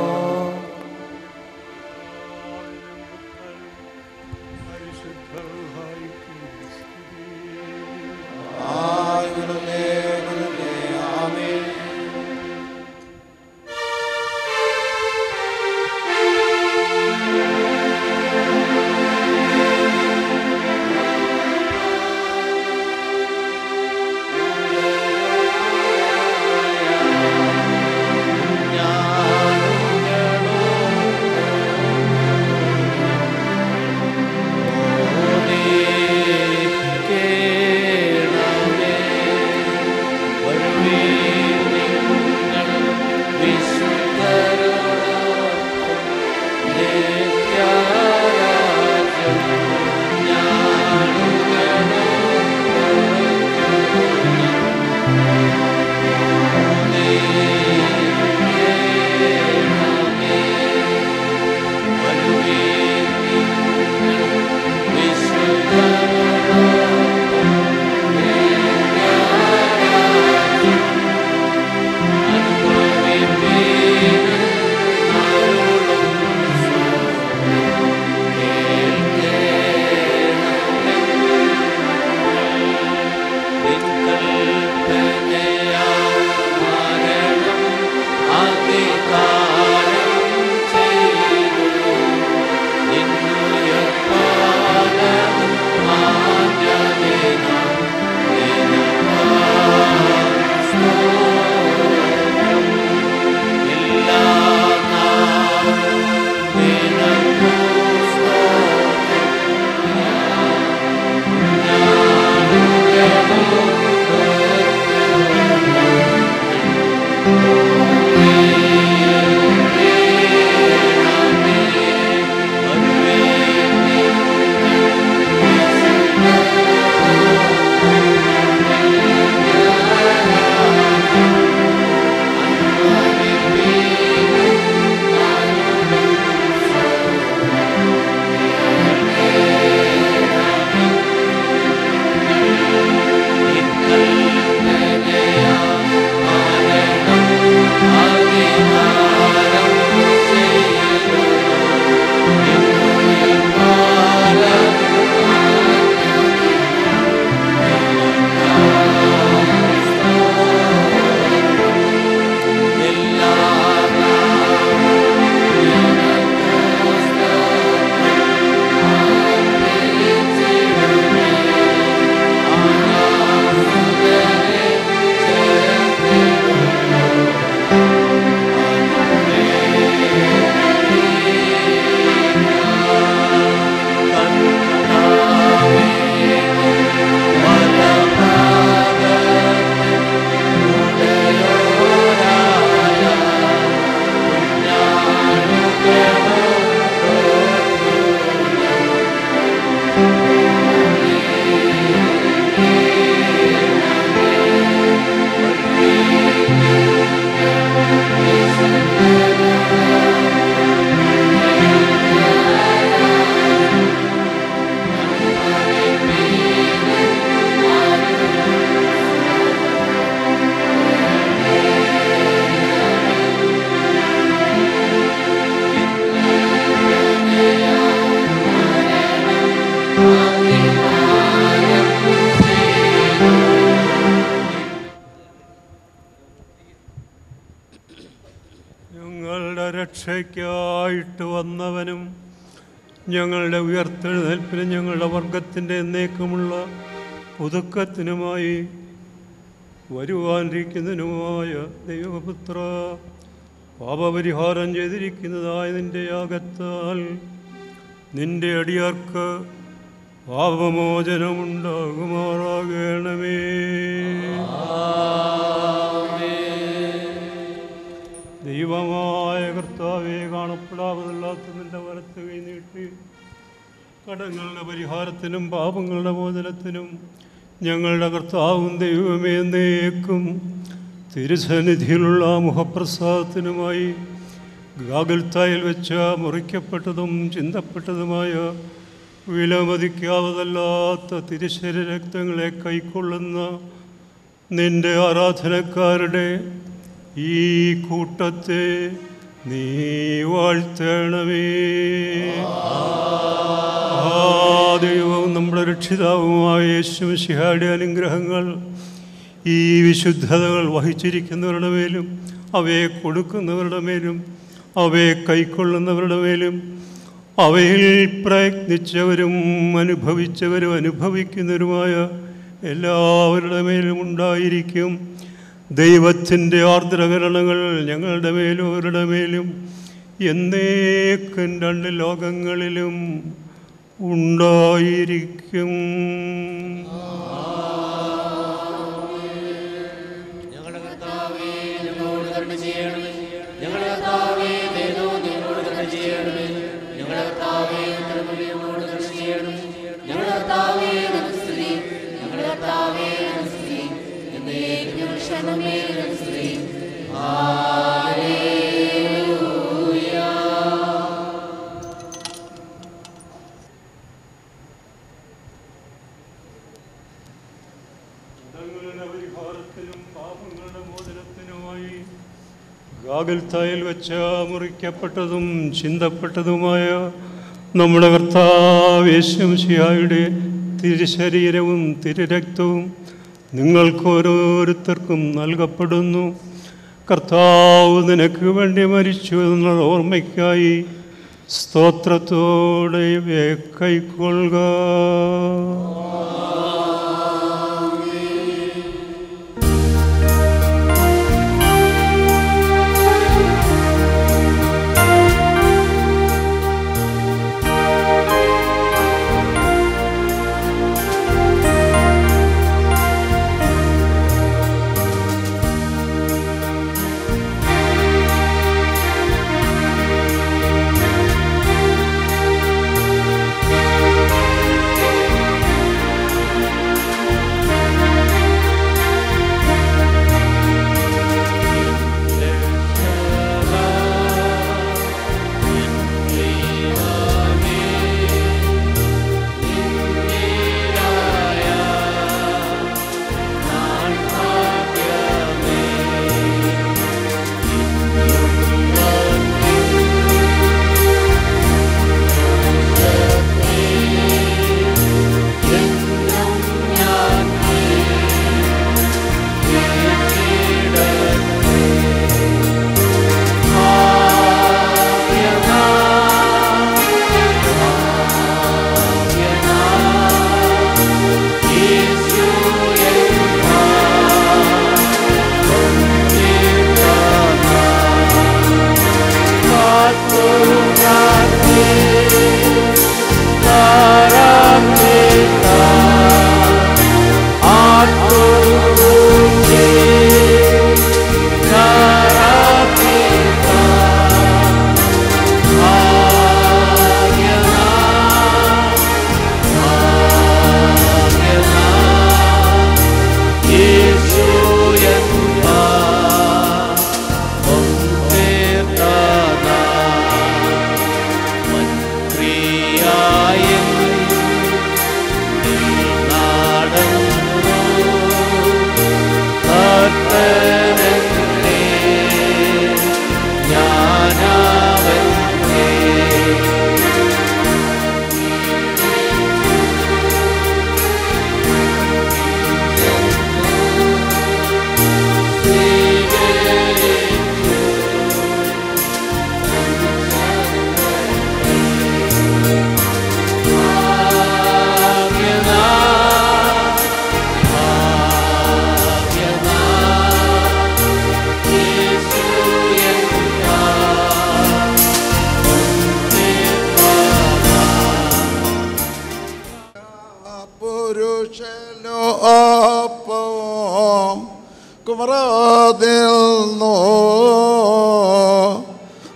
രക്ഷയ്ക്കായിട്ട് വന്നവനും ഞങ്ങളുടെ ഉയർത്തെഴുന്നേൽപ്പിനും ഞങ്ങളുടെ വർഗത്തിൻ്റെ എന്നേക്കുമുള്ള പുതുക്കത്തിനുമായി വരുവാനിരിക്കുന്നതിനുമായ ദൈവപുത്ര, പാപപരിഹാരം ചെയ്തിരിക്കുന്നതായ നിന്റെ യാഗത്താൽ നിന്റെ അടിയാർക്ക് പാപമോചനമുണ്ടാകുമാറാകണമേ. ദൈവമായ കർത്താവെ, കാണപ്പെടാവതല്ലാത്ത നിന്റെ വലത്ത് കൈ നീട്ടി കടങ്ങളുടെ പരിഹാരത്തിനും പാപങ്ങളുടെ മോചനത്തിനും ഞങ്ങളുടെ കർത്താവും ദൈവമേ എന്നേക്കും തിരുസന്നിധിയിലുള്ള മുഖപ്രസാദത്തിനുമായി ഗാഗുൽത്തായിൽ വെച്ച മുറിക്കപ്പെട്ടതും ചിന്തപ്പെട്ടതുമായ വിലമതിക്കാവതല്ലാത്ത തിരുശരീര രക്തങ്ങളെ കൈക്കൊള്ളുന്ന നിന്റെ ആരാധനക്കാരുടെ ഈ കൂട്ടത്തെ നീ വാഴ്ത്തണമേ. ആ ദൈവവും നമ്മുടെ രക്ഷിതാവുമായ യേശുമിശിഹായുടെ അനുഗ്രഹങ്ങൾ ഈ വിശുദ്ധതകൾ വഹിച്ചിരിക്കുന്നവരുടെ മേലും അവയെ കൊടുക്കുന്നവരുടെ മേലും അവയെ കൈക്കൊള്ളുന്നവരുടെ മേലും അവയിൽ പ്രയത്നിച്ചവരും അനുഭവിച്ചവരും അനുഭവിക്കുന്നവരുമായ എല്ലാവരുടെ മേലും ഉണ്ടായിരിക്കും. ദൈവത്തിൻ്റെ ആർദ്രകരണങ്ങൾ ഞങ്ങളുടെ മേലും അവരുടെ മേലും എന്നേക്കും രണ്ട് ലോകങ്ങളിലും ഉണ്ടായിരിക്കും. ഞങ്ങളുടെ കർത്താവേ, ഞങ്ങളോട് കരുണ ചെയ്യണമേ. ഞങ്ങളുടെ കർത്താവേ, ദയതോ ഞങ്ങളോട് കരുണ ചെയ്യണമേ. ഞങ്ങളുടെ കർത്താവേ, ഉത്തരമേ ഞങ്ങളോട് കരുണ ചെയ്യണമേ. ഞങ്ങളുടെ കർത്താവേ, നമസ്തുതി. ഞങ്ങളുടെ കർത്താവേ, നമസ്തുതി. എന്നേക്കും ഞങ്ങൾ ക്ഷണമേ നമസ്തുതി. ഹല്ലേലൂയ. ഗാഗുൽത്തായിൽ വെച്ച മുറിക്കപ്പെട്ടതും ചിന്തപ്പെട്ടതുമായ നമ്മുടെ കർത്താവ് യേശുമിശിഹായുടെ തിരുശരീരവും തിരുരക്തവും നിങ്ങൾക്ക് ഓരോരുത്തർക്കും നൽകപ്പെടുന്നു. കർത്താവ് നിനക്ക് വേണ്ടി മരിച്ചു എന്നുള്ള ഓർമ്മയ്ക്കായി സ്തോത്രത്തോടെ ഇവയെ കൈക്കൊള്ളുക.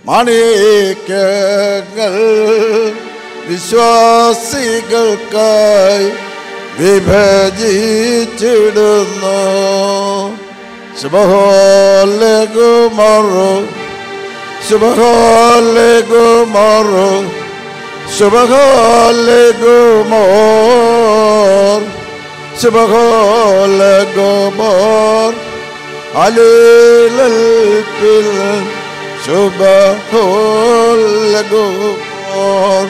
മാണിക്യങ്ങൾ വിശ്വാസികൾക്കായി വിഭജിച്ചിടുന്നു. ശുഭഹോലെ ഗുമറു ശുഭഹോലെ ഗുമറു ശുഭഹോലെ ഗുമോർ ശുഭഹോലെ ഗുമോർ അലിലൽപിൽ ശുഭഹോലെ ഗുമോർ.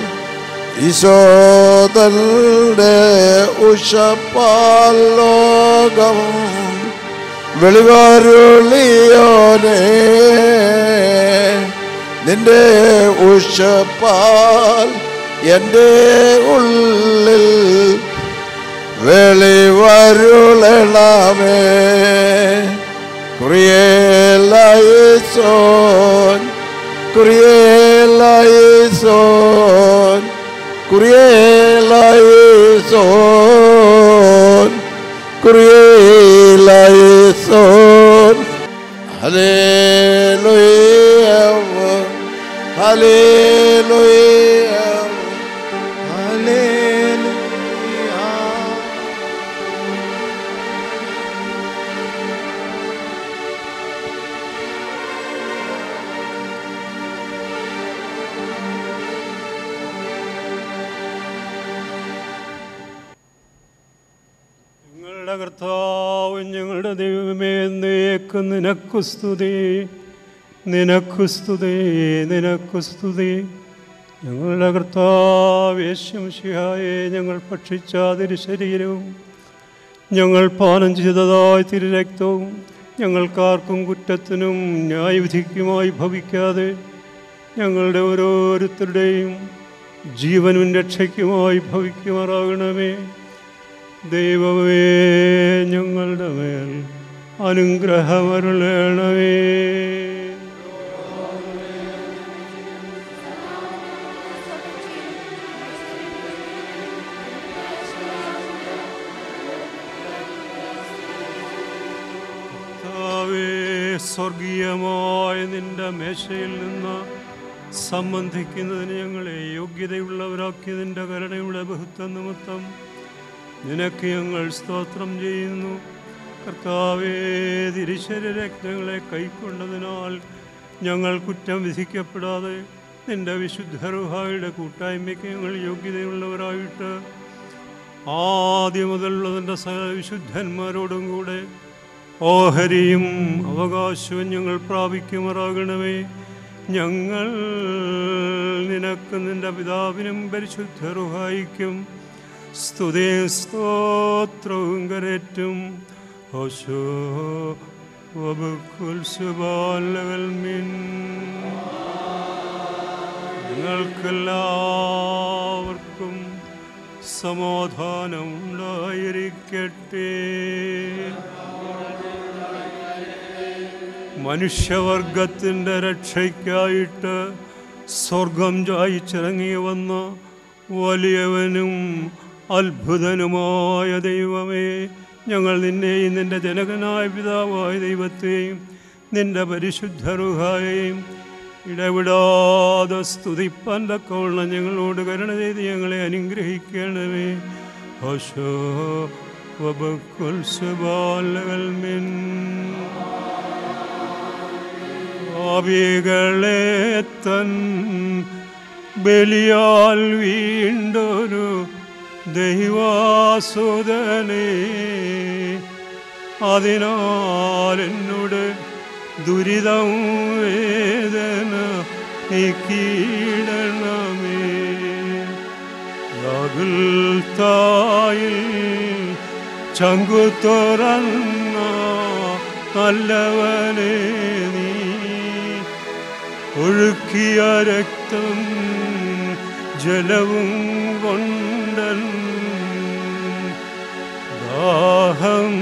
ഈശോതന്റെ ഉഷപ്പാലോകം വെളിവാരുളിയോനെ നിന്റെ ഉഷപ്പാൽ എൻ്റെ ഉള്ളിൽ വെളിവരുളണമേ. കുറിയേലൈസോൻ കുറിയേലൈസോൻ കുറിയേലൈസോൻ കുറിയേലൈസോൻ. Hallelujah hallelujah hallelujah. ഞങ്ങളുടെ കർത്താവ് ഞങ്ങളുടെ ദൈവമേ, എന്നേക്ക് നിനക്കു സ്തുതി, നിനക്കു സ്തുതി, നിനക്കു സ്തുതി. ഞങ്ങളുടെ കർത്താവ് യേശുമിശിഹായെ, ഞങ്ങൾ ഭക്ഷിച്ച തിരുശരീരവും ഞങ്ങൾ പാനം ചെയ്തതായ തിരുരക്തവും ഞങ്ങൾക്കാർക്കും കുറ്റത്തിനും ന്യായവിധിക്കുമായി ഭവിക്കാതെ ഞങ്ങളുടെ ഓരോരുത്തരുടെയും ജീവനും രക്ഷയ്ക്കുമായി ഭവിക്കുമാറാകണമേ. ദൈവമേ, ഞങ്ങളുടെ മേൽ അനുഗ്രഹമരുളണമേ. കർത്താവേ, സ്വർഗീയമായ നിന്റെ മേശയിൽ നിന്ന് സംബന്ധിക്കുന്നതിന് ഞങ്ങളെ യോഗ്യതയുള്ളവരാക്കിയതിൻ്റെ കരുണയുടെ ബഹുത്വം നിമിത്തം നിനക്ക് ഞങ്ങൾ സ്തോത്രം ചെയ്യുന്നു. കർത്താവേ, തിരുശരീരരക്തങ്ങളെ കൈക്കൊണ്ടതിനാൽ ഞങ്ങൾ കുറ്റം വിധിക്കപ്പെടാതെ നിന്റെ വിശുദ്ധ റൂഹായുടെ കൂട്ടായ്മയ്ക്ക് ഞങ്ങൾ യോഗ്യതയുള്ളവരായിട്ട് ആദ്യം മുതലുള്ളതിൻ്റെ സകല വിശുദ്ധന്മാരോടും കൂടെ ഓഹരിയും അവകാശവും ഞങ്ങൾ പ്രാപിക്കുമാറാകണമേ. ഞങ്ങൾ നിനക്ക് നിന്റെ പിതാവിനും പരിശുദ്ധ റൂഹായിക്കും സ്തുതിയും സ്തോത്രവും കരേറ്റും. ഹോശോ വബുക്കുൽ സുബാലവൽ മിൻ. നിങ്ങൾക്കെല്ലാവർക്കും സമാധാനം ഉണ്ടായിരിക്കട്ടെ. മനുഷ്യവർഗത്തിൻ്റെ രക്ഷയ്ക്കായിട്ട് സ്വർഗം ജയിച്ചിറങ്ങി വന്ന വലിയവനും അത്ഭുതനുമായ ദൈവമേ, ഞങ്ങൾ നിന്നെയും നിൻ്റെ ജനകനായ പിതാവായ ദൈവത്തെയും നിൻ്റെ പരിശുദ്ധ റൂഹായെയും ഇടവിടാതെ സ്തുതിപ്പാൻ തക്കവണ്ണം ഞങ്ങളോട് കരുണ ചെയ്ത് ഞങ്ങളെ അനുഗ്രഹിക്കണമേ. ഹോശോ വബക്കുൽ സുബാലവൽ മിൻ. പാപികളെ തൻ ബലിയാൽ വീണ്ടൊരു ദൈവാസുതനേ, അതിനാൽ എന്നോട് ദുരിതം വേദന നീക്കിയിടണമേ. യാഗുൽത്തായിൽ ചങ്കു തുറന്ന നല്ലവനെ നീ ഒഴുക്കിയ രക്തം ജലവും കൊണ്ടൻ ദാഹം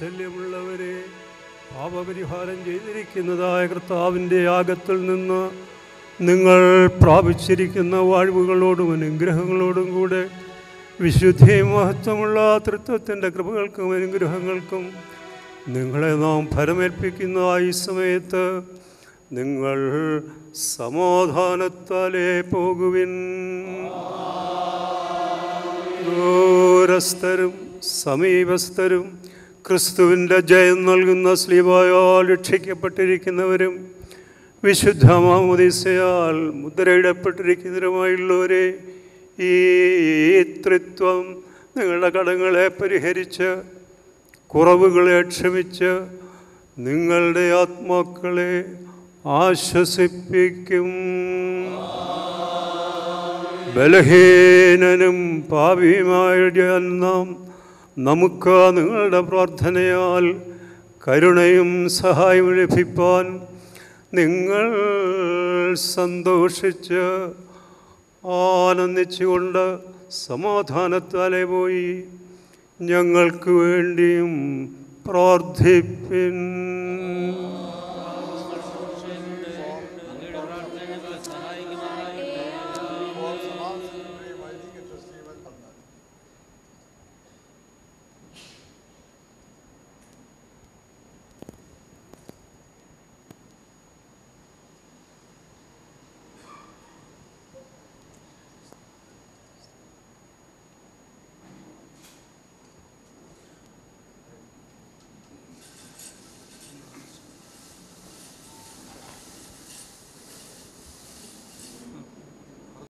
വാത്സല്യമുള്ളവരെ, പാപപരിഹാരം ചെയ്തിരിക്കുന്നതായ കർത്താവിൻ്റെ യാഗത്തിൽ നിന്ന് നിങ്ങൾ പ്രാപിച്ചിരിക്കുന്ന വാഴ്വുകളോടും അനുഗ്രഹങ്ങളോടും കൂടെ വിശുദ്ധിയും മഹത്വമുള്ള തൃത്വത്തിൻ്റെ കൃപകൾക്കും അനുഗ്രഹങ്ങൾക്കും നിങ്ങളെ നാം ഫലമേൽപ്പിക്കുന്ന ഈ സമയത്ത് നിങ്ങൾ സമാധാനത്താലേ പോകുവിൻ. ദൂരസ്ഥരും സമീപസ്ഥരും ക്രിസ്തുവിൻ്റെ ജയം നൽകുന്ന സ്ലീബായാൽ രക്ഷിക്കപ്പെട്ടിരിക്കുന്നവരും വിശുദ്ധ മാമോദീസയാൽ മുദ്രയിടപ്പെട്ടിരിക്കുന്നവരുമായുള്ളവരെ, ഈ ത്രിത്വം നിങ്ങളുടെ കടങ്ങളെ പരിഹരിച്ച് കുറവുകളെ ക്ഷമിച്ച് നിങ്ങളുടെ ആത്മാക്കളെ ആശ്വസിപ്പിക്കും. ബലഹീനനും പാപിയുമായ നാം നമുക്ക് നിങ്ങളുടെ പ്രാർത്ഥനയാൽ കരുണയും സഹായവും ലഭിപ്പാൻ നിങ്ങൾ സന്തോഷിച്ച് ആനന്ദിച്ചുകൊണ്ട് സമാധാനത്താലെ പോയി ഞങ്ങൾക്ക് വേണ്ടിയും പ്രാർത്ഥിപ്പിൻ.